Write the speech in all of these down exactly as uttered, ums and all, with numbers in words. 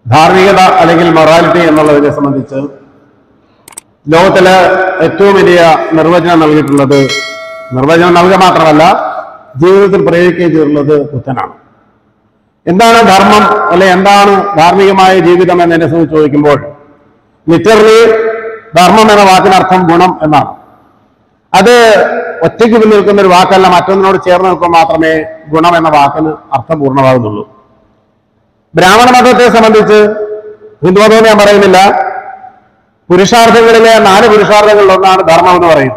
ധാർമ്മികത അല്ലെങ്കിൽ മൊറാലിറ്റി എന്നുള്ളതിനെ സംബന്ധിച്ച് ലോകത്തിലെ ഏറ്റവും വലിയ നിർവചനം നൽകിയിട്ടുള്ളത്, നിർവചനം നൽകുക മാത്രമല്ല ജീവിതത്തിൽ പ്രയോഗിക്കുകയും ചെയ്തിട്ടുള്ളത് ബുദ്ധനാണ്. എന്താണ് ധർമ്മം അല്ലെ എന്താണ് ധാർമ്മികമായ ജീവിതം എന്നതിനെ സംബന്ധിച്ച് ചോദിക്കുമ്പോൾ ലിറ്ററലി ധർമ്മം എന്ന വാക്കിനർത്ഥം ഗുണം എന്നാണ്. അത് ഒറ്റയ്ക്ക് നിൽക്കുന്ന ഒരു വാക്കല്ല, മറ്റൊന്നിനോട് ചേർന്ന് നിൽക്കുമ്പോൾ മാത്രമേ ഗുണം എന്ന വാക്കിന് അർത്ഥം പൂർണ്ണമാകുന്നുള്ളൂ. ബ്രാഹ്മണ മതത്തെ സംബന്ധിച്ച്, ഹിന്ദുമതം ഞാൻ പറയുന്നില്ല, പുരുഷാർത്ഥങ്ങളിലെ നാല് പുരുഷാർത്ഥങ്ങളിലൊന്നാണ് ധർമ്മം എന്ന് പറയുന്നത്.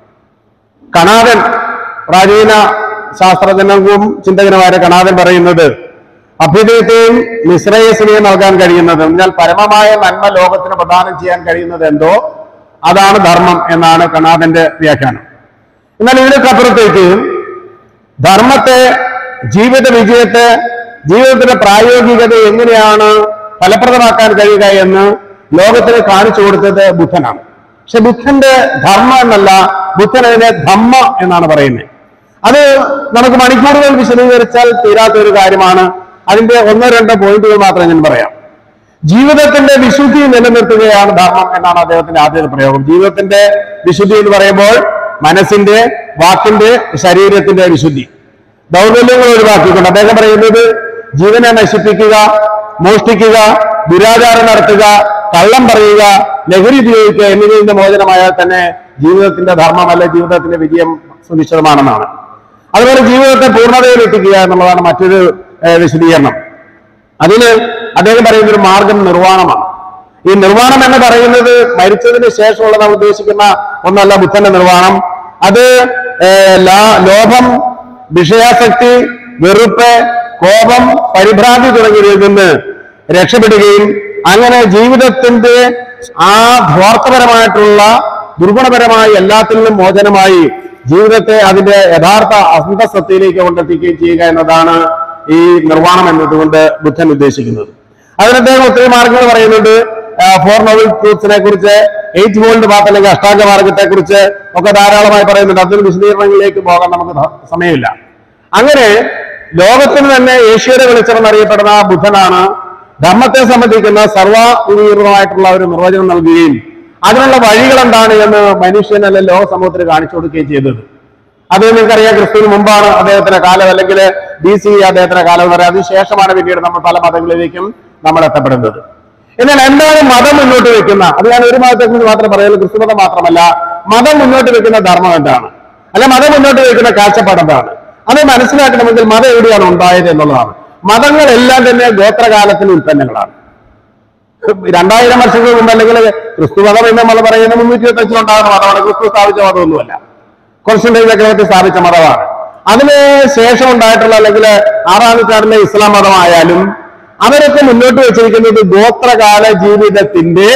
കണാദൻ, പ്രാചീന ശാസ്ത്രജ്ഞനും ചിന്തകനുമായ കണാദൻ പറയുന്നത് അഭ്യുദയത്തെയും നിശ്രേയസിനെയും നൽകാൻ കഴിയുന്നത്, എന്നാൽ പരമമായ നന്മ ലോകത്തിന് പ്രദാനം ചെയ്യാൻ കഴിയുന്നത് എന്തോ അതാണ് ധർമ്മം എന്നാണ് കണാദന്റെ വ്യാഖ്യാനം. എന്നാൽ ഇതിനൊക്കപ്പുറത്തേക്ക് ധർമ്മത്തെ, ജീവിത വിജയത്തെ, ജീവിതത്തിന്റെ പ്രായോഗികത എങ്ങനെയാണ് ഫലപ്രദമാക്കാൻ കഴിയുക എന്ന് ലോകത്തിന് കാണിച്ചു കൊടുത്തത് ബുദ്ധനാണ്. പക്ഷെ ബുദ്ധന്റെ ധർമ്മം എന്നല്ല, ബുദ്ധൻ അതിനെ ധമ്മ എന്നാണ് പറയുന്നത്. അത് നമുക്ക് മണിക്കൂറുകൾ വിശദീകരിച്ചാൽ തീരാത്ത ഒരു കാര്യമാണ്. അതിന്റെ ഒന്നോ രണ്ടോ പോയിന്റുകൾ മാത്രം ഞാൻ പറയാം. ജീവിതത്തിന്റെ വിശുദ്ധി നിലനിർത്തുകയാണ് ധർമ്മം എന്നാണ് അദ്ദേഹത്തിന്റെ ആദ്യത്തെ പ്രയോഗം. ജീവിതത്തിന്റെ വിശുദ്ധി എന്ന് പറയുമ്പോൾ മനസ്സിന്റെ, വാക്കിന്റെ, ശരീരത്തിന്റെ വിശുദ്ധി, ദൗർബല്യങ്ങൾ ഒഴിവാക്കിക്കൊണ്ട് അദ്ദേഹം പറയുന്നത് ജീവനെ നശിപ്പിക്കുക, മോഷ്ടിക്കുക, ദുരാചാരം നടത്തുക, കള്ളം പറയുക, ലഹരി ഉപയോഗിക്കുക എന്നിവയുടെ മോചനമായാൽ തന്നെ ജീവിതത്തിന്റെ ധർമ്മം അല്ലെ ജീവിതത്തിന്റെ വിജയം സുനിശ്ചിതമാണെന്നാണ്. അതുപോലെ ജീവിതത്തെ പൂർണ്ണതയിൽ എത്തിക്കുക എന്നുള്ളതാണ് മറ്റൊരു വിശദീകരണം. അതിന് അദ്ദേഹം പറയുന്ന ഒരു മാർഗം നിർവ്വാണമാണ്. ഈ നിർവ്വാണം എന്ന് പറയുന്നത് മരിച്ചതിന് ശേഷമുള്ള നാം ഉദ്ദേശിക്കുന്ന ഒന്നല്ല ബുദ്ധന്റെ നിർവ്വാണം. അത് ലോഭം, വിഷയാസക്തി, വെറുപ്പ്, കോപം, പരിഭ്രാന്തി തുടങ്ങിയതിൽ നിന്ന് രക്ഷപ്പെടുകയും അങ്ങനെ ജീവിതത്തിന്റെ ആ സ്വാർത്ഥപരമായിട്ടുള്ള ദുർഗുണപരമായ എല്ലാത്തിൽ നിന്നും മോചനമായി ജീവിതത്തെ അതിന്റെ യഥാർത്ഥ അന്തസത്തയിലേക്ക് കൊണ്ടെത്തിക്കുകയും ചെയ്യുക എന്നതാണ് ഈ നിർവ്വാണം എന്നതുകൊണ്ട് ബുദ്ധൻ ഉദ്ദേശിക്കുന്നത്. അതിന് അദ്ദേഹം ഒത്തിരി മാർഗങ്ങൾ പറയുന്നുണ്ട്. ഫോർ നോബൽ ട്രൂത്ത്സിനെ കുറിച്ച്, എയ്റ്റ് വോൾഡ് പാത്ത് അല്ലെങ്കിൽ അഷ്ടാംഗ മാർഗത്തെ കുറിച്ച് ഒക്കെ ധാരാളമായി പറയുന്നുണ്ട്. അതിന് വിശദീകരണങ്ങളിലേക്ക് പോകാൻ നമുക്ക് സമയമില്ല. അങ്ങനെ ലോകത്തിന് തന്നെ ഏഷ്യയുടെ വെളിച്ചമെന്നറിയപ്പെടുന്ന ബുദ്ധനാണ് ധർമ്മത്തെ സംബന്ധിക്കുന്ന സർവ്വവികീർണമായിട്ടുള്ള ഒരു നിർവചനം നൽകുകയും അതിനുള്ള വഴികൾ എന്താണ് എന്ന് മനുഷ്യൻ അല്ലെ ലോക സമൂഹത്തിന് കാണിച്ചു കൊടുക്കുകയും ചെയ്തത്. അത് നിങ്ങൾക്കറിയാം, ക്രിസ്തുവിന് മുമ്പാണ് അദ്ദേഹത്തിന്റെ കാലം, അല്ലെങ്കിൽ ബി സി അദ്ദേഹത്തിന്റെ കാലം എന്ന് പറയാം. അതിനുശേഷമാണ് പിന്നീട് നമ്മൾ പല മതങ്ങളിലേക്കും നമ്മൾ എത്തപ്പെടുന്നത്. എന്നാൽ എന്താണ് മതം മുന്നോട്ട് വെക്കുന്ന, അത് ഞാൻ ഒരു മതത്തെ കുറിച്ച് മാത്രം പറയുള്ളൂ, ക്രിസ്തു മതം മാത്രമല്ല, മതം മുന്നോട്ട് വെക്കുന്ന ധർമ്മം എന്താണ്, അല്ലെ മതം മുന്നോട്ട് വെക്കുന്ന കാഴ്ചപ്പാട് എന്താണ്, അത് മനസ്സിലാക്കണമെങ്കിൽ മതം എവിടെയാണ് ഉണ്ടായത് എന്നുള്ളതാണ്. മതങ്ങളെല്ലാം തന്നെ ഗോത്രകാലത്തിന് ഉൽപ്പന്നങ്ങളാണ്. രണ്ടായിരം വർഷങ്ങൾക്ക് മുമ്പ് അല്ലെങ്കിൽ ക്രിസ്തു മതം എന്ന് നമ്മൾ പറയുന്ന മുന്നൂറ്റി ഇരുപത്തി അഞ്ചിലുണ്ടാകുന്ന മതമാണ്. ക്രിസ്തു സ്ഥാപിച്ച മതമൊന്നുമല്ല, കോൺസ്റ്റന്റൈൻ ചക്രവർത്തി സ്ഥാപിച്ച മതമാണ്. അതിന് ശേഷം ഉണ്ടായിട്ടുള്ള അല്ലെങ്കിൽ ആറാം നൂറ്റാണ്ടിലെ ഇസ്ലാം മതമായാലും അവരൊക്കെ മുന്നോട്ട് വെച്ചിരിക്കുന്നത് ഗോത്രകാല ജീവിതത്തിന്റെ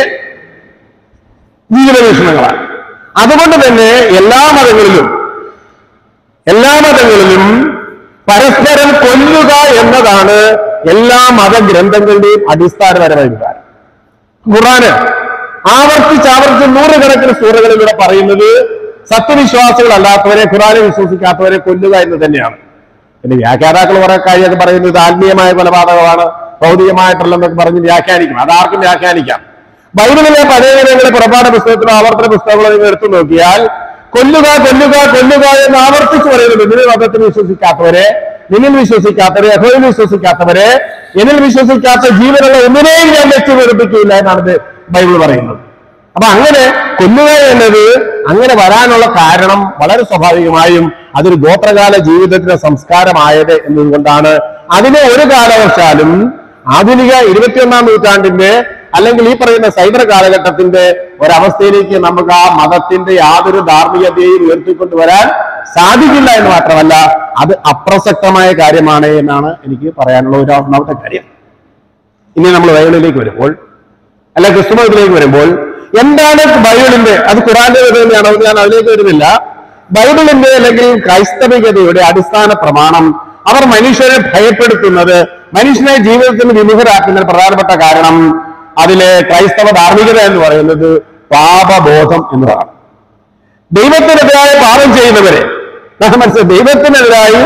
ജീവിത വീക്ഷണങ്ങളാണ്. അതുകൊണ്ട് തന്നെ എല്ലാ മതങ്ങളിലും എല്ലാ മതങ്ങളിലും പരസ്പരം കൊല്ലുക എന്നതാണ് എല്ലാ മതഗ്രന്ഥങ്ങളുടെയും അടിസ്ഥാനപരമായ വികാരം. ഖുർആന് ആവർത്തിച്ചാവർത്തിച്ച് നൂറുകണക്കിന് സൂറകളിലൂടെ പറയുന്നത് സത്യവിശ്വാസികളല്ലാത്തവരെ, ഖുർആനെ വിശ്വസിക്കാത്തവരെ കൊല്ലുക എന്ന് തന്നെയാണ്. പിന്നെ വ്യാഖ്യാതാക്കൾ കുറെ കാര്യമൊക്കെ പറയുന്നത് ആത്മീയമായ കൊലപാതകമാണ്, ഭൗതികമായിട്ടുള്ളതെന്നൊക്കെ പറഞ്ഞ് വ്യാഖ്യാനിക്കും. അതാർക്കും വ്യാഖ്യാനിക്കാം. ബൈബിളിലെ പഴയ നിയമങ്ങളെ പുറപ്പാട് പുസ്തകത്തിലോ ആവർത്തന പുസ്തകങ്ങളോ നിങ്ങൾ എടുത്തു നോക്കിയാൽ കൊല്ലുക കൊല്ലുക കൊല്ലുക എന്ന് ആവർത്തിച്ച് പറയുന്നത് നിന്നിൽ മതത്തിൽ വിശ്വസിക്കാത്തവരെ, നിന്നിൽ വിശ്വസിക്കാത്തവരെ, യഹോവയിൽ വിശ്വസിക്കാത്തവരെ, എന്നിൽ വിശ്വസിക്കാത്ത ജീവനുള്ള ഒന്നിനെയും ഞാൻ വെച്ച് വെറുപ്പിക്കില്ല എന്നാണ് ബൈബിൾ പറയുന്നത്. അപ്പൊ അങ്ങനെ കൊല്ലുക എന്നത് അങ്ങനെ വരാനുള്ള കാരണം വളരെ സ്വാഭാവികമായും അതൊരു ഗോത്രകാല ജീവിതത്തിന്റെ സംസ്കാരമായത് എന്നതുകൊണ്ടാണ്. അതിനെ ഒരു കാലവശാലും ആധുനിക ഇരുപത്തിയൊന്നാം നൂറ്റാണ്ടിന്റെ അല്ലെങ്കിൽ ഈ പറയുന്ന സൈബർ കാലഘട്ടത്തിന്റെ ഒരവസ്ഥയിലേക്ക് നമുക്ക് ആ മതത്തിന്റെ യാതൊരു ധാർമ്മികതയും ഉയർത്തിക്കൊണ്ടുവരാൻ സാധിക്കില്ല എന്ന് മാത്രമല്ല അത് അപ്രസക്തമായ കാര്യമാണ് എന്നാണ് എനിക്ക് പറയാനുള്ള ഒരു ഒന്നാമത്തെ കാര്യം. ഇനി നമ്മൾ ബൈബിളിലേക്ക് വരുമ്പോൾ അല്ല ക്രിസ്തുമതത്തിലേക്ക് വരുമ്പോൾ എന്താണ് ബൈബിളിന്റെ, അത് ഖുർആന്റെ തന്നെയാണോ, ഞാൻ അതിലേക്ക് വരുന്നില്ല. ബൈബിളിന്റെ അല്ലെങ്കിൽ ക്രൈസ്തവികതയുടെ അടിസ്ഥാന പ്രമാണം അവർ മനുഷ്യരെ ഭയപ്പെടുത്തുന്നത്, മനുഷ്യനെ ജീവിതത്തിന് വിമുഖരാക്കുന്ന പ്രധാനപ്പെട്ട കാരണം അതിലെ ക്രൈസ്തവ ധാർമ്മികത എന്ന് പറയുന്നത് പാപബോധം എന്നതാണ്. ദൈവത്തിനെതിരായ പാപം ചെയ്യുന്നവരെ മനസ്സിലായി, ദൈവത്തിനെതിരായി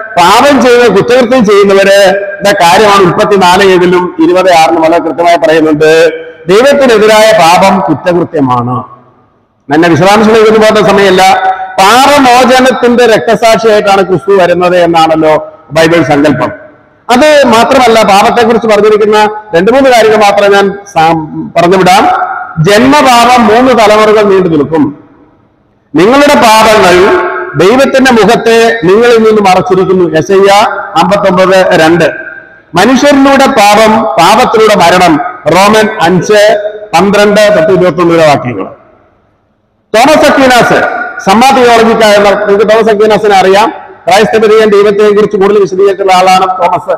പാപം ചെയ്യുന്ന കുറ്റകൃത്യം ചെയ്യുന്നവരുടെ കാര്യമാണ് മുപ്പത്തിനാല് ഏഴിലും ഇരുപത് ആറിനും വളരെ കൃത്യമായി പറയുന്നുണ്ട്. ദൈവത്തിനെതിരായ പാപം കുറ്റകൃത്യമാണ്. എന്നെ വിശദാംശങ്ങളിലേക്ക് പോകുന്ന സമയമല്ല. പാപമോചനത്തിന്റെ രക്തസാക്ഷിയായിട്ടാണ് ക്രിസ്തു വരുന്നത് എന്നാണല്ലോ ബൈബിൾ സങ്കല്പം. അത് മാത്രമല്ല, പാപത്തെക്കുറിച്ച് പറഞ്ഞിരിക്കുന്ന രണ്ടു മൂന്ന് കാര്യങ്ങൾ മാത്രം ഞാൻ പറഞ്ഞുവിടാം. ജന്മപാപം മൂന്ന് തലമുറകൾ നീണ്ടു നിൽക്കും. നിങ്ങളുടെ പാപങ്ങൾ ദൈവത്തിന്റെ മുഖത്തെ നിങ്ങളിൽ നിന്ന് മറച്ചിരിക്കുന്നു. യെശയ്യാ അമ്പത്തൊമ്പത് രണ്ട്. മനുഷ്യരിലൂടെ പാപം, പാപത്തിലൂടെ മരണം. റോമൻ അഞ്ച് പന്ത്രണ്ട് തൊട്ട് ഇരുപത്തി ഒന്നിലെ വാക്യങ്ങൾ. തോമസ് അക്വീനാസ് സമ്മാ തിയോളജിക്കായ, നിങ്ങൾക്ക് തോമസ് അക്വീനാസിനെ അറിയാം. ക്രൈസ്തവരെയും ദൈവത്തെയും കുറിച്ച് കൂടുതൽ വിശദീകരിക്കുന്ന ആളാണ് തോമസ്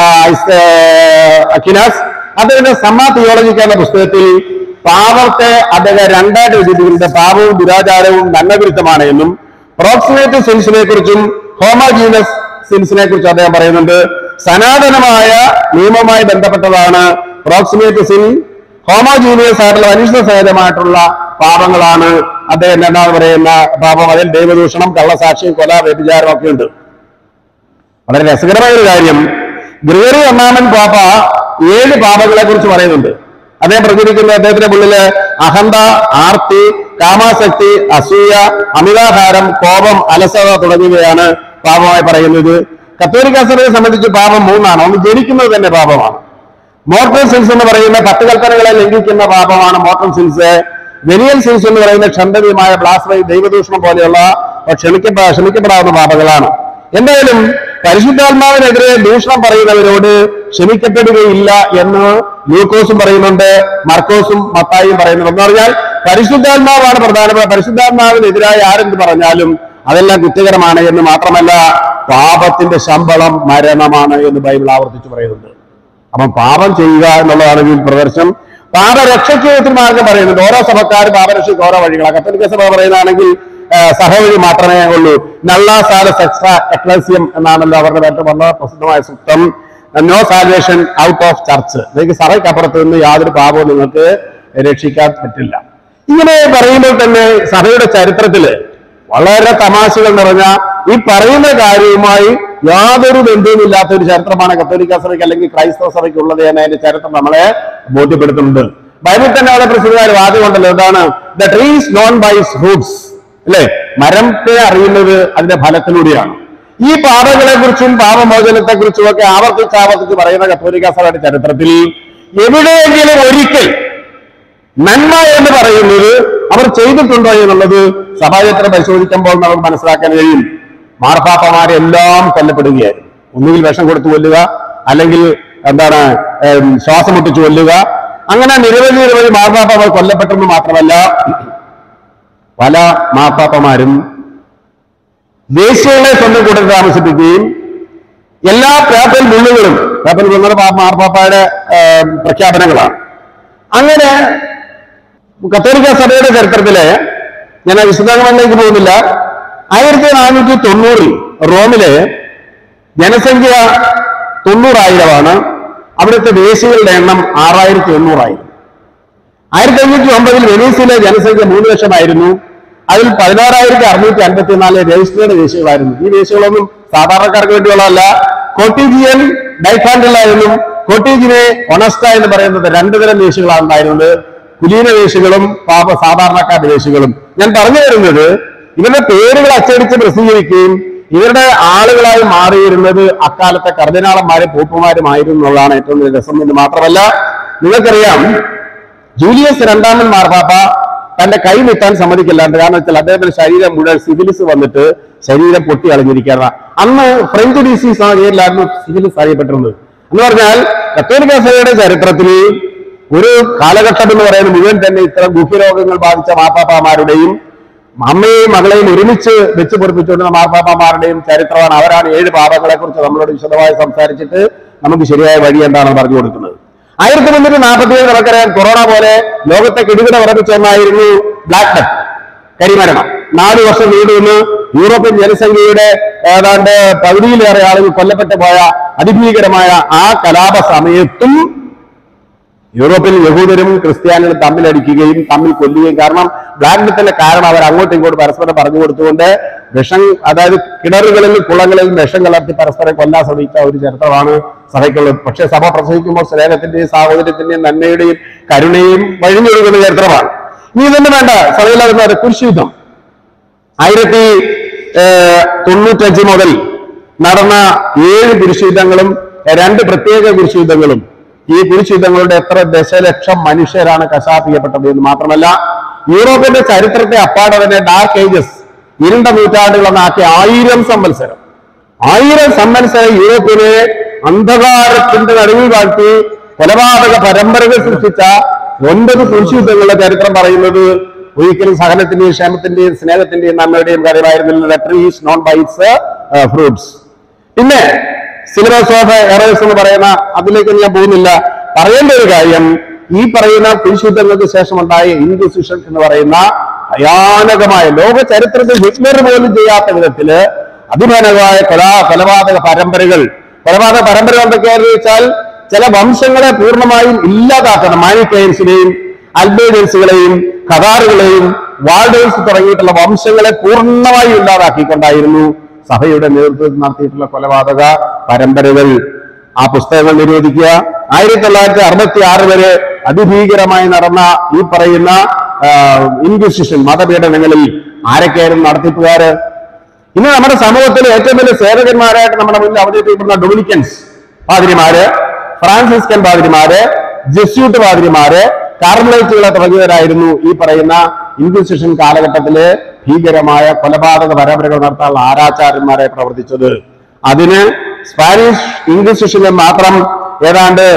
അക്വീനാസ്. അദ്ദേഹത്തിന്റെ സമ്മാ തിയോളജിക്ക എന്ന പുസ്തകത്തിൽ പാപത്തെ അദ്ദേഹം രണ്ടായിട്ട് വിഭജിച്ചിട്ടുണ്ട്. പാപവും ദുരാചാരവും നന്മവിരുദ്ധമാണ് എന്നും പ്രോക്സിമേറ്റ് സിൻസിനെ കുറിച്ചും ഹോമോജീനസ് സിൻസിനെ കുറിച്ചും അദ്ദേഹം പറയുന്നുണ്ട്. സനാതനമായ നിയമവുമായി ബന്ധപ്പെട്ടതാണ് പ്രോക്സിമേറ്റ് സിൻ. ഹോമോജീനിയസ് ആയിട്ടുള്ള മനുഷ്യ സഹജമായിട്ടുള്ള പാപങ്ങളാണ് അദ്ദേഹം എന്താണ് പറയുന്ന പാപം. അതിൽ ദൈവദൂഷണം, കള്ളസാക്ഷ്യം, കൊല, വ്യഭിചാരം ഒക്കെ ഉണ്ട്. വളരെ രസകരമായ ഒരു കാര്യം, ഗ്രിഗറി ഒന്നാമൻ പാപ്പ ഏഴ് പാപങ്ങളെ കുറിച്ച് പറയുന്നുണ്ട്. അദ്ദേഹം പ്രചരിക്കുന്ന അദ്ദേഹത്തിന്റെ ഉള്ളില് അഹന്ത, ആർത്തി, കാമാസക്തി, അസൂയ, അമിതാഹാരം, കോപം, അലസത തുടങ്ങിയവയാണ് പാപമായി പറയുന്നത്. കത്തോലിക്ക സഭയെ സംബന്ധിച്ച് പാപം മൂന്നാണ്. ഒന്ന് ജനിക്കുന്നത് തന്നെ പാപമാണ്. മോർട്ടൽ സിൻസ് എന്ന് പറയുന്ന പത്ത് കൽപ്പനകളെ ലംഘിക്കുന്ന പാപമാണ് മോർട്ടൽ സിൻസ്. വെനിയൽ സിൻസ് എന്ന് പറയുന്ന ക്ഷണ്ഡനീയമായ ബ്ലാസ്ഫമി, ദൈവദൂഷണം പോലെയുള്ള ക്ഷമിക്കപ്പെടാ ക്ഷമിക്കപ്പെടാവുന്ന പാപങ്ങളാണ്. എന്തായാലും പരിശുദ്ധാത്മാവിനെതിരെ ദൂഷണം പറയുന്നവരോട് ക്ഷമിക്കപ്പെടുകയില്ല എന്ന് ലൂക്കോസും പറയുന്നുണ്ട്, മർക്കോസും മത്തായിയും പറയുന്നുണ്ട്. എന്ന് പറഞ്ഞാൽ പരിശുദ്ധാത്മാവാണ് പ്രധാനപ്പെട്ട. പരിശുദ്ധാത്മാവിനെതിരായ ആരെന്ത് പറഞ്ഞാലും അതെല്ലാം കുറ്റകരമാണ് എന്ന് മാത്രമല്ല, പാപത്തിന്റെ ശമ്പളം മരണമാണ് എന്ന് ബൈബിൾ ആവർത്തിച്ച് പറയുന്നുണ്ട്. അപ്പം പാപം ചെയ്യുക എന്നുള്ളതാണ് ഇതിൽ പ്രദർശനം. പാപരക്ഷയ്ക്ക് ഒത്തിരി മാർഗം പറയുന്നുണ്ട്. ഓരോ സഭക്കാരും പാപരക്ഷയ്ക്ക് ഓരോ വഴികളാണ്. കത്തോലിക്ക സഭ പറയുന്നതാണെങ്കിൽ സഹവഴി മാത്രമേ ഉള്ളൂ. നല്ലാ സാലസ് എക്സ്ട്രാ എക്ലേസിയം എന്നാണല്ലോ അവരുടെ ഏറ്റവും വളരെ പ്രസിദ്ധമായ സൂക്തം. No salvation out of church. നിങ്ങൾക്ക് സഭയ്ക്കപ്പുറത്ത് നിന്ന് യാതൊരു പാപവും നിങ്ങൾക്ക് രക്ഷിക്കാൻ പറ്റില്ല. ഇങ്ങനെ പറയുമ്പോൾ തന്നെ സഭയുടെ ചരിത്രത്തില് വളരെ തമാശകൾ നിറഞ്ഞ ഈ പറയുന്ന കാര്യവുമായി യാതൊരു ബന്ധവുമില്ലാത്ത ഒരു ചരിത്രമാണ് കത്തോലിക്ക സഭയ്ക്ക് അല്ലെങ്കിൽ ക്രൈസ്തവ സഭയ്ക്ക് ഉള്ളത് എന്ന് അതിന്റെ ചരിത്രം നമ്മളെ ബോധ്യപ്പെടുത്തുന്നുണ്ട്. ബൈബിൾ തന്നെ അവിടെ പ്രസിദ്ധമായ ഒരു വാദ്യമുണ്ടല്ലോ, എന്താണ്? The trees known by its fruits. അല്ലെ, മരത്തെ അറിയുന്നത് അതിന്റെ ഫലത്തിലൂടെയാണ്. ഈ പാപങ്ങളെ കുറിച്ചും പാപമോചനത്തെ കുറിച്ചും ഒക്കെ ആവർത്തിച്ച് ആവർത്തിച്ച് പറയുന്ന കത്തോലിക്ക സഭയുടെ ചരിത്രത്തിൽ എവിടെയെങ്കിലും ഒരിക്കൽ നന്മ എന്ന് പറയുന്നത് അവർ ചെയ്തിട്ടുണ്ടോ എന്നുള്ളത് സഭാചരിത്രം പരിശോധിക്കുമ്പോൾ നമുക്ക് മനസ്സിലാക്കാൻ കഴിയും. മാർപ്പാപ്പമാരെല്ലാം കൊല്ലപ്പെടുകയായിരുന്നു. ഒന്നുകിൽ വിഷം കൊടുത്തു കൊല്ലുക, അല്ലെങ്കിൽ എന്താണ് ശ്വാസം മുട്ടിച്ചു കൊല്ലുക. അങ്ങനെ നിരവധി നിരവധി മാർപ്പാപ്പമാർ കൊല്ലപ്പെട്ടെന്ന് മാത്രമല്ല, പല മാർപ്പാപ്പമാരും ദേശീയങ്ങളെ സ്വന്തം കൂട്ടത്തിൽ താമസിപ്പിക്കുകയും എല്ലാ പേപ്പൽ ബില്ലുകളും പേപ്പൽ ബില്ലുകൾ മാർപ്പാപ്പയുടെ പ്രഖ്യാപനങ്ങളാണ്. അങ്ങനെ കത്തോലിക്ക സഭയുടെ ചരിത്രത്തില്, ഞാൻ വിശദാംശങ്ങളിലേക്ക് പോകുന്നില്ല, ആയിരത്തി നാനൂറ്റി തൊണ്ണൂറിൽ റോമിലെ ജനസംഖ്യ തൊണ്ണൂറായിരമാണ്. അവിടുത്തെ ദേശികളുടെ എണ്ണം ആറായിരത്തി എണ്ണൂറായിരം. ആയിരത്തി അഞ്ഞൂറ്റി ഒമ്പതിൽ വെനീസിലെ ജനസംഖ്യ മൂന്ന് ലക്ഷമായിരുന്നു. അതിൽ പതിനാറായിരത്തി അറുന്നൂറ്റി അൻപത്തിനാല് രജിസ്റ്റേർഡ് ദേശികളായിരുന്നു. ഈ ദേശികളൊന്നും സാധാരണക്കാർക്ക് വേണ്ടിയുള്ളതല്ല. കോട്ടീജിയൻ, ഡൈഫാൻഡില്ല എന്നും കോട്ടീജിനെ ഒണസ്റ്റ എന്ന് പറയുന്നത് രണ്ടു തരം ദേശികളാണ് ഉണ്ടായിരുന്നത്. കുലീന ദേശികളും പാപ സാധാരണക്കാരുടെ ദേശികളും. ഞാൻ പറഞ്ഞു വരുന്നത്, ഇവരുടെ പേരുകൾ അച്ചടിച്ച് പ്രസിദ്ധീകരിക്കുകയും ഇവരുടെ ആളുകളായി മാറിയിരുന്നത് അക്കാലത്തെ കർദിനാളന്മാരും പോപ്പുമാരുമായിരുന്നു എന്നുള്ളതാണ് ഏറ്റവും വലിയ രസം. എന്ന് മാത്രമല്ല, നിങ്ങൾക്കറിയാം, ജൂലിയസ് രണ്ടാമൻ മാർപ്പാപ്പ തന്റെ കൈ നീട്ടാൻ സമ്മതിക്കില്ലാണ്ട്. കാരണം വെച്ചാൽ അദ്ദേഹത്തിന്റെ ശരീരം മുഴുവൻ സിഫിലിസ് വന്നിട്ട് ശരീരം പൊട്ടി അളഞ്ഞിരിക്കുകയാണ്. അന്ന് ഫ്രഞ്ച് ഡിസീസ് ആണ് പേരിലായിരുന്നു സിഫിലിസ് അറിയപ്പെട്ടിരുന്നത്. എന്ന് പറഞ്ഞാൽ കത്തോലിക്ക സഭയുടെ ചരിത്രത്തിൽ ഒരു കാലഘട്ടം എന്ന് പറയുന്നത് മുഴുവൻ തന്നെ ഇത്തരം ഗുഹ്യരോഗങ്ങൾ ബാധിച്ച മാർപ്പാപ്പമാരുടെയും അമ്മയെയും മകളെയും ഒരുമിച്ച് വെച്ച് പൊറിപ്പിച്ചുകൊണ്ടുള്ള മാർപ്പാപ്പമാരുടെയും ചരിത്രമാണ്. അവരാണ് ഏഴ് പാപങ്ങളെ കുറിച്ച് നമ്മളോട് വിശദമായി സംസാരിച്ചിട്ട് നമുക്ക് ശരിയായ വഴി എന്താണെന്ന് പറഞ്ഞു കൊടുക്കുന്നത്. ആയിരത്തി മുന്നൂറ്റി നാൽപ്പത്തി ഏഴ് നമുക്കറിയാം, കൊറോണ പോലെ ലോകത്തെ കിടുകിട ഉറപ്പിച്ച ഒന്നായിരുന്നു ബ്ലാക്ക് ഡെത്ത്, കരിമരണം. നാലു വർഷം നീണ്ടുനിന്ന് യൂറോപ്യൻ ജനസംഖ്യയുടെ ഏതാണ്ട് പകുതിയിലേറെ ആളുകൾ കൊല്ലപ്പെട്ടു പോയ അതിഭീകരമായ ആ കലാപ സമയത്തും യൂറോപ്പിൽ യഹൂദരും ക്രിസ്ത്യാനികളും തമ്മിലടിക്കുകയും തമ്മിൽ കൊല്ലുകയും, കാരണം ബ്ലാക്ക് ഡെത്തിന്റെ കാരണം അവർ അങ്ങോട്ടും ഇങ്ങോട്ടും പരസ്പരം പറഞ്ഞു കൊടുത്തുകൊണ്ട് വിഷം, അതായത് കിണറുകളിൽ കുളങ്ങളിൽ വിഷം കലർത്തി പരസ്പരം കൊല്ലാൻ ശ്രമിച്ച ഒരു ചരിത്രമാണ് സഭയ്ക്കുള്ളത്. പക്ഷെ സഭ പ്രസംഗിക്കുമ്പോൾ സ്നേഹത്തിന്റെയും സാഹോദര്യത്തിന്റെയും നന്മയുടെയും കരുണയും വഴിഞ്ഞൊഴുകുന്ന ചരിത്രമാണ്. ഇനി ഇതൊന്നും വേണ്ട, സഭയിലാകുന്ന കുരിശുയുദ്ധം ആയിരത്തി തൊണ്ണൂറ്റഞ്ച് മുതൽ നടന്ന ഏഴ് കുരിശുയുദ്ധങ്ങളും രണ്ട് പ്രത്യേക കുരിശുയുദ്ധങ്ങളും, ഈ കുരിശുയുദ്ധങ്ങളുടെ എത്ര ദശലക്ഷം മനുഷ്യരാണ് കശാപ്പിക്കപ്പെട്ടത് എന്ന് മാത്രമല്ല, യൂറോപ്പിന്റെ ചരിത്രത്തെ അപ്പാടെ തന്നെ ഡാർക്ക് ഏജസ്, ഇരുണ്ട നൂറ്റാണ്ടുകളെന്നാക്കി ആയിരം സംവത്സരം ആയിരം സംവത്സരം യൂറോപ്പിനെ അന്ധകാരത്തിന്റെ നടുവിൽ വാഴ്ത്തി കൊലപാതക പരമ്പരകൾ സൃഷ്ടിച്ച ഒൻപത് കുരിശുയുദ്ധങ്ങളുടെ ചരിത്രം പറയുന്നത് ഒരിക്കലും സഹനത്തിന്റെയും ക്ഷേമത്തിന്റെയും സ്നേഹത്തിന്റെയും നന്മയുടെയും കാര്യമായിരുന്നില്ല. Tree is known by its fruits. പിന്നെ സിലബസ് ഓഫ് എറേഴ്സ് എന്ന് പറയുന്ന അതിലേക്ക് ഞാൻ പോകുന്നില്ല. പറയേണ്ട ഒരു കാര്യം, ഈ പറയുന്ന കുരിശുദ്ധങ്ങൾക്ക് ശേഷമുണ്ടായ ഇൻക്വിസിഷൻ എന്ന് പറയുന്ന ഭയാനകമായ, ലോക ചരിത്രത്തിൽ ഹിറ്റ്ലർ പോലും ചെയ്യാത്ത വിധത്തില് അതിഭയാനകമായ കൊലാ കൊലപാതക പരമ്പരകൾ കൊലപാതക പരമ്പരകൾ എന്തൊക്കെയാണെന്ന് വെച്ചാൽ, ചില വംശങ്ങളെ പൂർണ്ണമായും ഇല്ലാതാക്കണം. മാനിക്കൈൻസിനെയും അൽബേനിയൻസുകളെയും ഖദാറുകളെയും വാൾഡേഴ്സ് തുടങ്ങിയിട്ടുള്ള വംശങ്ങളെ പൂർണ്ണമായും ഇല്ലാതാക്കിക്കൊണ്ടായിരുന്നു സഭയുടെ നേതൃത്വത്തിൽ നടത്തിയിട്ടുള്ള കൊലപാതക പരമ്പരകൾ. ആ പുസ്തകങ്ങൾ നിരോധിക്കുക. ആയിരത്തി തൊള്ളായിരത്തി അറുപത്തി ആറ് വരെ അതിഭീകരമായി നടന്ന ഈ പറയുന്ന ഇൻക്വിസിഷൻ മതപീഡനങ്ങളിൽ ആരൊക്കെയായിരുന്നു നടത്തിപ്പുകാര്? ഇന്ന് നമ്മുടെ സമൂഹത്തിൽ ഏറ്റവും വലിയ സേവകന്മാരായിട്ട് നമ്മുടെ മുന്നിൽ അവതരിപ്പിക്കുന്ന ഡൊമിനിക്കൻസ് പാതിരിമാര്, ഫ്രാൻസിസ്കൻ പാതിരിമാര്, ജെസ്യൂട്ട് പാതിരിമാര്, കാർമലൈറ്റുകളെ തുടങ്ങിയവരായിരുന്നു ഈ പറയുന്ന ഇൻക്വിസിഷൻ കാലഘട്ടത്തില് ഭീകരമായ കൊലപാതക പരമ്പരകൾ നടത്താനുള്ള ആരാചാര്യന്മാരെ പ്രവർത്തിച്ചത്. അതിന് സ്പാനിഷ് ഇൻക്വിസിഷനിൽ മാത്രം ഏതാണ്ട്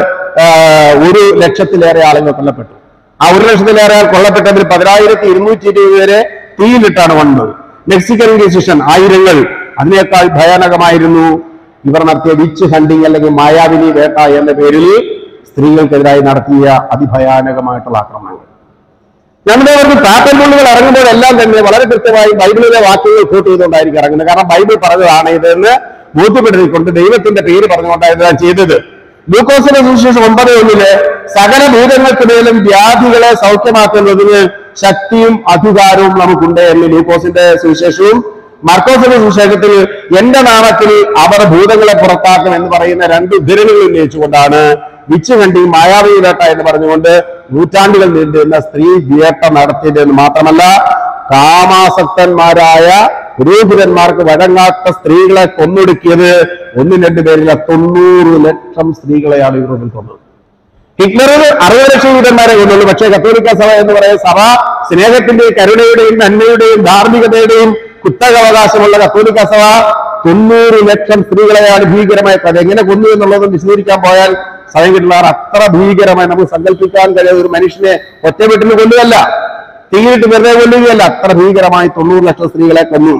ഒരു ലക്ഷത്തിലേറെ ആളുകൾ കൊല്ലപ്പെട്ടു. ആ ഒരു ലക്ഷത്തിലേറെ ആൾ കൊല്ലപ്പെട്ടതിൽ പതിനായിരത്തി ഇരുന്നൂറ്റി ഇരുപത് പേരെ തീയിലിട്ടാണ് വന്നത്. മെക്സിക്കൻ ഇൻക്വിസിഷൻ ആയിരങ്ങൾ. അതിനേക്കാൾ ഭയാനകമായിരുന്നു ഇവർ നടത്തിയ വിച്ച് ഹണ്ടിങ് അല്ലെങ്കിൽ മായാവിനി വേട്ട എന്ന പേരിൽ സ്ത്രീകൾക്കെതിരായി നടത്തിയ അതിഭയാനകമായിട്ടുള്ള ആക്രമണങ്ങൾ. നമ്മുടെ അവർക്ക് താക്കൽമുള്ളുകൾ ഇറങ്ങുമ്പോഴെല്ലാം തന്നെ വളരെ കൃത്യമായി ബൈബിളിലെ വാക്കുകൾ കോട്ട് ചെയ്തുകൊണ്ടായിരിക്കും ഇറങ്ങുന്നത്. കാരണം ബൈബിൾ പറഞ്ഞതാണ് ഇതെന്ന് ബോധ്യപ്പെടുത്തിക്കൊണ്ട് ദൈവത്തിന്റെ പേര് പറഞ്ഞുകൊണ്ടായിരുന്നു ചെയ്തത്. ലൂക്കോസിന്റെ സുവിശേഷം ഒമ്പത് ഒന്നില് സകല ഭൂതങ്ങൾക്ക് മേലും വ്യാധികളെ സൗഖ്യമാക്കുന്നതിന് ശക്തിയും അധികാരവും നമുക്കുണ്ട് എന്ന് ലൂക്കോസിന്റെ സുവിശേഷവും, മർക്കോസിന്റെ സുവിശേഷത്തിൽ എന്റെ നാമത്തിൽ അവർ ഭൂതങ്ങളെ പുറത്താക്കും എന്ന് പറയുന്ന രണ്ട് ഉദ്ധരണികൾ ഉന്നയിച്ചുകൊണ്ടാണ് വിച്ച് കണ്ടി മായാവി വേട്ട എന്ന് പറഞ്ഞുകൊണ്ട് നൂറ്റാണ്ടുകൾ നീണ്ടുന്ന സ്ത്രീ വേട്ട നടത്തിയതെന്ന് മാത്രമല്ല, കാമാസക്തന്മാരായ പുരോഹിതന്മാർക്ക് വഴങ്ങാത്ത സ്ത്രീകളെ കൊന്നൊടുക്കിയത് ഒന്നും രണ്ടു പേരില്ല, തൊണ്ണൂറ് ലക്ഷം സ്ത്രീകളെയാണ് യൂറോപ്പിൽ കൊന്നത്. ഹിറ്റ്ലറിന് അറുപത് ലക്ഷം യൂതന്മാരെ കൊന്നുള്ളൂ. പക്ഷേ കത്തോലിക്ക സഭ എന്ന് പറയുന്ന സഭ സ്നേഹത്തിന്റെയും കരുണയുടെയും നന്മയുടെയും ധാർമ്മികതയുടെയും കുത്തകാവകാശമുള്ള കത്തോലിക്ക സഭ തൊണ്ണൂറ് ലക്ഷം സ്ത്രീകളെയാണ് ഭീകരമായി കൊന്നത്. എങ്ങനെ കൊന്നു എന്നുള്ളത് വിശദീകരിക്കാൻ പോയാൽ സമയം കിട്ടുന്ന അത്ര ഭീകരമായി നമുക്ക് സങ്കല്പിക്കാൻ കഴിയാത്ത ഒരു മനുഷ്യനെ ഒറ്റ വീട്ടിൽ കൊല്ലുകയല്ല, തീയിട്ട് വെറുതെ കൊല്ലുകയല്ല, അത്ര ഭീകരമായി തൊണ്ണൂറ് ലക്ഷം സ്ത്രീകളെ കൊന്നു.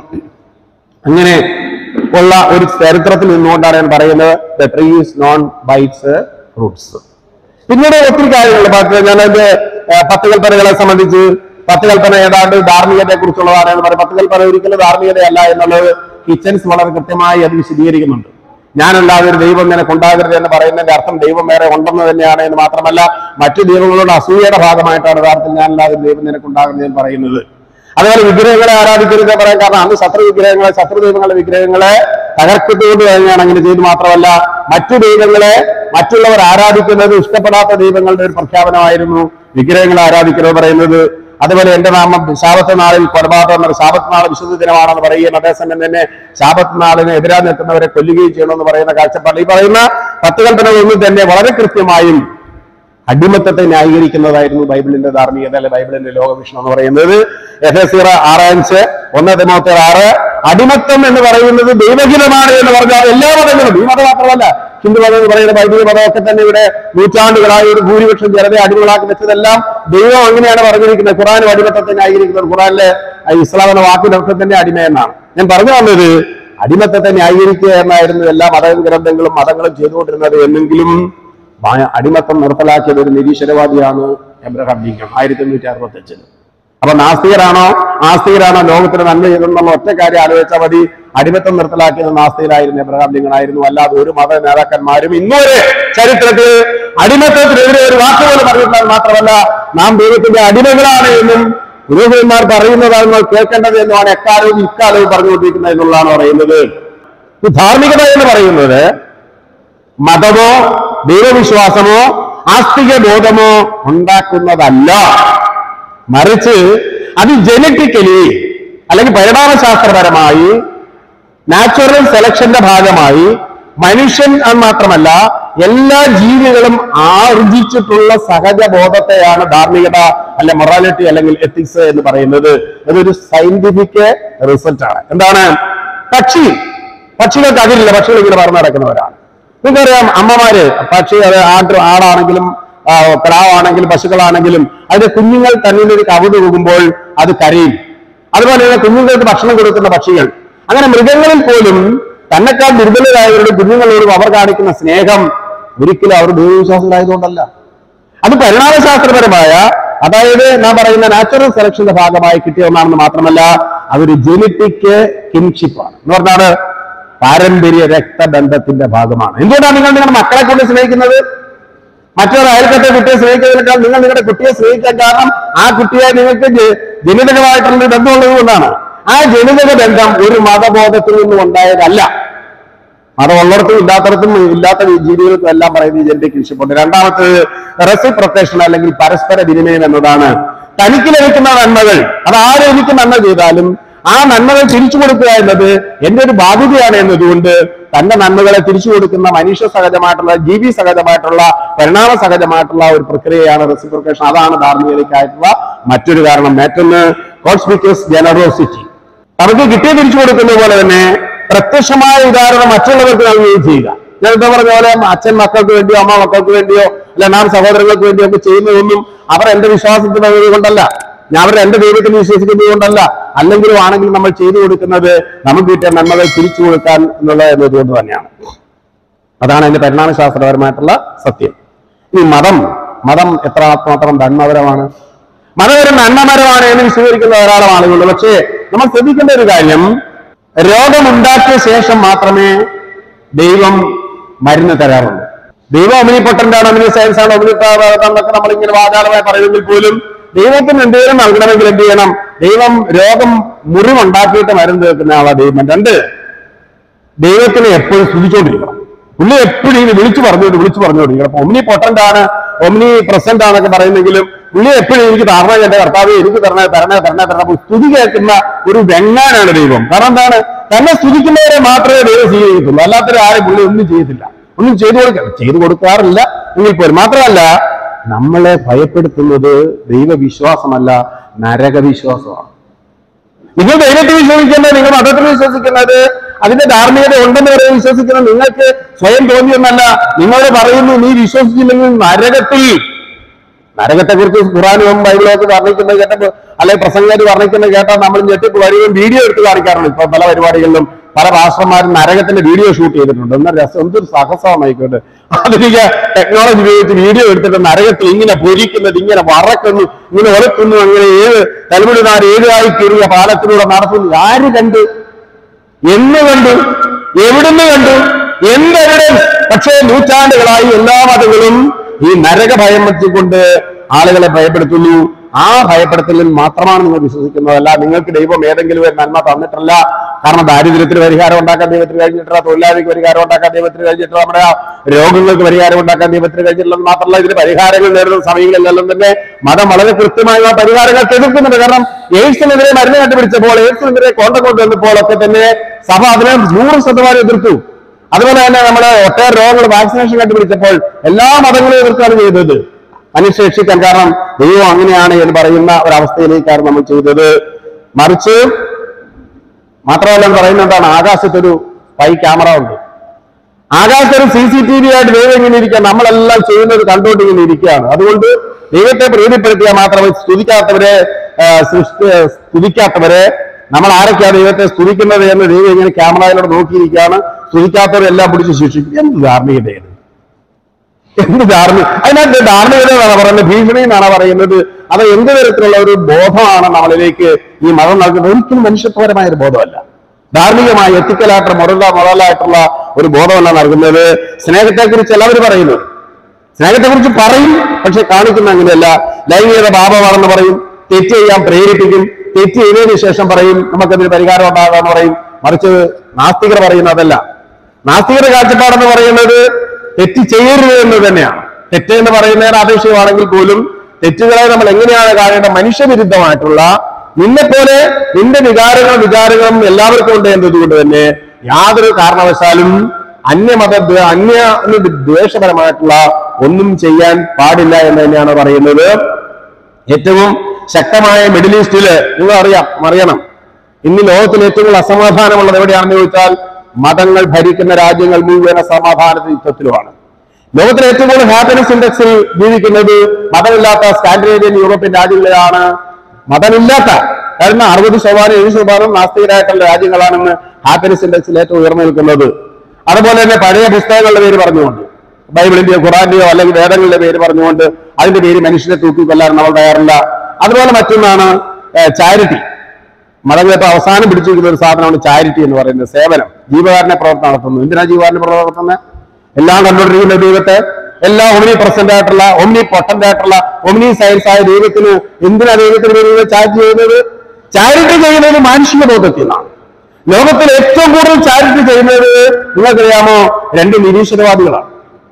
അങ്ങനെ ഉള്ള ഒരു ചരിത്രത്തിൽ നിന്നുകൊണ്ടാണ് ഞാൻ പറയുന്നത് the tree is known by its fruits. പിന്നീട് ഒത്തിരി കാര്യങ്ങൾ ഞാൻ അതിന്റെ പത്ത് കൽപ്പനകളെ സംബന്ധിച്ച്, പത്ത് കൽപ്പന ഏതാണ്ട് ധാർമ്മികതയെ കുറിച്ചുള്ളതാണ് എന്ന് പറയും. പത്ത് കൽപ്പന ഒരിക്കലും ധാർമ്മികതയല്ല എന്നുള്ളത് കിച്ചൻസ് വളരെ കൃത്യമായി അത് വിശദീകരിക്കുന്നുണ്ട്. ഞാനല്ലാതെ ഒരു ദൈവം ഇങ്ങനെ കൊണ്ടാകരുത് എന്ന് പറയുന്നതിന്റെ അർത്ഥം ദൈവം വേറെ ഉണ്ടെന്ന് തന്നെയാണ് എന്ന് മാത്രമല്ല, മറ്റു ദൈവങ്ങളോട് അസൂയയുടെ ഭാഗമായിട്ടാണ് യഥാർത്ഥത്തിൽ ഞാനല്ലാതെ ദൈവം നിനക്കുണ്ടാകരുത് എന്ന് പറയുന്നത്. അതുപോലെ വിഗ്രഹങ്ങളെ ആരാധിക്കരുത് പറയാൻ കാരണം അന്ന് ശത്രു വിഗ്രഹങ്ങളെ ശത്രു ദൈവങ്ങളുടെ വിഗ്രഹങ്ങളെ തകർക്കത്തുകൊണ്ട് തന്നെയാണ് അങ്ങനെ ചെയ്തു. മാത്രമല്ല, മറ്റു ദൈവങ്ങളെ മറ്റുള്ളവർ ആരാധിക്കുന്നത് ഇഷ്ടപ്പെടാത്ത ദൈവങ്ങളുടെ ഒരു പ്രഖ്യാപനമായിരുന്നു വിഗ്രഹങ്ങളെ ആരാധിക്കുന്നത് പറയുന്നത്. അതുപോലെ എന്റെ നാമം ശാബത്ത് നാളിൽ കൊലപാതകം, ശാബത്ത് നാൾ വിശുദ്ധ ദിനമാണെന്ന് പറയുകയും അതേസമയം തന്നെ ശാബത്ത് നാളിന് എതിരാ നിൽക്കുന്നവരെ കൊല്ലുകയും ചെയ്യണമെന്ന് പറയുന്ന കാഴ്ചപ്പാട്. ഈ പറയുന്ന പത്ത് കൽപ്പനകളൊന്നും തന്നെ വളരെ കൃത്യമായും അടിമത്തത്തെ ന്യായീകരിക്കുന്നതായിരുന്നു ബൈബിളിന്റെ ധാർമ്മികത അല്ലെ ബൈബിളിന്റെ ലോകവീക്ഷണം എന്ന് പറയുന്നത്. എഫെസ്യർ ആറ് അഞ്ച്, ഒന്ന് തിമോത്തി ആറ്. അടിമത്തം എന്ന് പറയുന്നത് ദൈവഹിതമാണ് എന്ന് പറഞ്ഞാൽ എല്ലാ മതങ്ങളും, ഈ മതം മാത്രമല്ല ഹിന്ദു മതം എന്ന് പറയുന്ന ബൈബിൾ മതമൊക്കെ തന്നെ ഇവിടെ നൂറ്റാണ്ടുകളായ ഒരു ഭൂരിപക്ഷം ജനതയെ അടിമകളാക്കി വെച്ചതെല്ലാം ദൈവം അങ്ങനെയാണ് പറഞ്ഞിരിക്കുന്നത്. ഖുറാനും അടിമത്തത്തെ ന്യായീകരിക്കുന്നത്. ഖുറാനിലെ ഇസ്ലാം എന്ന വാക്കിന്റെ അർത്ഥത്തിന്റെ അടിമ എന്നാണ് ഞാൻ പറഞ്ഞു വന്നത്. അടിമത്തത്തെ ന്യായീകരിക്കുക എന്നായിരുന്നു എല്ലാ മത ഗ്രന്ഥങ്ങളും മതങ്ങളും ചെയ്തുകൊണ്ടിരുന്നത്. എന്നെങ്കിലും അടിമത്തം നിർത്തലാക്കിയത് ഒരു നിരീശ്വരവാദിയാണ് എബ്രഹാം ലിങ്കൺ ആയിരത്തി എണ്ണൂറ്റി അറുപത്തി അഞ്ചില്. അപ്പൊ നാസ്തികരാണോ ആസ്തികരാണോ ലോകത്തിന് നന്മ ചെയ്തെന്നുള്ള ഒറ്റ കാര്യം ആലോചിച്ചാൽ മതി. അടിമത്തം നിർത്തലാക്കിയത് നാസ്തികരായിരുന്നു, എബ്രഹാം ലിങ്കണായിരുന്നു. അല്ലാതെ ഒരു മത നേതാക്കന്മാരും ഇന്നുവരെ ചരിത്രത്തിൽ അടിമത്തത്തിനെതിരെ ഒരു വാക്കുപോലെ പറഞ്ഞിട്ടുള്ളത് മാത്രമല്ല, നാം ദൈവത്തിന്റെ അടിമകളാണ് എന്നും പുരോഹിതന്മാർ പറയുന്നതാണ് നമ്മൾ കേൾക്കേണ്ടത് എന്നുമാണ് എക്കാലവും ഇക്കാലവും പറഞ്ഞുകൊണ്ടിരിക്കുന്നത് എന്നുള്ളതാണ് പറയുന്നത്. ഈ ധാർമ്മികത എന്ന് പറയുന്നത് മതമോ ദൈവവിശ്വാസമോ ആസ്തിക ബോധമോ ഉണ്ടാക്കുന്നതല്ല, മറിച്ച് അത് ജനറ്റിക്കലി അല്ലെങ്കിൽ പരിണാമശാസ്ത്രപരമായി നാച്ചുറൽ സെലക്ഷന്റെ ഭാഗമായി മനുഷ്യൻ എന്ന് മാത്രമല്ല എല്ലാ ജീവികളും ആർജിച്ചിട്ടുള്ള സഹജ ബോധത്തെയാണ് ധാർമ്മികത അല്ലെ മൊറാലിറ്റി അല്ലെങ്കിൽ എത്തിക്സ് എന്ന് പറയുന്നത്. അതൊരു സയന്റിഫിക് റിസൾട്ട് ആണ്. എന്താണ്? പക്ഷി പക്ഷികൾക്ക് അതിലില്ല, പക്ഷികൾ ഇങ്ങനെ പറന്ന് നടക്കുന്നവരാണ്. നിങ്ങൾക്കറിയാം, അമ്മമാര് പക്ഷി അത് ആട് ആടാണെങ്കിലും കിടാവാണെങ്കിലും പശുക്കളാണെങ്കിലും അതിന്റെ കുഞ്ഞുങ്ങൾ തന്നിലൊരു കവിട് പോകുമ്പോൾ അത് കരയും. അതുപോലെ തന്നെ കുഞ്ഞുങ്ങൾക്ക് ഭക്ഷണം കൊടുക്കുന്ന പക്ഷികൾ, അങ്ങനെ മൃഗങ്ങളിൽ പോലും തന്നെക്കാൾ ദുർബലരായവരുടെ കുഞ്ഞുങ്ങളോടും അവർ കാണിക്കുന്ന സ്നേഹം ഒരിക്കലും അവർ ദൈവവിശ്വാസത്തിലായതുകൊണ്ടല്ല. അത് പരിണാമശാസ്ത്രപരമായ, അതായത് നാം പറയുന്ന നാച്ചുറൽ സെലക്ഷന്റെ ഭാഗമായി കിട്ടിയ ഒന്നാണെന്ന് മാത്രമല്ല, അതൊരു ജെനറ്റിക് കിൻഷിപ്പാണ് എന്ന് പറഞ്ഞാൽ പാരമ്പര്യ രക്തബന്ധത്തിന്റെ ഭാഗമാണ്. എന്തുകൊണ്ടാണ് നിങ്ങൾ നിങ്ങളുടെ മക്കളെ കൊണ്ട് സ്നേഹിക്കുന്നത്? മറ്റൊരു അയൽക്കത്തെ കുട്ടിയെ സ്നേഹിക്കുന്നതിനേക്കാൾ നിങ്ങൾ നിങ്ങളുടെ കുട്ടിയെ സ്നേഹിക്കാൻ കാരണം ആ കുട്ടിയെ നിങ്ങൾക്ക് ജനിതകമായിട്ടുള്ള ബന്ധമുള്ളത് കൊണ്ടാണ്. ആ ജനിതക ബന്ധം ഒരു മതബോധത്തിൽ നിന്നും ഉണ്ടായതല്ല. മതമുള്ളിടത്തും ഇല്ലാത്തടത്തും ഇല്ലാത്ത ജീവികൾക്കും എല്ലാം പറയുന്നത് ജെനറ്റിക് കിൻഷിപ്പുണ്ട്. രണ്ടാമത്തേത് റെസിപ്രൊക്കേഷൻ അല്ലെങ്കിൽ പരസ്പര വിനിമയം എന്നതാണ്. തനിക്ക് ലഭിക്കുന്ന നന്മകൾ, അത് ആരും എനിക്ക് നന്മ ചെയ്താലും ആ നന്മകൾ തിരിച്ചു കൊടുക്കുക എന്നത് എന്റെ ഒരു ബാധ്യതയാണ് എന്നതുകൊണ്ട് തന്റെ നന്മകളെ തിരിച്ചു കൊടുക്കുന്ന മനുഷ്യ സഹജമായിട്ടുള്ള ജീവി സഹജമായിട്ടുള്ള പരിണാമ സഹജമായിട്ടുള്ള ഒരു പ്രക്രിയയാണ് റെസിപ്രൊക്കേഷൻ. അതാണ് ധാർമ്മികതയ്ക്കായിട്ടുള്ള മറ്റൊരു കാരണം. മറ്റൊന്ന് കോൺസ്പിക്വസ് ജനറോസിറ്റി. നമുക്ക് കിട്ടിയ തിരിച്ചു കൊടുക്കുന്നത് പോലെ തന്നെ പ്രത്യക്ഷമായ ഉദാഹരണം മറ്റുള്ളവർക്ക് നൽകുകയും ചെയ്യുക. ഞാൻ എന്താ പറഞ്ഞ പോലെ അച്ഛൻ മക്കൾക്ക് വേണ്ടിയോ അമ്മ മക്കൾക്ക് വേണ്ടിയോ അല്ല നാം സഹോദരങ്ങൾക്ക് വേണ്ടിയോ ഒക്കെ ചെയ്യുന്നതൊന്നും അവർ എന്റെ വിശ്വാസത്തിന് കൊണ്ടല്ല, ഞാൻ അവരുടെ എന്റെ ദൈവത്തിൽ വിശ്വസിക്കുന്നത് കൊണ്ടല്ല, അല്ലെങ്കിലും ആണെങ്കിലും നമ്മൾ ചെയ്തു കൊടുക്കുന്നത് നമുക്ക് കിട്ടിയ നന്മകൾ തിരിച്ചു കൊടുക്കാൻ എന്നുള്ള എന്നതുകൊണ്ട് തന്നെയാണ്. അതാണ് അതിന്റെ പരിണാമശാസ്ത്രപരമായിട്ടുള്ള സത്യം. ഈ മതം മതം എത്ര മാത്രം നന്മപരമാണ്, മതം ഒരു നന്മപരമാണ് എന്ന് വിശദീകരിക്കുന്ന ധാരാളം ആളുകളുണ്ട്. പക്ഷേ നമ്മൾ ശ്രദ്ധിക്കേണ്ട ഒരു കാര്യം, രോഗമുണ്ടാക്കിയ ശേഷം മാത്രമേ ദൈവം മരുന്ന് തരാറുള്ളൂ. ദൈവം ഒമിനി പൊട്ടന്റാണ്, ഒമിനി സയൻസ് ആണ്, ഒമിനി എന്നൊക്കെ നമ്മളിങ്ങനെ വാചാലമായി പറയുമെങ്കിൽ പോലും ദൈവത്തിന് എന്തെങ്കിലും നൽകണമെങ്കിൽ എന്ത് ചെയ്യണം? ദൈവം രോഗം മുറിവുണ്ടാക്കിയിട്ട് മരുന്ന് തീർക്കുന്ന ആളാണ് ദൈവം. രണ്ട്, ദൈവത്തിനെ എപ്പോഴും സ്തുതിച്ചുകൊണ്ടിരിക്കണം. പുള്ളി എപ്പോഴും ഇത് വിളിച്ചു പറഞ്ഞുകൊണ്ട് വിളിച്ചു പറഞ്ഞുകൊണ്ടിരിക്കണം. അപ്പൊ ഒമിനി പൊട്ടന്റ് ആണ്, ഒമിനി പ്രസന്റ് ആണെന്നൊക്കെ പറയുന്നെങ്കിലും പുള്ളി എപ്പോഴും എനിക്ക് തരണ എന്റെ കർത്താവ് എനിക്ക് തരണേ തരണേ തരണേ തരണ അപ്പൊ സ്തുതി കേൾക്കുന്ന ഒരു വെങ്ങാനാണ് ദൈവം. കാരണം എന്താണ്? തന്നെ സ്തുതിക്കുന്നവരെ മാത്രമേ ദൈവം സ്വീകരിക്കത്തുള്ളൂ, അല്ലാത്തവരെ ആരും പുള്ളി ഒന്നും ചെയ്യത്തില്ല, ഒന്നും ചെയ്തു കൊടുക്ക ചെയ്തു കൊടുക്കാറില്ല എങ്കിൽ പോലും. മാത്രമല്ല, നമ്മളെ ഭയപ്പെടുത്തുന്നത് ദൈവവിശ്വാസമല്ല നരകവിശ്വാസമാണ്. നിങ്ങൾ ദൈവത്തെ വിശ്വസിക്കേണ്ടത്, നിങ്ങൾ മതത്തിൽ വിശ്വസിക്കുന്നത്, അതിന്റെ ധാർമ്മികത ഉണ്ടെന്ന് വരെ വിശ്വസിക്കുന്നത് നിങ്ങൾക്ക് സ്വയം തോന്നിയൊന്നല്ല. നിങ്ങളോട് പറയുന്നു നീ വിശ്വസിച്ചില്ലെങ്കിൽ നരകത്തിൽ, നരകത്തെ കുറിച്ച് ഖുർആനും ബൈബിളൊക്കെ വർണ്ണിക്കുന്നത് കേട്ടപ്പോൾ അല്ലെങ്കിൽ പ്രസംഗമായിട്ട് വർണ്ണിക്കുന്നത് കേട്ടാൽ നമ്മൾ ഞെട്ടിപ്പ് വരികയും വീഡിയോ എടുത്ത് കാണിക്കാറുണ്ട്. ഇപ്പൊ പല പരിപാടികളിലും പല രാഷ്ട്രന്മാരും നരകത്തിന്റെ വീഡിയോ ഷൂട്ട് ചെയ്തിട്ടുണ്ട്. എന്നാൽ രസം എന്തൊരു സാഹസമായിക്കോട്ടെ, ആധുനിക ടെക്നോളജി ഉപയോഗിച്ച് വീഡിയോ എടുത്തിട്ട് നരകത്തിൽ ഇങ്ങനെ പൊരിക്കുന്നത്, ഇങ്ങനെ വറക്കുന്നു, ഇങ്ങനെ ഉറക്കുന്നു, അങ്ങനെ ഏത് തലമുടിനാർ ഏതായി കീറിയ പാലത്തിലൂടെ നടത്തുന്നു. ആര് കണ്ടു? എന്ന് കണ്ടു? എവിടുന്ന് കണ്ടു? എന്തെവിടെ? പക്ഷേ നൂറ്റാണ്ടുകളായി എല്ലാ മതങ്ങളും ഈ നരക ഭയം വെച്ചുകൊണ്ട് ആളുകളെ ഭയപ്പെടുത്തുന്നു. ആ ഭയപ്പെടുത്തലിൽ മാത്രമാണ് നിങ്ങൾ വിശ്വസിക്കുന്നതല്ല. നിങ്ങൾക്ക് ദൈവം ഏതെങ്കിലും ഒരു നന്മ തന്നിട്ടല്ല. കാരണം ദാരിദ്ര്യത്തിന് പരിഹാരം ഉണ്ടാക്കാൻ ദൈവത്തിന് കഴിഞ്ഞിട്ടില്ല, തൊഴിലാളിക്ക് പരിഹാരം ഉണ്ടാക്കാൻ ദൈവത്തിന് കഴിഞ്ഞിട്ടില്ല, നമ്മുടെ രോഗങ്ങൾക്ക് പരിഹാരം ഉണ്ടാക്കാൻ ദൈവത്തിന് കഴിഞ്ഞിട്ടില്ലെന്ന് മാത്രമല്ല, ഇതിന് പരിഹാരങ്ങൾ നേടുന്ന സമയങ്ങളിലെല്ലാം തന്നെ മതം വളരെ കൃത്യമായ പരിഹാരങ്ങൾക്ക് എതിർക്കുന്നുണ്ട്. കാരണം എയ്ഡ്സിനെതിരെ മരുന്ന് കണ്ടുപിടിച്ചപ്പോൾ, എയ്ഡ്സിനെതിരെ കോണ്ടം കൊണ്ടുവന്നപ്പോൾ ഒക്കെ തന്നെ സഭ അതിനെ നൂറ് ശതമാനം എതിർത്തു. അതുപോലെ തന്നെ നമ്മുടെ ഒട്ടേറെ രോഗങ്ങൾ വാക്സിനേഷൻ കണ്ടുപിടിച്ചപ്പോൾ എല്ലാ മതങ്ങളും എതിർക്കാണ് ചെയ്തത്, മനുഷ്യ രക്ഷിക്കാൻ. കാരണം ദൈവം അങ്ങനെയാണ് എന്ന് പറയുന്ന ഒരവസ്ഥയിലേക്കാണ് നമ്മൾ ചെയ്തത്. മറിച്ച് മാത്രമല്ല പറയുന്നത് എന്താണ്? ആകാശത്തൊരു സ്പൈ ക്യാമറ ഉണ്ട്, ആകാശത്തൊരു സി സി ടി വി ആയിട്ട് ദൈവം ഇങ്ങനെ ഇരിക്കുക, നമ്മളെല്ലാം ചെയ്യുന്നത് കണ്ടുകൊണ്ട് ഇങ്ങനെ ഇരിക്കുകയാണ്. അതുകൊണ്ട് ദൈവത്തെ പ്രീതിപ്പെടുത്തിയാൽ മാത്രമേ സ്തുതിക്കാത്തവരെ സ്തുതിക്കാത്തവരെ നമ്മൾ ആരൊക്കെയാണ് ദൈവത്തെ സ്തുതിക്കുന്നത് എന്ന് ദൈവം ഇങ്ങനെ ക്യാമറയിലൂടെ നോക്കിയിരിക്കുകയാണ്. സ്തുതിക്കാത്തവരെല്ലാം പിടിച്ച് ശിക്ഷിക്കും. എന്ത് ധാർമ്മികതയാണ്? എന്ത് ധാർമ്മിക അതിനകത്ത് ധാർമ്മികത എന്നാണ് പറയുന്നത്, ഭീഷണി എന്നാണ് പറയുന്നത്. അത് എന്ത് തരത്തിലുള്ള ഒരു ബോധമാണ് നമ്മളിലേക്ക് ഈ മതം നൽകുന്നത്? ഒരിക്കലും മനുഷ്യത്വപരമായ ഒരു ബോധമല്ല. ധാർമ്മികമായി എത്തിക്കലായിട്ടുള്ള മുറല മുറലായിട്ടുള്ള ഒരു ബോധമല്ല നൽകുന്നത്. സ്നേഹത്തെക്കുറിച്ച് എല്ലാവരും പറയുന്നു, സ്നേഹത്തെക്കുറിച്ച് പറയും, പക്ഷെ കാണിക്കുന്ന അങ്ങനെയല്ല. ലൈംഗികത പാപമാണെന്ന് പറയും, തെറ്റ് ചെയ്യാൻ പ്രേരിപ്പിക്കും, തെറ്റ് ചെയ്തതിനു ശേഷം പറയും നമുക്കതിന് പരിഹാരം ഉണ്ടാകാന്ന് പറയും. മറിച്ച് നാസ്തികർ പറയുന്നതല്ല. നാസ്തികരുടെ കാഴ്ചപ്പാടെന്ന് പറയുന്നത് തെറ്റ് ചെയ്യരുത് എന്ന് തന്നെയാണ്. തെറ്റെന്ന് പറയുന്നതിന് അപേക്ഷമാണെങ്കിൽ പോലും തെറ്റുകളെ നമ്മൾ എങ്ങനെയാണ് കാണേണ്ട, മനുഷ്യവിരുദ്ധമായിട്ടുള്ള, നിന്നെ പോലെ നിന്റെ വികാരങ്ങളും വിചാരങ്ങളും എല്ലാവർക്കും ഉണ്ട് എന്നതുകൊണ്ട് തന്നെ യാതൊരു കാരണവശാലും അന്യമത അന്യ ദ്വേഷപരമായിട്ടുള്ള ഒന്നും ചെയ്യാൻ പാടില്ല എന്ന് തന്നെയാണ് പറയുന്നത്. ഏറ്റവും ശക്തമായ മിഡിൽ ഈസ്റ്റില് നിങ്ങൾ അറിയാം അറിയണം ഇന്ന് ലോകത്തിൽ ഏറ്റവും കൂടുതൽ അസമാധാനമുള്ളത് എവിടെയാണെന്ന് ചോദിച്ചാൽ മതങ്ങൾ ഭരിക്കുന്ന രാജ്യങ്ങൾ മുഴുവൻ അസമാധാന യുദ്ധത്തിലുമാണ്. ലോകത്തിലെ ഏറ്റവും കൂടുതൽ ഹാപ്പിനെസ് ഇൻഡെക്സിൽ ജീവിക്കുന്നത് മതമില്ലാത്ത സ്കാൻഡിനേവിയൻ യൂറോപ്യൻ രാജ്യങ്ങളിലാണ്. മതമില്ലാത്ത കാരണം അറുപത് ശതമാനം എഴുപത് ശതമാനം നാസ്തികരായിട്ടുള്ള രാജ്യങ്ങളാണെന്ന് ഹാപ്പിനെസ് ഇൻഡെക്സിൽ ഏറ്റവും ഉയർന്നു നിൽക്കുന്നത്. അതുപോലെ തന്നെ പഴയ പുസ്തകങ്ങളുടെ പേര് പറഞ്ഞുകൊണ്ട്, ബൈബിളിന്റെയോ ഖുറാന്റെയോ അല്ലെങ്കിൽ വേദങ്ങളുടെ പേര് പറഞ്ഞുകൊണ്ട് അതിന്റെ പേര് മനുഷ്യരെ തൂക്കിക്കൊല്ലാൻ നമ്മൾ തയ്യാറില്ല. അതുപോലെ മറ്റൊന്നാണ് ചാരിറ്റി. മതങ്ങളെ അവസാനം പിടിച്ചിരിക്കുന്ന ഒരു സാധനമാണ് ചാരിറ്റി എന്ന് പറയുന്നത്, സേവനം. ജീവകാരുണ്യ പ്രവർത്തനം നടത്തുന്നു. എന്തിനാ ജീവകാരുണ്യ പ്രവർത്തനം നടത്തുന്നത്? എല്ലാം കണ്ടുകൊണ്ടിരിക്കുന്ന ദൈവത്തെ, എല്ലാം ഒമിനി പ്രസന്റ് ആയിട്ടുള്ള, ഒമിനി പൊട്ടന്റ് ആയിട്ടുള്ള, ഒമിനി സയൻസ് ആയ ദൈവത്തിന് എന്തിനാ ദൈവത്തിന് വേണ്ടി ചാരിറ്റി ചെയ്യുന്നത്? ചാരിറ്റി ചെയ്യുന്നത് മാനുഷിക ബോധത്തിൽ നിന്നാണ്. ലോകത്തിൽ ഏറ്റവും കൂടുതൽ ചാരിറ്റി ചെയ്യുന്നത് നിങ്ങൾക്കറിയാമോ? രണ്ട് നിരീശ്വരവാദികളാണ്.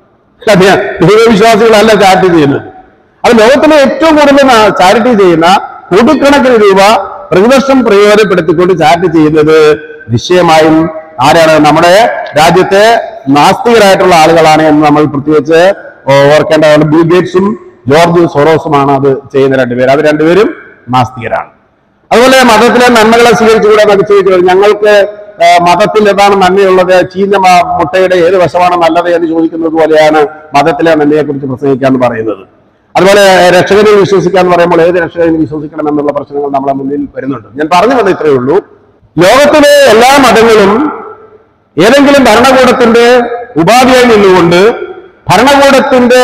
ദൈവവിശ്വാസികളല്ല ചാരിറ്റി ചെയ്യുന്നത്. അത് ലോകത്തിലെ ഏറ്റവും കൂടുതൽ ചാരിറ്റി ചെയ്യുന്ന കോടിക്കണക്കിന് രൂപ പ്രതിവർഷം പ്രയോജനപ്പെടുത്തിക്കൊണ്ട് ചാരിറ്റി ചെയ്യുന്നത് നിശ്ചയമായും ആരാണ്? നമ്മുടെ രാജ്യത്തെ നാസ്തികരായിട്ടുള്ള ആളുകളാണ് എന്ന് നമ്മൾ പ്രത്യേകിച്ച് ഓർക്കേണ്ടതാണ്. ബിൽ ഗേറ്റ്സും ജോർജ് സോറോസുമാണ് അത് ചെയ്യുന്ന രണ്ടുപേർ. അത് രണ്ടുപേരും നാസ്തികരാണ്. അതുപോലെ മതത്തിലെ നന്മകളെ സ്വീകരിച്ചുകൂടെ എന്നൊക്കെ ചോദിക്കുന്നത്, ഞങ്ങൾക്ക് മതത്തിൽ ഏതാണ് നന്മയുള്ളത്, ചീഞ്ഞ മുട്ടയുടെ ഏത് വശമാണ് നല്ലത് എന്ന് ചോദിക്കുന്നത് പോലെയാണ് മതത്തിലെ നന്മയെ കുറിച്ച് പ്രസംഗിക്കാന്ന് പറയുന്നത്. അതുപോലെ രക്ഷകനെ വിശ്വസിക്കാന്ന് പറയുമ്പോൾ ഏത് രക്ഷകനെ വിശ്വസിക്കണം എന്നുള്ള പ്രശ്നങ്ങൾ നമ്മളെ മുന്നിൽ വരുന്നുണ്ട്. ഞാൻ പറഞ്ഞു വന്നത് ഇത്രയേ ഉള്ളൂ. ലോകത്തിലെ എല്ലാ മതങ്ങളും ഏതെങ്കിലും ഭരണകൂടത്തിന്റെ ഉപാധിയായി നിന്നുകൊണ്ട് ഭരണകൂടത്തിന്റെ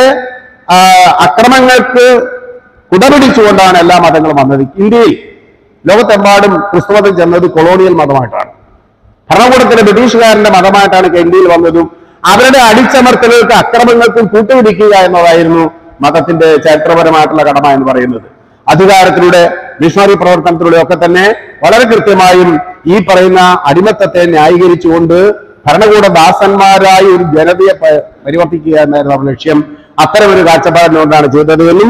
അക്രമങ്ങൾക്ക് കുടപിടിച്ചുകൊണ്ടാണ് എല്ലാ മതങ്ങളും വന്നത്. ഇന്ത്യയിൽ ലോകത്തെമ്പാടും ക്രിസ്തുമതം ചെന്നത് കൊളോണിയൽ മതമായിട്ടാണ്. ഭരണകൂടത്തിന്റെ ബ്രിട്ടീഷുകാരന്റെ മതമായിട്ടാണ് ഇന്ത്യയിൽ വന്നതും. അവരുടെ അടിച്ചമർത്തലുകൾക്ക് അക്രമങ്ങൾക്കും കൂട്ടുപിടിക്കുക എന്നതായിരുന്നു മതത്തിന്റെ ചരിത്രപരമായിട്ടുള്ള കടമ എന്ന് പറയുന്നത്. അധികാരത്തിലൂടെ മിഷണറി പ്രവർത്തനത്തിലൂടെ ഒക്കെ തന്നെ വളരെ കൃത്യമായും ഈ പറയുന്ന അടിമത്തത്തെ ന്യായീകരിച്ചുകൊണ്ട് ഭരണകൂട ദാസന്മാരായി ഒരു ജനതയെ പരിവർത്തിക്കുക എന്നായിരുന്നു അവരുടെ ലക്ഷ്യം. അത്തരം ഒരു കാഴ്ചപ്പാടിനോടാണ് ചെയ്തത് എന്നും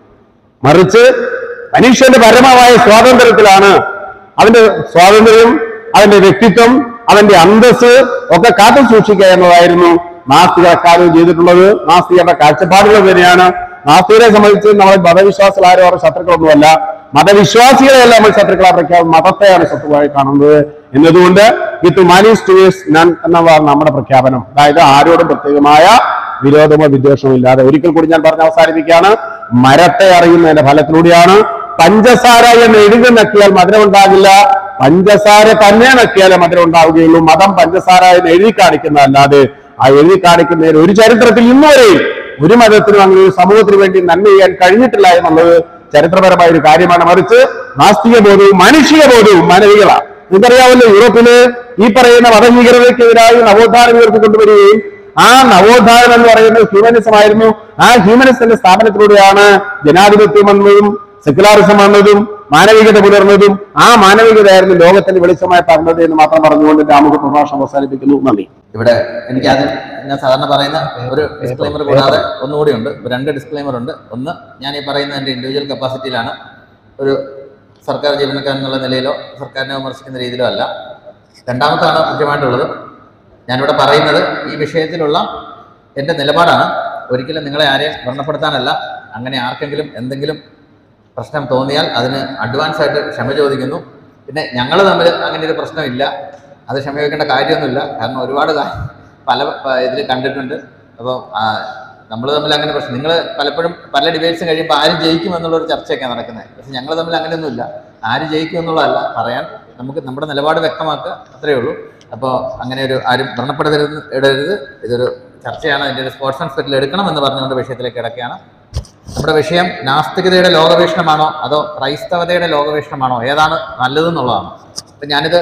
മറിച്ച് മനുഷ്യന്റെ പരമമായ സ്വാതന്ത്ര്യത്തിലാണ് അവന്റെ സ്വാതന്ത്ര്യം, അവന്റെ വ്യക്തിത്വം, അവന്റെ അന്തസ് ഒക്കെ കാത്തു സൂക്ഷിക്കുക എന്നതായിരുന്നു നാസ്തിക അക്കാദമി ചെയ്തിട്ടുള്ളത്. നാസ്തികരുടെ കാഴ്ചപ്പാടുകൾ തന്നെയാണ്. നാസ്തികരെ സംബന്ധിച്ച് നമ്മൾ മതവിശ്വാസികൾ ആരും അവരുടെ ശത്രുക്കളൊന്നുമല്ല. മതവിശ്വാസികളെയല്ല നമ്മൾ ശത്രുക്കളെ പ്രഖ്യാപനം, മതത്തെയാണ് ശത്രുവായി കാണുന്നത് എന്നതുകൊണ്ട് with malice towards none എന്നതാണ് നമ്മുടെ പ്രഖ്യാപനം. അതായത് ആരോടും പ്രത്യേകമായ വിരോധമോ വിദ്വേഷമോ ഇല്ലാതെ. ഒരിക്കൽ കൂടി ഞാൻ പറഞ്ഞ് അവസാനിപ്പിക്കുകയാണ്. മരത്തെ അറിയുന്നതിന്റെ ഫലത്തിലൂടെയാണ്. പഞ്ചസാര എന്ന് എഴുതി നക്കിയാൽ മധുരം ഉണ്ടാകില്ല, പഞ്ചസാര തന്നെ നക്കിയാലേ മധുരം ഉണ്ടാവുകയുള്ളൂ. മതം പഞ്ചസാര എന്ന് എഴുതി കാണിക്കുന്നതല്ലാതെ ആ എഴുതി കാണിക്കുന്നതിന് ഒരു ചരിത്രത്തിൽ ഇന്നുവരെയും ഒരു മതത്തിനും അങ്ങനെ ഒരു സമൂഹത്തിന് വേണ്ടി നന്മ ചെയ്യാൻ കഴിഞ്ഞിട്ടില്ല എന്നുള്ളത് ചരിത്രപരമായ ഒരു കാര്യമാണ്. മറിച്ച് നാസ്തിക ബോധവും മാനുഷിക ബോധവും മാനവികളാണ്. നിങ്ങൾക്കറിയാമല്ലോ, യൂറോപ്പില് ഈ പറയുന്ന മതഭീകരതയ്ക്കെതിരായി നവോത്ഥാനം ഉയർത്തിക്കൊണ്ടുവരികയും ആ നവോത്ഥാനം എന്ന് പറയുന്നത് ഹ്യൂമനിസം ആയിരുന്നു. ആ ഹ്യൂമനിസത്തിന്റെ സ്ഥാപനത്തിലൂടെയാണ് ജനാധിപത്യം വന്നതും സെക്യുലാറിസം വന്നതും മാനവികത പുലർന്നതും. ആ മാനവികതയായിരുന്നു ലോകത്തിന്റെ വെളിച്ചമായി പറഞ്ഞത് എന്ന് മാത്രം പറഞ്ഞുകൊണ്ട് എന്റെ ആമുഖ പ്രഭാഷണം അവസാനിപ്പിക്കുന്നു. നന്ദി. ഇവിടെ എനിക്ക് ആദ്യം ഞാൻ സാധാരണ പറയുന്ന ഒരു ഡിസ്ക്ലൈമർ കൂടാതെ ഒന്നുകൂടി ഉണ്ട്, രണ്ട് ഡിസ്ക്ലൈമർ ഉണ്ട്. ഒന്ന്, ഞാൻ ഈ പറയുന്ന എൻ്റെ ഇൻഡിവിജ്വൽ കപ്പാസിറ്റിയിലാണ്, ഒരു സർക്കാർ ജീവനക്കാരൻ എന്നുള്ള നിലയിലോ സർക്കാരിനെ വിമർശിക്കുന്ന രീതിയിലോ അല്ല. രണ്ടാമത്താണ് മുഖ്യമായിട്ടുള്ളത്, ഞാനിവിടെ പറയുന്നത് ഈ വിഷയത്തിലുള്ള എൻ്റെ നിലപാടാണ്. ഒരിക്കലും നിങ്ങളെ ആരെയും വ്രണപ്പെടുത്താനല്ല. അങ്ങനെ ആർക്കെങ്കിലും എന്തെങ്കിലും പ്രശ്നം തോന്നിയാൽ അതിന് അഡ്വാൻസ് ആയിട്ട് ക്ഷമ ചോദിക്കുന്നു. പിന്നെ ഞങ്ങൾ തമ്മിൽ അങ്ങനെ ഒരു പ്രശ്നമില്ല, അത് ക്ഷമ ചോദിക്കേണ്ട കാര്യമൊന്നുമില്ല. കാരണം ഒരുപാട് പല ഇതിൽ കണ്ടിട്ടുണ്ട്. അപ്പോൾ നമ്മൾ തമ്മിൽ അങ്ങനെ പ്രശ്നം, നിങ്ങൾ പലപ്പോഴും പല ഡിബേറ്റ്സും കഴിയുമ്പോൾ ആര് ജയിക്കും എന്നുള്ളൊരു ചർച്ചയൊക്കെയാണ് നടക്കുന്നത്. പക്ഷെ ഞങ്ങൾ തമ്മിൽ അങ്ങനെയൊന്നുമില്ല. ആര് ജയിക്കും എന്നുള്ളതല്ല പറയാൻ, നമുക്ക് നമ്മുടെ നിലപാട് വ്യക്തമാക്കുക, അത്രയേ ഉള്ളൂ. അപ്പോൾ അങ്ങനെ ഒരു ആരും വ്രണപ്പെടുത്തരുത് ഇടരുത്. ഇതൊരു ചർച്ചയാണ്, അതിൻ്റെ ഒരു സ്പോർട്സ്മാൻ സ്പിരിറ്റിൽ എടുക്കണം എന്ന് പറഞ്ഞുകൊണ്ട് വിഷയത്തിലേക്ക് കിടക്കുകയാണ്. നമ്മുടെ വിഷയം നാസ്തികതയുടെ ലോകവീക്ഷണമാണോ അതോ ക്രൈസ്തവതയുടെ ലോകവീക്ഷണമാണോ, ഏതാണ് നല്ലതെന്നുള്ളതാണ്. അപ്പം ഞാനിത്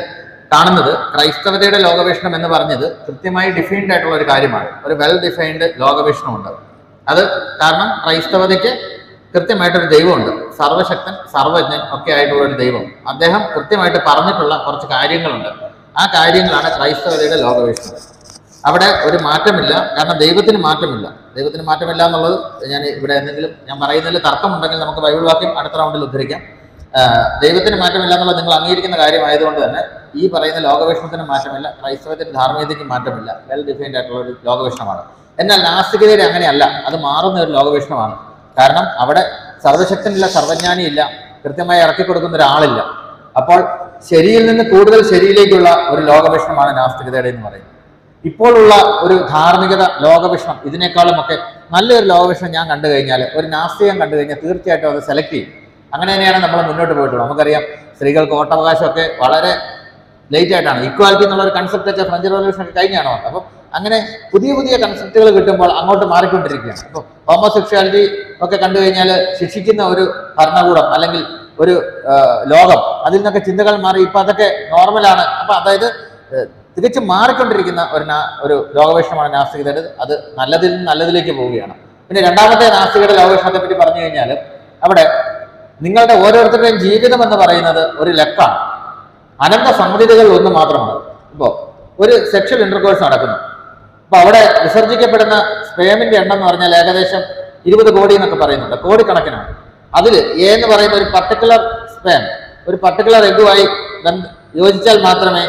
കാണുന്നത് ക്രൈസ്തവതയുടെ ലോകവീക്ഷണം എന്ന് പറഞ്ഞത് കൃത്യമായി ഡിഫൈൻഡ് ആയിട്ടുള്ള ഒരു കാര്യമാണ്. ഒരു വെൽ ഡിഫൈൻഡ് ലോകവീക്ഷണമുണ്ട്. അത് കാരണം ക്രൈസ്തവതയ്ക്ക് കൃത്യമായിട്ടൊരു ദൈവമുണ്ട്, സർവശക്തൻ സർവജ്ഞൻ ഒക്കെ ആയിട്ടുള്ള ഒരു ദൈവം. അദ്ദേഹം കൃത്യമായിട്ട് പറഞ്ഞിട്ടുള്ള കുറച്ച് കാര്യങ്ങളുണ്ട്. ആ കാര്യങ്ങളാണ് ക്രൈസ്തവതയുടെ ലോകവീക്ഷണം. അവിടെ ഒരു മാറ്റമില്ല, കാരണം ദൈവത്തിന് മാറ്റമില്ല. ദൈവത്തിന് മാറ്റമില്ല എന്നുള്ളത് ഞാൻ ഇവിടെ എന്തെങ്കിലും ഞാൻ പറയുന്നതിൽ തർക്കമുണ്ടെങ്കിൽ നമുക്ക് ബൈബിൾ വാക്യം അടുത്ത റൗണ്ടിൽ ഉദ്ധരിക്കാം. ദൈവത്തിന് മാറ്റമില്ല എന്നുള്ളത് നിങ്ങൾ അംഗീകരിക്കുന്ന കാര്യമായതുകൊണ്ട് തന്നെ ഈ പറയുന്ന ലോകവീക്ഷണത്തിന് മാറ്റമില്ല, ക്രൈസ്തവത്തിന്റെ ധാർമ്മികതയ്ക്ക് മാറ്റമില്ല. വെൽ ഡിഫൈൻഡ് ആയിട്ടുള്ള ഒരു ലോകവീക്ഷണമാണ്. എന്നാൽ നാസ്തികതയിൽ അങ്ങനെയല്ല, അത് മാറുന്ന ഒരു ലോകവീക്ഷണമാണ്. കാരണം അവിടെ സർവശക്തനില്ല, സർവജ്ഞാനിയില്ല, കൃത്യമായി ഇറക്കി കൊടുക്കുന്ന ഒരാളില്ല. അപ്പോൾ ശരിയിൽ നിന്ന് കൂടുതൽ ശരിയിലേക്കുള്ള ഒരു ലോകവീക്ഷണമാണ് നാസ്തികതയുടെ എന്ന് പറയുന്നത്. ഇപ്പോഴുള്ള ഒരു ധാർമ്മികത ലോകവീക്ഷണം ഇതിനേക്കാളും ഒക്കെ നല്ലൊരു ലോകവീക്ഷണം ഞാൻ കണ്ടു കഴിഞ്ഞാൽ, ഒരു നാസ്തികം കണ്ടു കഴിഞ്ഞാൽ തീർച്ചയായിട്ടും അത് സെലക്ട് ചെയ്യും. അങ്ങനെ തന്നെയാണ് നമ്മൾ മുന്നോട്ട് പോയിട്ടുള്ളത്. നമുക്കറിയാം സ്ത്രീകൾക്ക് വോട്ടവകാശമൊക്കെ വളരെ ലേറ്റ് ആയിട്ടാണ്. ഈക്വാലിറ്റി എന്നുള്ള ഒരു കൺസെപ്റ്റ് വെച്ചാൽ ഫ്രഞ്ച് റവല്യൂഷൻ ഒക്കെ കഴിഞ്ഞാണോ. അപ്പം അങ്ങനെ പുതിയ പുതിയ കൺസെപ്റ്റുകൾ കിട്ടുമ്പോൾ അങ്ങോട്ട് മാറിക്കൊണ്ടിരിക്കുകയാണ്. അപ്പോൾ ഹോമോസെക്ഷുവാലിറ്റി ഒക്കെ കണ്ടു കഴിഞ്ഞാൽ ശിക്ഷിക്കുന്ന ഒരു ഭരണകൂടം അല്ലെങ്കിൽ ഒരു ലോകം, അതിൽ നിന്നൊക്കെ ചിന്തകൾ മാറി ഇപ്പം അതൊക്കെ നോർമലാണ്. അപ്പം അതായത് തികച്ചും മാറിക്കൊണ്ടിരിക്കുന്ന ഒരു ഒരു ലോകവീക്ഷണമാണ് നാസ്തികതയുടെ. അത് നല്ലതിൽ നിന്ന് നല്ലതിലേക്ക് പോവുകയാണ്. പിന്നെ രണ്ടാമത്തെ നാസ്തികയുടെ ലോകവീക്ഷണത്തെ പറ്റി പറഞ്ഞു കഴിഞ്ഞാൽ, അവിടെ നിങ്ങളുടെ ഓരോരുത്തരുടെയും ജീവിതം എന്ന് പറയുന്നത് ഒരു ലക്കാണ്, അനന്ത സമ്മതികൾ ഒന്ന് മാത്രമാണ്. ഇപ്പോൾ ഒരു സെക്ഷൽ ഇന്റർകോഴ്സ് നടക്കുന്നു. അപ്പൊ അവിടെ വിസർജിക്കപ്പെടുന്ന സ്പേമിന്റെ എണ്ണം എന്ന് പറഞ്ഞാൽ ഏകദേശം ഇരുപത് കോടി എന്നൊക്കെ പറയുന്നുണ്ട്, കോടിക്കണക്കിനാണ്. അതിൽ എ എന്ന് പറയുന്ന ഒരു പർട്ടിക്കുലർ സ്പേം ഒരു പർട്ടിക്കുലർ എഗ്ഗുമായി യോജിച്ചാൽ മാത്രമേ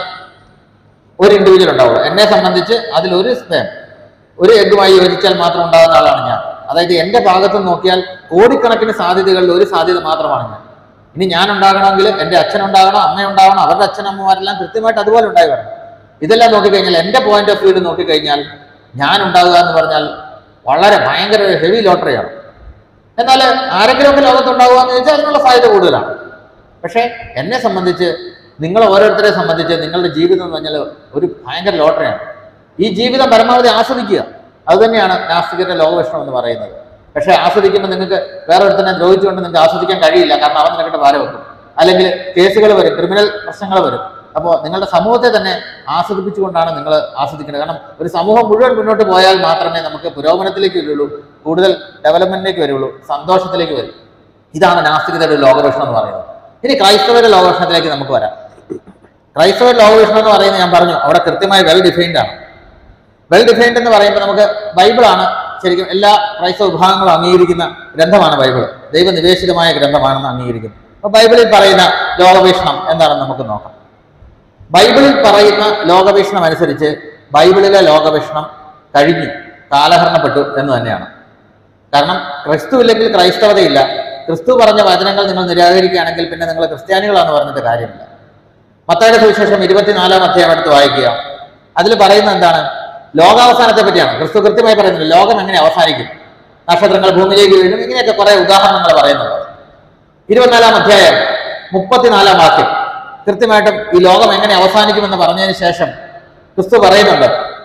ഒരു ഇൻഡിവിജ്വൽ ഉണ്ടാവുള്ളൂ. എന്നെ സംബന്ധിച്ച് അതിൽ ഒരു സ്പേം ഒരു എഗ്ഗുമായി യോജിച്ചാൽ മാത്രം ഉണ്ടാകുന്ന ആളാണ് ഞാൻ. അതായത് എന്റെ ഭാഗത്ത് നോക്കിയാൽ കോടിക്കണക്കിന് സാധ്യതകളിൽ ഒരു സാധ്യത മാത്രമാണ് ഞാൻ. ഇനി ഞാൻ ഉണ്ടാകണമെങ്കിൽ എൻ്റെ അച്ഛൻ ഉണ്ടാകണം, അമ്മ ഉണ്ടാകണം, അവരുടെ അച്ഛനമ്മമാരെല്ലാം കൃത്യമായിട്ട് അതുപോലെ ഉണ്ടായി വരണം. ഇതെല്ലാം നോക്കിക്കഴിഞ്ഞാൽ എൻ്റെ പോയിന്റ് ഓഫ് വ്യൂവിൽ നോക്കിക്കഴിഞ്ഞാൽ ഞാൻ ഉണ്ടാകുക എന്ന് പറഞ്ഞാൽ വളരെ ഭയങ്കര ഹെവി ലോട്ടറിയാണ്. എന്നാൽ ആരെങ്കിലുമൊക്കെ ലോകത്തുണ്ടാകുക എന്ന് ചോദിച്ചാൽ അതിനുള്ള സാധ്യത കൂടുതലാണ്. പക്ഷേ എന്നെ സംബന്ധിച്ച്, നിങ്ങൾ ഓരോരുത്തരെ സംബന്ധിച്ച് നിങ്ങളുടെ ജീവിതം എന്ന് പറഞ്ഞാൽ ഒരു ഭയങ്കര ലോട്ടറിയാണ്. ഈ ജീവിതം പരമാവധി ആസ്വദിക്കുക, അതുതന്നെയാണ് നാസ്തികരുടെ ലോകവീക്ഷണം എന്ന് പറയുന്നത്. പക്ഷേ ആസ്വദിക്കുമ്പോൾ നിങ്ങൾക്ക് വേറെ ഒരുത്തനെ ദ്രോഹിച്ചുകൊണ്ട് നിങ്ങൾക്ക് ആസ്വദിക്കാൻ കഴിയില്ല. കാരണം അവൻ നിങ്ങളുടെ ഭാരം വെക്കും, അല്ലെങ്കിൽ കേസുകൾ വരും, ക്രിമിനൽ പ്രശ്നങ്ങൾ വരും. അപ്പോൾ നിങ്ങളുടെ സമൂഹത്തെ തന്നെ ആസ്വദിപ്പിച്ചുകൊണ്ടാണ് നിങ്ങൾ ആസ്വദിക്കേണ്ടത്. കാരണം ഒരു സമൂഹം മുഴുവൻ മുന്നോട്ട് പോയാൽ മാത്രമേ നമുക്ക് പുരോഗമനത്തിലേക്ക് വരുള്ളൂ, കൂടുതൽ ഡെവലപ്മെന്റിലേക്ക് വരുള്ളൂ, സന്തോഷത്തിലേക്ക് വരും. ഇതാണ് നാസ്തികതയുടെ ലോകവീക്ഷണം എന്ന് പറയുന്നത്. ഇനി ക്രൈസ്തവരുടെ ലോകവീക്ഷണത്തിലേക്ക് നമുക്ക് വരാം. ക്രൈസ്തവ ലോകവീക്ഷണം എന്ന് പറയുന്നത് ഞാൻ പറഞ്ഞു, അവിടെ കൃത്യമായി വെൽ ഡിഫൈൻഡ് ആണ്. വെൽ ഡിഫൈൻഡ് എന്ന് പറയുമ്പോൾ നമുക്ക് ബൈബിളാണ് ശരിക്കും എല്ലാ ക്രൈസ്തവ വിഭാഗങ്ങളും അംഗീകരിക്കുന്ന ഗ്രന്ഥമാണ് ബൈബിൾ. ദൈവനിവേശിതമായ ഗ്രന്ഥമാണെന്ന് അംഗീകരിക്കുന്നു. അപ്പോൾ ബൈബിളിൽ പറയുന്ന ലോകവീക്ഷണം എന്താണെന്ന് നമുക്ക് നോക്കാം. ബൈബിളിൽ പറയുന്ന ലോകവീക്ഷണം അനുസരിച്ച് ബൈബിളിലെ ലോകവീക്ഷണം കഴിഞ്ഞു, കാലഹരണപ്പെട്ടു എന്ന് തന്നെയാണ്. കാരണം ക്രിസ്തു ഇല്ലെങ്കിൽ ക്രൈസ്തവതയില്ല. ക്രിസ്തു പറഞ്ഞ വചനങ്ങൾ നിങ്ങൾ നിരാകരിക്കുകയാണെങ്കിൽ പിന്നെ നിങ്ങൾ ക്രിസ്ത്യാനികളാണെന്ന് പറഞ്ഞിട്ട് കാര്യമില്ല. മത്തായിയുടെ സുവിശേഷം ഇരുപത്തിനാലാം അധ്യായം എടുത്ത് വായിക്കുക. അതിൽ പറയുന്നത് എന്താണ്? ലോകാവസാനത്തെ പറ്റിയാണ്. ക്രിസ്തു കൃത്യമായി പറയുന്നത് ലോകം എങ്ങനെ അവസാനിക്കും, നക്ഷത്രങ്ങൾ ഭൂമിയിലേക്ക് വീഴും, ഇങ്ങനെയൊക്കെ കുറെ ഉദാഹരണങ്ങൾ പറയുന്നുണ്ട്. ഇരുപത്തിനാലാം അധ്യായം മുപ്പത്തിനാലാം വാക്യം കൃത്യമായിട്ടും ഈ ലോകം എങ്ങനെ അവസാനിക്കുമെന്ന് പറഞ്ഞതിന് ശേഷം ക്രിസ്തു പറയുന്നുണ്ട്,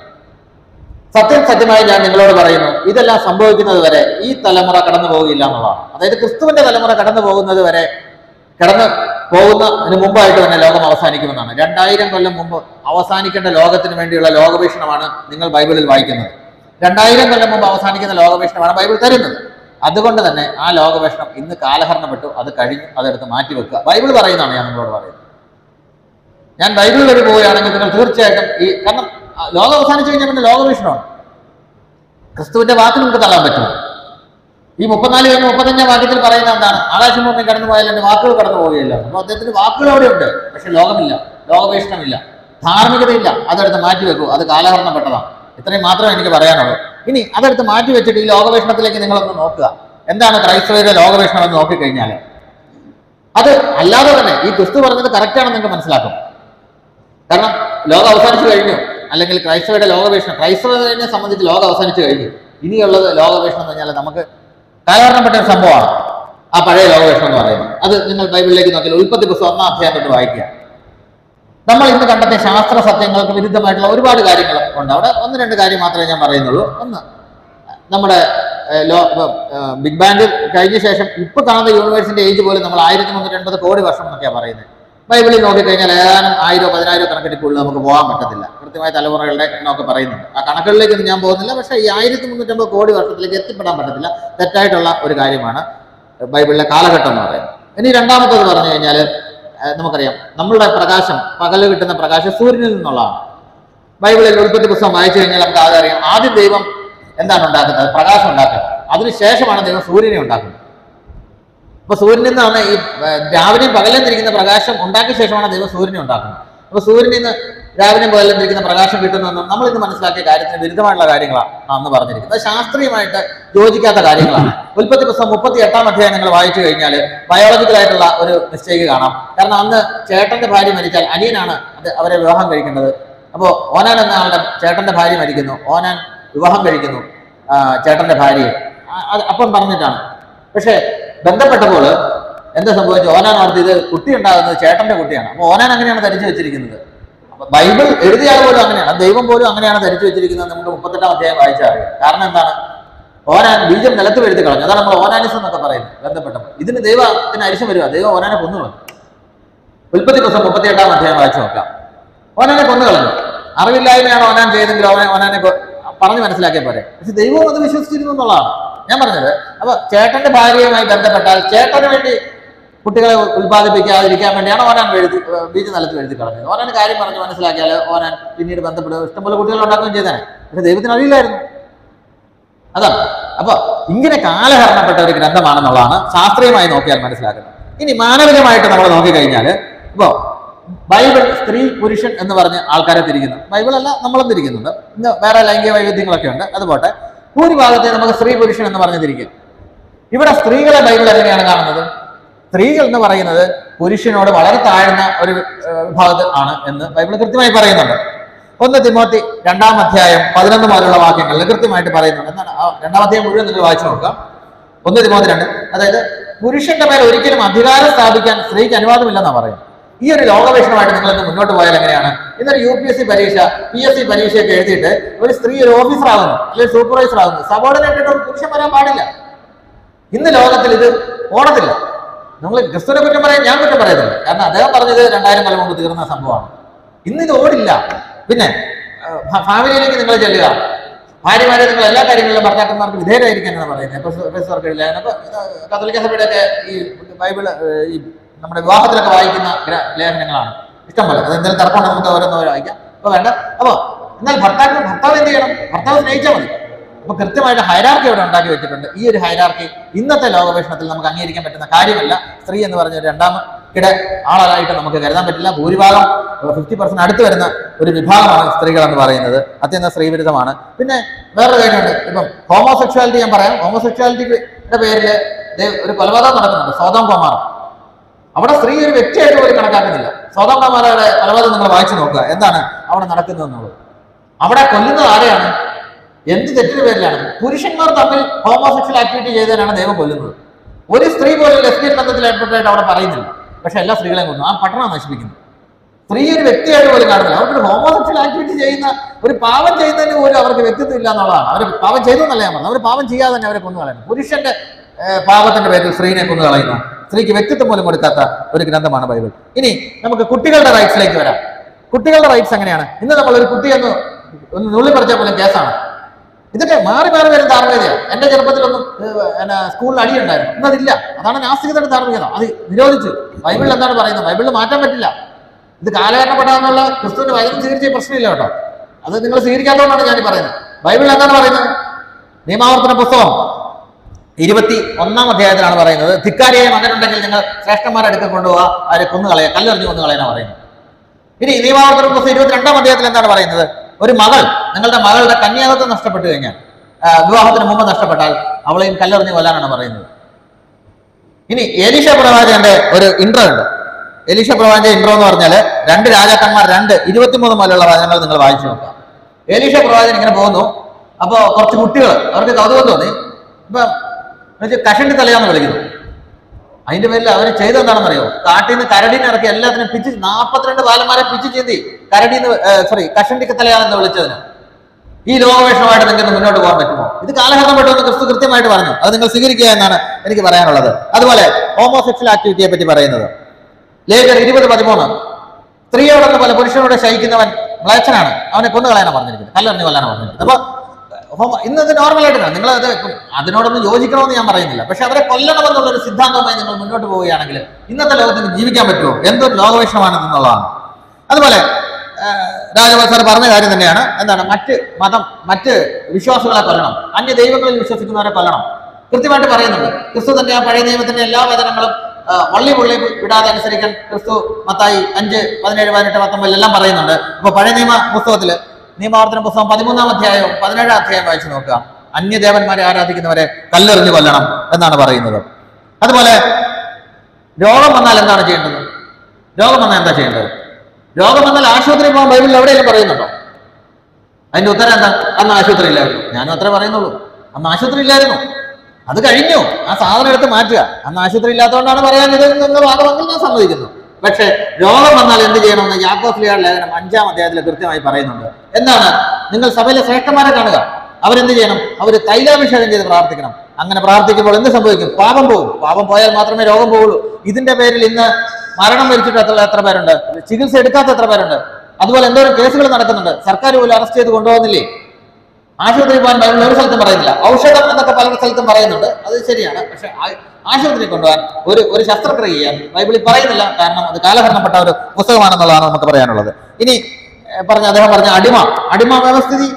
സത്യം സത്യമായി ഞാൻ നിങ്ങളോട് പറയുന്നു, ഇതെല്ലാം സംഭവിക്കുന്നത് വരെ ഈ തലമുറ കടന്നു പോവുകയില്ല എന്നുള്ളതാണ്. അതായത് ക്രിസ്തുവിന്റെ തലമുറ കടന്നു പോകുന്നത് വരെ, കടന്നു പോകുന്നതിന് മുമ്പായിട്ട് തന്നെ ലോകം അവസാനിക്കുമെന്നാണ്. രണ്ടായിരം കൊല്ലം മുമ്പ് അവസാനിക്കേണ്ട ലോകത്തിന് വേണ്ടിയുള്ള ലോകവീക്ഷണമാണ് നിങ്ങൾ ബൈബിളിൽ വായിക്കുന്നത്. രണ്ടായിരം കൊല്ലം മുമ്പ് അവസാനിക്കുന്ന ലോകവീക്ഷണമാണ് ബൈബിൾ തരുന്നത്. അതുകൊണ്ട് തന്നെ ആ ലോകവീക്ഷണം ഇന്ന് കാലഹരണപ്പെട്ടു, അത് കഴിഞ്ഞു, അതെടുത്ത് മാറ്റിവെക്കുക. ബൈബിൾ പറയുന്നതാണ് ഞാൻ നിങ്ങളോട് പറയുന്നത്. ഞാൻ ബൈബിൾ വഴി പോവുകയാണെങ്കിൽ നിങ്ങൾ തീർച്ചയായിട്ടും ഈ, കാരണം ലോകം അവസാനിച്ചു കഴിഞ്ഞാൽ പിന്നെ ലോകവീക്ഷണമാണ്. ക്രിസ്തുവിന്റെ വാക്ക് നമുക്ക് തള്ളാൻ പറ്റുമോ? ഈ മുപ്പത്തിനാല് കഴിഞ്ഞ് മുപ്പത്തഞ്ചാം വാക്യത്തിൽ പറയുന്ന എന്താണ്? ആകാശം ഭൂമി കടന്നു പോയാൽ എൻ്റെ വാക്കുകൾ കടന്നു പോവുകയില്ല. അപ്പോൾ അദ്ദേഹത്തിന് വാക്കുകൾ അവിടെ ഉണ്ട്, പക്ഷെ ലോകമില്ല, ലോകവീക്ഷണമില്ല, ധാർമ്മികതയില്ല. അതെടുത്ത് മാറ്റിവെക്കൂ, അത് കാലഹരണപ്പെട്ടതാണ്. ഇത്രയും മാത്രമേ എനിക്ക് പറയാനുള്ളൂ. ഇനി അതെടുത്ത് മാറ്റി വെച്ചിട്ട് ഈ ലോകവീക്ഷണത്തിലേക്ക് നിങ്ങളൊന്ന് നോക്കുക. എന്താണ് ക്രൈസ്തവരുടെ ലോകവീക്ഷണം എന്ന് നോക്കിക്കഴിഞ്ഞാൽ അത് അല്ലാതെ തന്നെ ഈ ക്രിസ്തു പറഞ്ഞത് കറക്റ്റാണെന്ന് നിങ്ങൾക്ക് മനസ്സിലാക്കും. കാരണം ലോകം അവസാനിച്ചു കഴിഞ്ഞു, അല്ലെങ്കിൽ ക്രൈസ്തവരുടെ ലോകവീക്ഷണം, ക്രൈസ്തവരെ സംബന്ധിച്ച് ലോകം അവസാനിച്ചു കഴിഞ്ഞു. ഇനിയുള്ളത് ലോകവീക്ഷണം എന്ന് പറഞ്ഞാൽ നമുക്ക് കാലഹരണപ്പെട്ട ഒരു സംഭവമാണ് ആ പഴയ ലോകവീക്ഷണം എന്ന് പറയുന്നത്. അത് നിങ്ങൾ ബൈബിളിലേക്ക് നോക്കിയാൽ ഉൽപ്പത്തി പുസ്തകം ഒന്നാം അധ്യായം തൊട്ട് വായിക്കുക. നമ്മൾ ഇന്ന് കണ്ടെത്തിയ ശാസ്ത്ര സത്യങ്ങൾക്ക് വിരുദ്ധമായിട്ടുള്ള ഒരുപാട് കാര്യങ്ങൾ ഉണ്ട്. അവിടെ ഒന്ന് രണ്ട് കാര്യം മാത്രമേ ഞാൻ പറയുന്നുള്ളൂ. ഒന്ന്, നമ്മുടെ ലോ ബിഗ് ബാങ് കഴിഞ്ഞ ശേഷം ഇപ്പൊ കാണുന്ന യൂണിവേഴ്സിന്റെ ഏജ് പോലും നമ്മൾ ആയിരത്തി മുന്നൂറ്റി എൺപത് കോടി വർഷം എന്നൊക്കെയാണ് പറയുന്നത്. ബൈബിളിൽ നോക്കിക്കഴിഞ്ഞാൽ ഏതാനും ആയിരോ പതിനായിരോ കണക്കിന് കൂടുതൽ നമുക്ക് പോകാൻ പറ്റത്തില്ല. കൃത്യമായ തലമുറകളുടെ എണ്ണമൊക്കെ പറയുന്നുണ്ട്. ആ കണക്കുകളിലേക്കൊന്നും ഞാൻ പോകുന്നില്ല. പക്ഷേ ഈ ആയിരത്തി മുന്നൂറ്റമ്പത് കോടി വർഷത്തിലേക്ക് എത്തിപ്പെടാൻ പറ്റത്തില്ല. തെറ്റായിട്ടുള്ള ഒരു കാര്യമാണ് ബൈബിളിലെ കാലഘട്ടം എന്ന് പറയുന്നത്. ഇനി രണ്ടാമത്തേത് പറഞ്ഞു കഴിഞ്ഞാൽ നമുക്കറിയാം, നമ്മളുടെ പ്രകാശം, പകല് കിട്ടുന്ന പ്രകാശം സൂര്യനിൽ നിന്നുള്ളതാണ്. ബൈബിളിൽ ഉൽപ്പത്തി പുസ്തകം വായിച്ചു കഴിഞ്ഞാൽ നമുക്ക് ആദ്യം അറിയാം, ആദ്യം ദൈവം എന്താണ് ഉണ്ടാക്കുന്നത്? പ്രകാശം ഉണ്ടാക്കുക. അതിനുശേഷമാണ് ദൈവം സൂര്യനെ ഉണ്ടാക്കുന്നത്. അപ്പൊ സൂര്യനിൽ നിന്നാണ് ഈ രാവിലെയും പകലും തിരിക്കുന്ന പ്രകാശം ഉണ്ടാക്കിയ ശേഷമാണ് ദൈവം സൂര്യനെ ഉണ്ടാക്കുന്നത്. അപ്പൊ സൂര്യനിൽ നിന്ന് രാവിലെയും പകലും തിരിക്കുന്ന പ്രകാശം കിട്ടുന്നതെന്നും നമ്മൾ ഇന്ന് മനസ്സിലാക്കിയ കാര്യത്തിന് വിരുദ്ധമായിട്ടുള്ള കാര്യങ്ങളാണ് അന്ന് പറഞ്ഞിരിക്കുന്നത്. ശാസ്ത്രീയമായിട്ട് യോജിക്കാത്ത കാര്യങ്ങളാണ്. ഉൽപ്പത്തി പുസ്തകം മുപ്പത്തി എട്ടാം അധ്യായം നിങ്ങൾ വായിച്ചു കഴിഞ്ഞാൽ ബയോളജിക്കലായിട്ടുള്ള ഒരു മിസ്റ്റേക്ക് കാണാം. കാരണം അന്ന് ചേട്ടന്റെ ഭാര്യ മരിച്ചാൽ അനിയനാണ് അത് അവരെ വിവാഹം കഴിക്കേണ്ടത്. അപ്പോൾ ഓനാൻ എന്ന ആളുടെ ചേട്ടന്റെ ഭാര്യ മരിക്കുന്നു, ഓനാൻ വിവാഹം കഴിക്കുന്നു ചേട്ടന്റെ ഭാര്യയെ, അപ്പം പറഞ്ഞിട്ടാണ്. പക്ഷെ ബന്ധപ്പെട്ടപ്പോൾ എന്താ സംഭവിച്ചു? ഓനാൻ ഓർത്ത് ഇത് കുട്ടി ഉണ്ടാകുന്നത് ചേട്ടന്റെ കുട്ടിയാണ്. അപ്പൊ ഓനാൻ അങ്ങനെയാണ് ധരിച്ചു വെച്ചിരിക്കുന്നത്. അപ്പൊ ബൈബിൾ എഴുതിയാൽ പോലും അങ്ങനെയാണ്, ദൈവം പോലും അങ്ങനെയാണ് ധരിച്ചു വെച്ചിരിക്കുന്നത്. നമുക്ക് മുപ്പത്തെട്ടാം അധ്യായം വായിച്ചാൽ അറിയാം. കാരണം എന്താണ്? ഓനാൻ ബീജം നിലത്ത് എഴുതി കളഞ്ഞു. അതാണ് നമ്മൾ ഓനാനിസം എന്നൊക്കെ പറയുന്നത്. ബന്ധപ്പെട്ടപ്പോൾ ഇതിന് ദൈവത്തിന് അരിശം വരിക, ദൈവം ഓനാനെ കൊന്നു കളഞ്ഞു. ഉൽപ്പത്തി പുസ്തകം മുപ്പത്തി എട്ടാം അധ്യായം വായിച്ചു നോക്കാം. ഓനാനെ കൊന്നു കളഞ്ഞു. അറിവില്ലായ്മയാണ് ഓനാൻ ചെയ്തെങ്കിൽ ഓനെ ഓനാനെ പറഞ്ഞ് മനസ്സിലാക്കിയ പോലെ. പക്ഷെ ദൈവവും അത് വിശ്വസിച്ചിരുന്നു എന്നുള്ളതാണ് ഞാൻ പറഞ്ഞത്. അപ്പൊ ചേട്ടന്റെ ഭാര്യയുമായി ബന്ധപ്പെട്ടാൽ ചേട്ടന് വേണ്ടി കുട്ടികളെ ഉത്പാദിപ്പിക്കാതിരിക്കാൻ വേണ്ടിയാണ് ഓനാൻ എഴുതി ബീജ നിലത്ത് എഴുതി കളഞ്ഞത്. ഓനാൻ കാര്യം പറഞ്ഞ് മനസ്സിലാക്കിയാൽ ഓനാൻ പിന്നീട് ബന്ധപ്പെടുക ഇഷ്ടംപോലെ കുട്ടികൾ ഉണ്ടാക്കുകയും ചെയ്തേനെ. പക്ഷെ ദൈവത്തിന് അറിയില്ലായിരുന്നു. അതാണ്. അപ്പൊ ഇങ്ങനെ കാലഹരണപ്പെട്ട ഒരു ഗ്രന്ഥമാണെന്നുള്ളതാണ് ശാസ്ത്രീയമായി നോക്കിയാൽ മനസ്സിലാക്കുന്നത്. ഇനി മാനവികമായിട്ട് നമ്മൾ നോക്കിക്കഴിഞ്ഞാൽ ഇപ്പോ ബൈബിൾ സ്ത്രീ പുരുഷൻ എന്ന് പറഞ്ഞ് ആൾക്കാരെ തിരിക്കുന്നു. ബൈബിൾ അല്ല, നമ്മളും തിരിക്കുന്നുണ്ട്. ഇന്ന് വേറെ ലൈംഗിക വൈവിധ്യങ്ങളൊക്കെ ഉണ്ട്. അതുപോലെ ഭൂരിഭാഗത്തെ നമുക്ക് സ്ത്രീ പുരുഷൻ എന്ന് പറഞ്ഞ് തിരിക്കും. ഇവിടെ സ്ത്രീകളെ ബൈബിൾ എങ്ങനെയാണ് കാണുന്നത്? സ്ത്രീകൾ എന്ന് പറയുന്നത് പുരുഷനോട് വളരെ താഴ്ന്ന ഒരു വിഭാഗത്തിൽ ആണ് എന്ന് ബൈബിൾ കൃത്യമായി പറയുന്നുണ്ട്. ഒന്ന് തിമോത്തി രണ്ടാം അധ്യായം പതിനൊന്ന് മുതലുള്ള വാക്യങ്ങളിൽ കൃത്യമായിട്ട് പറയുന്നുണ്ട്. എന്താണ് രണ്ടാം അധ്യായം മുഴുവൻ നിങ്ങൾ വായിച്ചു നോക്കാം. ഒന്ന് തിമോത്തി രണ്ട്, അതായത് പുരുഷന്റെ മേൽ ഒരിക്കലും അധികാരം സ്ഥാപിക്കാൻ സ്ത്രീക്ക് അനുവാദമില്ലെന്നാണ് പറയുന്നത്. ഈ ഒരു ലോകവീക്ഷണമായിട്ട് നിങ്ങൾക്ക് മുന്നോട്ട് പോയാൽ എങ്ങനെയാണ്? ഇന്നൊരു യു പി എസ് സി പരീക്ഷ, പി എസ് സി പരീക്ഷയൊക്കെ എഴുതിയിട്ട് ഒരു സ്ത്രീ ഒരു ഓഫീസർ ആകുന്നു, അല്ലെങ്കിൽ സൂപ്പർവൈസർ ആകുന്നു, സബോർഡിനേറ്റ് ഒരു പുരുഷൻ വരാൻ പാടില്ല. ഇന്ന് ലോകത്തിൽ ഇത് ഓടത്തില്ല. നമ്മൾ ക്രിസ്തുവിനെ കുറ്റം പറയാൻ ഞാൻ കുറ്റം പറയത്തില്ല. കാരണം അദ്ദേഹം പറഞ്ഞത് രണ്ടായിരം കൊല്ലം മുമ്പ് തീർന്ന സംഭവമാണ്. ഇന്ന് ഇത് ഓടില്ല. പിന്നെ ഫാമിലിയിലേക്ക് നിങ്ങൾ ചെല്ലുക, ഭാര്യമാരെ നിങ്ങൾ എല്ലാ കാര്യങ്ങളിലും ഭർത്താക്കന്മാർക്ക് വിധേയരായിരിക്കാനാണ് പറയുന്നത്. പ്രൊഫസർക്ക് എഴുതാൻ അപ്പൊ കത്തോലിക്ക സഭയുടെ ഒക്കെ ഈ ബൈബിള് ഈ നമ്മുടെ വിവാഹത്തിലൊക്കെ വായിക്കുന്ന ലേഖനങ്ങളാണ് ഇഷ്ടംപോലെ. അത് എന്തെങ്കിലും തർക്കമുണ്ട് നമുക്ക് ഓരോന്നോ വായിക്കാം. അപ്പൊ വേണ്ട. അപ്പൊ എന്നാൽ ഭർത്താവ് ഭർത്താവ് എന്ത് ചെയ്യണം? ഭർത്താവ് സ്നേഹിച്ചാൽ മതി. അപ്പൊ കൃത്യമായിട്ട് ഹൈറാർക്കി അവിടെ ഉണ്ടാക്കി വെച്ചിട്ടുണ്ട്. ഈ ഒരു ഹൈറാർക്കി ഇന്നത്തെ ലോകവീക്ഷണത്തിൽ നമുക്ക് അംഗീകരിക്കാൻ പറ്റുന്ന കാര്യമല്ല. സ്ത്രീ എന്ന് പറഞ്ഞ രണ്ടാം കിട ആളായിട്ട് നമുക്ക് കരുതാൻ പറ്റില്ല. ഭൂരിഭാഗം ഫിഫ്റ്റി പെർസെന്റ് അടുത്ത് വരുന്ന ഒരു വിഭാഗമാണ് സ്ത്രീകൾ എന്ന് പറയുന്നത്. അത്യന്തം സ്ത്രീവിരുദ്ധമാണ്. പിന്നെ വേറൊരു കാര്യമുണ്ട്. ഇപ്പം ഹോമോസെക്ഷുവാലിറ്റി ഞാൻ പറയാം. ഹോമോസെക്ഷുവാലിറ്റിയുടെ പേരിൽ ഒരു കൊലപാതകം നടക്കുന്നുണ്ട്, സോതോം ഗൊമോറ. അവിടെ സ്ത്രീ ഒരു വ്യക്തിയായിട്ട് പോലും കണക്കാക്കുന്നില്ല. സോതോം ഗൊമോറയുടെ കൊലപാതകം നിങ്ങൾ വായിച്ചു നോക്കുക, എന്താണ് അവിടെ നടക്കുന്നതെന്നുള്ളത്. അവിടെ കൊല്ലുന്നത് ആരെയാണ്? എന്ത് തെറ്റിന് പേരിലാണ്? പുരുഷന്മാർ തമ്മിൽ ഹോമോസെക്ഷൽ ആക്ടിവിറ്റി ചെയ്തതിനാണ് ദൈവം കൊല്ലുന്നത്. ഒരു സ്ത്രീ പോലും ലെസ്ബിയൻ ബന്ധത്തിൽ ഏർപ്പെട്ടായിട്ട് അവിടെ പറയുന്നില്ല. പക്ഷെ എല്ലാ സ്ത്രീകളെയും കൊന്നു. ആ പട്ടണം നശിപ്പിക്കുന്നു. സ്ത്രീ ഒരു വ്യക്തിയായിട്ട് പോലും കാണുന്നില്ല. അവർക്ക് ഹോമോസെക്ഷൽ ആക്ടിവിറ്റി ചെയ്യുന്ന ഒരു പാവം ചെയ്യുന്നതിന് പോലും അവർക്ക് വ്യക്തിത്വം ഇല്ല എന്നുള്ളതാണ്. അവർ പാവം ചെയ്തു എന്നല്ല ഞാൻ പറഞ്ഞത്. അവർ പാവം ചെയ്യാതെ തന്നെ അവരെ കൊന്നു കളയുന്നു. പുരുഷന്റെ പാപത്തിന്റെ പേരിൽ സ്ത്രീനെ കൊന്നു കളയുന്നു. സ്ത്രീക്ക് വ്യക്തിത്വം പോലും കൊടുക്കാത്ത ഒരു ഗ്രന്ഥമാണ് ബൈബിൾ. ഇനി നമുക്ക് കുട്ടികളുടെ റൈറ്റ്സിലേക്ക് വരാം. കുട്ടികളുടെ റൈറ്റ്സ് എങ്ങനെയാണ്? ഇന്ന് നമ്മൾ ഒരു കുട്ടിയൊന്ന് ഒന്ന് നുള്ളി പറിച്ചാൽ പോലും കേസാണ്. ഇതൊക്കെ മാറി മാറി വരുന്ന ധാർമ്മികതയാണ്. എന്റെ ചെറുപ്പത്തിലൊന്നും സ്കൂളിൽ അടിയുണ്ടായിരുന്നു. ഇന്നതില്ല. അതാണ് നാസ്തികതയുടെ ധാർമ്മികത. അത് നിരോധിച്ചു. ബൈബിളിൽ എന്താണ് പറയുന്നത്? ബൈബിളിൽ മാറ്റാൻ പറ്റില്ല. ഇത് കാലഘട്ടപ്പെടാന്നുള്ള ക്രിസ്തുവിന്റെ വചനം സ്വീകരിച്ച പ്രശ്നമില്ല കേട്ടോ. അത് നിങ്ങൾ സ്വീകരിക്കാത്തതുകൊണ്ടാണ് ഞാൻ പറയുന്നത്. ബൈബിളിൽ എന്താണ് പറയുന്നത്? നിയമാവർത്തന പുസ്തകം ഇരുപത്തി ഒന്നാം അധ്യായത്തിലാണ് പറയുന്നത്, ധിക്കാരിയായ മകനുണ്ടെങ്കിൽ നിങ്ങൾ ശ്രേഷ്ഠന്മാരെ അടുക്ക കൊണ്ടുപോവുക, അവരെ കൊന്നുകളയുക, കല്ലെറിഞ്ഞ് കൊന്നുകളയാനാണ് പറയുന്നത്. ഇനി നിയമാവർത്തന പുസ്തകം ഇരുപത്തിരണ്ടാം അധ്യായത്തിൽ എന്താണ് പറയുന്നത്? ഒരു മകൾ, നിങ്ങളുടെ മകളുടെ കന്യാകത്വം നഷ്ടപ്പെട്ടു കഴിഞ്ഞാൽ, വിവാഹത്തിന് മുമ്പ് നഷ്ടപ്പെട്ടാൽ അവളെയും കല്ലെറിഞ്ഞ് കൊല്ലാനാണ് പറയുന്നത്. ഇനി എലീശ പ്രവാചകന്റെ ഒരു ഇൻട്രോ ഉണ്ട്. എലീശ പ്രവാചകന്റെ ഇൻട്രോ എന്ന് പറഞ്ഞാൽ രണ്ട് രാജാക്കന്മാർ രണ്ട് ഇരുപത്തിമൂന്ന് മുതലുള്ള വചനങ്ങൾ നിങ്ങൾ വായിച്ചു നോക്കാം. എലീശ പ്രവാചകൻ ഇങ്ങനെ പോകുന്നു. അപ്പോൾ കുറച്ച് കുട്ടികൾ അവർക്ക് കൗതുകം തോന്നി. ഇപ്പൊ കഷണ്ടി തലയാന്ന് വിളിക്കുന്നു. അതിന്റെ പേരിൽ അവർ ചെയ്തെന്താണെന്നറിയോ? കാട്ടിൽ നിന്ന് കരടീനെ ഇറക്കി എല്ലാത്തിനും പിച്ച് നാൽപ്പത്തിരണ്ട് ബാലന്മാരെ പിച്ച് ചീന്തി കരടീന്ന് സോറി കഷണ്ടിക്ക് തലയാണെന്ന് വിളിച്ചതിന്. ഈ ലോകവേഷമായിട്ട് നിങ്ങൾക്ക് മുന്നോട്ട് പോകാൻ പറ്റുമോ? ഇത് കാലഹരണപ്പെട്ടെന്ന് ക്രിസ്തു കൃത്യമായിട്ട് പറഞ്ഞു. അത് നിങ്ങൾ സ്വീകരിക്കുക എന്നാണ് എനിക്ക് പറയാനുള്ളത്. അതുപോലെ ഹോമോസെക്ഷൽ ആക്ടിവിറ്റിയെ പറ്റി പറയുന്നത്, ലേഖർ ഇരുപത് പതിമൂന്ന് സ്ത്രീയോടെന്ന പോലെ പുരുഷനോട് ശയിക്കുന്നവൻ മ്ലേച്ഛനാണ്, അവനെ കൊന്നു കളയാനാണ് പറഞ്ഞിരിക്കുന്നത്, കല്ലെറിഞ്ഞ് കൊല്ലാനാണ് പറഞ്ഞിരിക്കുന്നത്. അപ്പൊ ഇന്നത് നോർമലായിട്ടാണ്. നിങ്ങൾ അത് അതിനോടൊന്നും യോജിക്കണമെന്ന് ഞാൻ പറയുന്നില്ല. പക്ഷെ അവരെ കൊല്ലണമെന്നുള്ളൊരു സിദ്ധാന്തവുമായി നിങ്ങൾ മുന്നോട്ട് പോവുകയാണെങ്കിൽ ഇന്നത്തെ ലോകത്തിന് ജീവിക്കാൻ പറ്റുമോ? എന്തൊരു ലോകവീക്ഷണമാണ് എന്നുള്ളതാണ്. അതുപോലെ രാജഗോപാൽ സാർ പറഞ്ഞ കാര്യം തന്നെയാണ്. എന്താണ് മറ്റ് മതം മറ്റ് വിശ്വാസികളെ കൊല്ലണം, അന്യ ദൈവങ്ങളിൽ വിശ്വസിക്കുന്നവരെ കൊല്ലണം, കൃത്യമായിട്ട് പറയുന്നുണ്ട്. ക്രിസ്തു തന്നെ ആ പഴയ നിയമത്തിന്റെ എല്ലാ വചനങ്ങളും വള്ളി പുള്ളി വിടാതെ അനുസരിക്കാൻ ക്രിസ്തു മത്തായി അഞ്ച് പതിനേഴ് പതിനെട്ട് പത്തൊമ്പതിൽ എല്ലാം പറയുന്നുണ്ട്. അപ്പൊ പഴയ നിയമ പുസ്തകത്തില് നിയമാവർത്തന പുസ്തകം പതിമൂന്നാം അധ്യായവും പതിനേഴാം അധ്യായം വായിച്ചു നോക്കുക. അന്യദേവന്മാരെ ആരാധിക്കുന്നവരെ കല്ലെറിഞ്ഞ് കൊല്ലണം എന്നാണ് പറയുന്നത്. അതുപോലെ രോഗം വന്നാൽ എന്താണ് ചെയ്യേണ്ടത്? രോഗം വന്നാൽ എന്താ ചെയ്യേണ്ടത്? രോഗം വന്നാൽ ആശുപത്രി പോകാൻ ബൈബിളിൽ എവിടെയെങ്കിലും പറയുന്നുണ്ടോ? അതിന്റെ ഉത്തരം എന്താ? അന്ന് ആശുപത്രി ഇല്ലായിരുന്നു. ഞാനും അത്രേ പറയുന്നുള്ളൂ. അന്ന് ആശുപത്രി ഇല്ലായിരുന്നു, അത് കഴിഞ്ഞു. ആ സാധനം എടുത്ത് മാറ്റുക. അന്ന് ആശുപത്രി ഇല്ലാത്തതുകൊണ്ടാണ് പറയാൻ ഇത് നിങ്ങൾ ഭാഗമെങ്കിൽ ഞാൻ സമ്മതിക്കുന്നു. പക്ഷെ രോഗം വന്നാൽ എന്ത് ചെയ്യണമെന്ന് യാക്കോബ് ലേഖനം ലേഖനം അഞ്ചാം അധ്യായത്തിൽ കൃത്യമായി പറയുന്നുണ്ട്. എന്താണ്? നിങ്ങൾ സഭയിലെ ശ്രേഷ്ഠന്മാരെ കാണുക, അവരെന്ത് ചെയ്യണം? അവർ തൈലാഭിഷേകം ചെയ്ത് പ്രാർത്ഥിക്കണം. അങ്ങനെ പ്രാർത്ഥിക്കുമ്പോൾ എന്ത് സംഭവിക്കും? പാപം പോകും. പാപം പോയാൽ മാത്രമേ രോഗം പോകുള്ളൂ. ഇതിന്റെ പേരിൽ ഇന്ന് മരണം വരിച്ചിട്ട് എത്ര എത്ര പേരുണ്ട്? ചികിത്സ എടുക്കാത്ത എത്ര പേരുണ്ട്? അതുപോലെ എന്തോരം കേസുകൾ നടക്കുന്നുണ്ട്. സർക്കാർ പോലും അറസ്റ്റ് ചെയ്ത് കൊണ്ടുപോകുന്നില്ലേ? ആശുപത്രി പോകാൻ ബൈബിളിൽ ഒരു സ്ഥലത്തും പറയുന്നില്ല. ഔഷധം എന്നൊക്കെ പല സ്ഥലത്തും പറയുന്നുണ്ട്, അത് ശരിയാണ്. പക്ഷെ ആശുപത്രി കൊണ്ടുപോകാൻ ഒരു ഒരു ശസ്ത്രക്രിയ ചെയ്യാൻ ബൈബിളിൽ പറയുന്നില്ല. കാരണം അത് കാലഹരണപ്പെട്ട ഒരു പുസ്തകമാണെന്നുള്ളതാണ് നമുക്ക് പറയാനുള്ളത്. ഇനി പറഞ്ഞ അദ്ദേഹം പറഞ്ഞ അടിമ അടിമ വ്യവസ്ഥിതി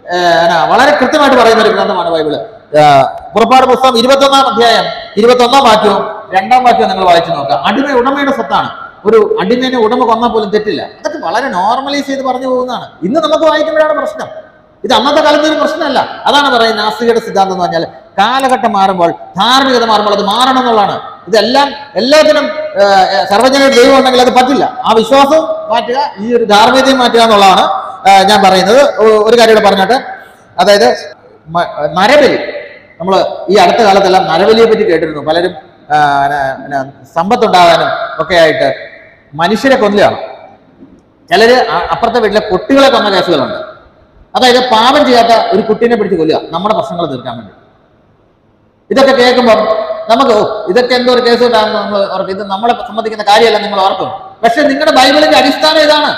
വളരെ കൃത്യമായിട്ട് പറയുന്ന ഒരു ഗ്രന്ഥമാണ് ബൈബിള്. പുറപ്പാട് പുസ്തകം ഇരുപത്തൊന്നാം അധ്യായം ഇരുപത്തൊന്നാം വാക്യവും രണ്ടാം വാക്യവും നിങ്ങൾ വായിച്ചു നോക്കുക. അടിമ ഉടമയുടെ സ്വത്താണ്. ഒരു അടിമേനെ ഉടമ കൊന്നാൽ പോലും തെറ്റില്ല. അതൊക്കെ വളരെ നോർമലൈസ് ചെയ്ത് പറഞ്ഞു പോകുന്നതാണ്. ഇന്ന് നമുക്ക് വായിക്കുമ്പോഴാണ് പ്രശ്നം. ഇത് അന്നത്തെ കാലത്ത് ഒരു പ്രശ്നമല്ല. അതാണ് പറയുന്നത് നാസ്തികയുടെ സിദ്ധാന്തം എന്ന് പറഞ്ഞാൽ കാലഘട്ടം മാറുമ്പോൾ ധാർമ്മികത മാറുമ്പോൾ അത് മാറണം എന്നുള്ളതാണ്. ഇതെല്ലാം എല്ലാത്തിനും സർവജന ദൈവം ഉണ്ടെങ്കിൽ അത് പറ്റില്ല. ആ വിശ്വാസം മാറ്റുക, ഈ ഒരു ധാർമ്മികതയും മാറ്റുക എന്നുള്ളതാണ് ഞാൻ പറയുന്നത്. ഒരു കാര്യം കൂടെ പറഞ്ഞിട്ട്, അതായത് നരബലി, നമ്മൾ ഈ അടുത്ത കാലത്തെല്ലാം നരബലിയെ പറ്റി കേട്ടിരുന്നു. പലരും സമ്പത്തുണ്ടാകാനും ഒക്കെ ആയിട്ട് മനുഷ്യരെ കൊല്ലുകയാണ്. ചിലര് അപ്പുറത്തെ വീട്ടിലെ കുട്ടികളെ കൊന്ന കേസുകളുണ്ട്. അതായത് പാപം ചെയ്യാത്ത ഒരു കുട്ടീനെ പിടിച്ച് കൊല്ലുക നമ്മുടെ പ്രശ്നങ്ങൾ തീർക്കാൻ വേണ്ടി. ഇതൊക്കെ കേൾക്കുമ്പോൾ നമുക്ക് ഇതൊക്കെ എന്തോ ഒരു കേസ് ഉണ്ടാകുന്ന നമ്മൾ ഓർക്കും. ഇത് നമ്മളെ സംബന്ധിക്കുന്ന കാര്യമല്ല, നിങ്ങൾ ഓർക്കും. പക്ഷെ നിങ്ങളുടെ ബൈബിളിന്റെ അടിസ്ഥാനം ഇതാണ്.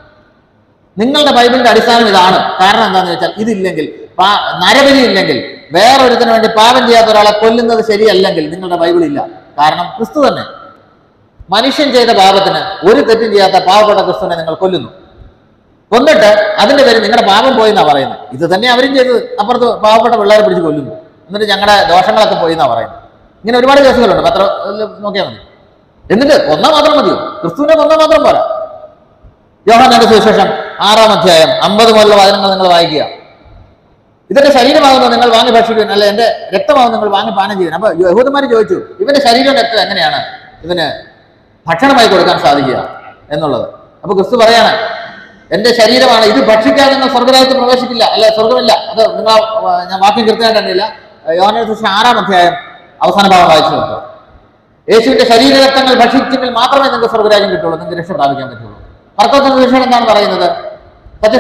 നിങ്ങളുടെ ബൈബിളിന്റെ അടിസ്ഥാനം ഇതാണ്. കാരണം എന്താണെന്ന് വെച്ചാൽ ഇതില്ലെങ്കിൽ, നരബലി ഇല്ലെങ്കിൽ, വേറൊരുത്തിന് വേണ്ടി പാപം ചെയ്യാത്ത ഒരാളെ കൊല്ലുന്നത് ശരിയല്ലെങ്കിൽ നിങ്ങളുടെ ബൈബിളില്ല. കാരണം ക്രിസ്തു തന്നെ മനുഷ്യൻ ചെയ്ത പാപത്തിന് ഒരു തെറ്റും ചെയ്യാത്ത പാവപ്പെട്ട ക്രിസ്തുവിനെ നിങ്ങൾ കൊല്ലുന്നു. കൊന്നിട്ട് അതിന്റെ പേര് നിങ്ങളുടെ പാപം പോയെന്നാ പറയുന്നത്. ഇത് തന്നെ അവരും ചെയ്തത്. അപ്പുറത്ത് പാവപ്പെട്ട പിള്ളേരെ പിടിച്ച് കൊല്ലുന്നു, എന്നിട്ട് ഞങ്ങളുടെ ദോഷങ്ങളൊക്കെ പോയെന്നാ പറയുന്നത്. ഇങ്ങനെ ഒരുപാട് കേസുകളുണ്ട്. പത്ര നോക്കിയാൽ മതി. എന്നിട്ട് കൊന്നാൽ മാത്രം മതിയോ? ക്രിസ്തുവിനെ കൊന്നാൽ മാത്രം പോരാ. യോഹന്നാന്റെ സുവിശേഷം ആറാം അധ്യായം അമ്പത് മുതലുള്ള വചനങ്ങൾ നിങ്ങൾ വായിക്കുക. ഇതൊക്കെ ശരീരമാകുന്നത് നിങ്ങൾ വാങ്ങി ഭക്ഷിക്കുവാൻ, അല്ല എന്റെ രക്തമാകും നിങ്ങൾ വാങ്ങി പാനം ചെയ്യാൻ. അപ്പൊ യഹൂദന്മാർ ചോദിച്ചു, ഇവന്റെ ശരീരം രക്തം എങ്ങനെയാണ് ഇവന് ഭക്ഷണമായി കൊടുക്കാൻ സാധിക്കുക എന്നുള്ളത്. അപ്പൊ ക്രിസ്തു പറയാണ്, എന്റെ ശരീരമാണ്, ഇത് ഭക്ഷിക്കാൻ നിങ്ങൾ സ്വർഗ്ഗരാജ്യത്ത് പ്രവേശിക്കില്ല, അല്ല സ്വർഗമില്ല. അത് നിങ്ങൾ ഞാൻ വാക്യം കൃത്യമായിട്ട് അറിയില്ല. യോഹന്നാന്റെ സുവിശേഷം ആറാം അധ്യായം അവസാന ഭാഗം വായിച്ചു നോക്കുക. യേശുവിന്റെ ശരീരരക്തങ്ങൾ ഭക്ഷിച്ചെങ്കിൽ മാത്രമേ നിങ്ങൾക്ക് സ്വർഗ്ഗരാജ്യം കിട്ടുള്ളൂ, നിങ്ങൾക്ക് രക്ഷ പ്രാപിക്കാൻ പറ്റുള്ളൂ. മർക്കോസ് സുവിശേഷം എന്താണ് പറയുന്നത്? സത്യ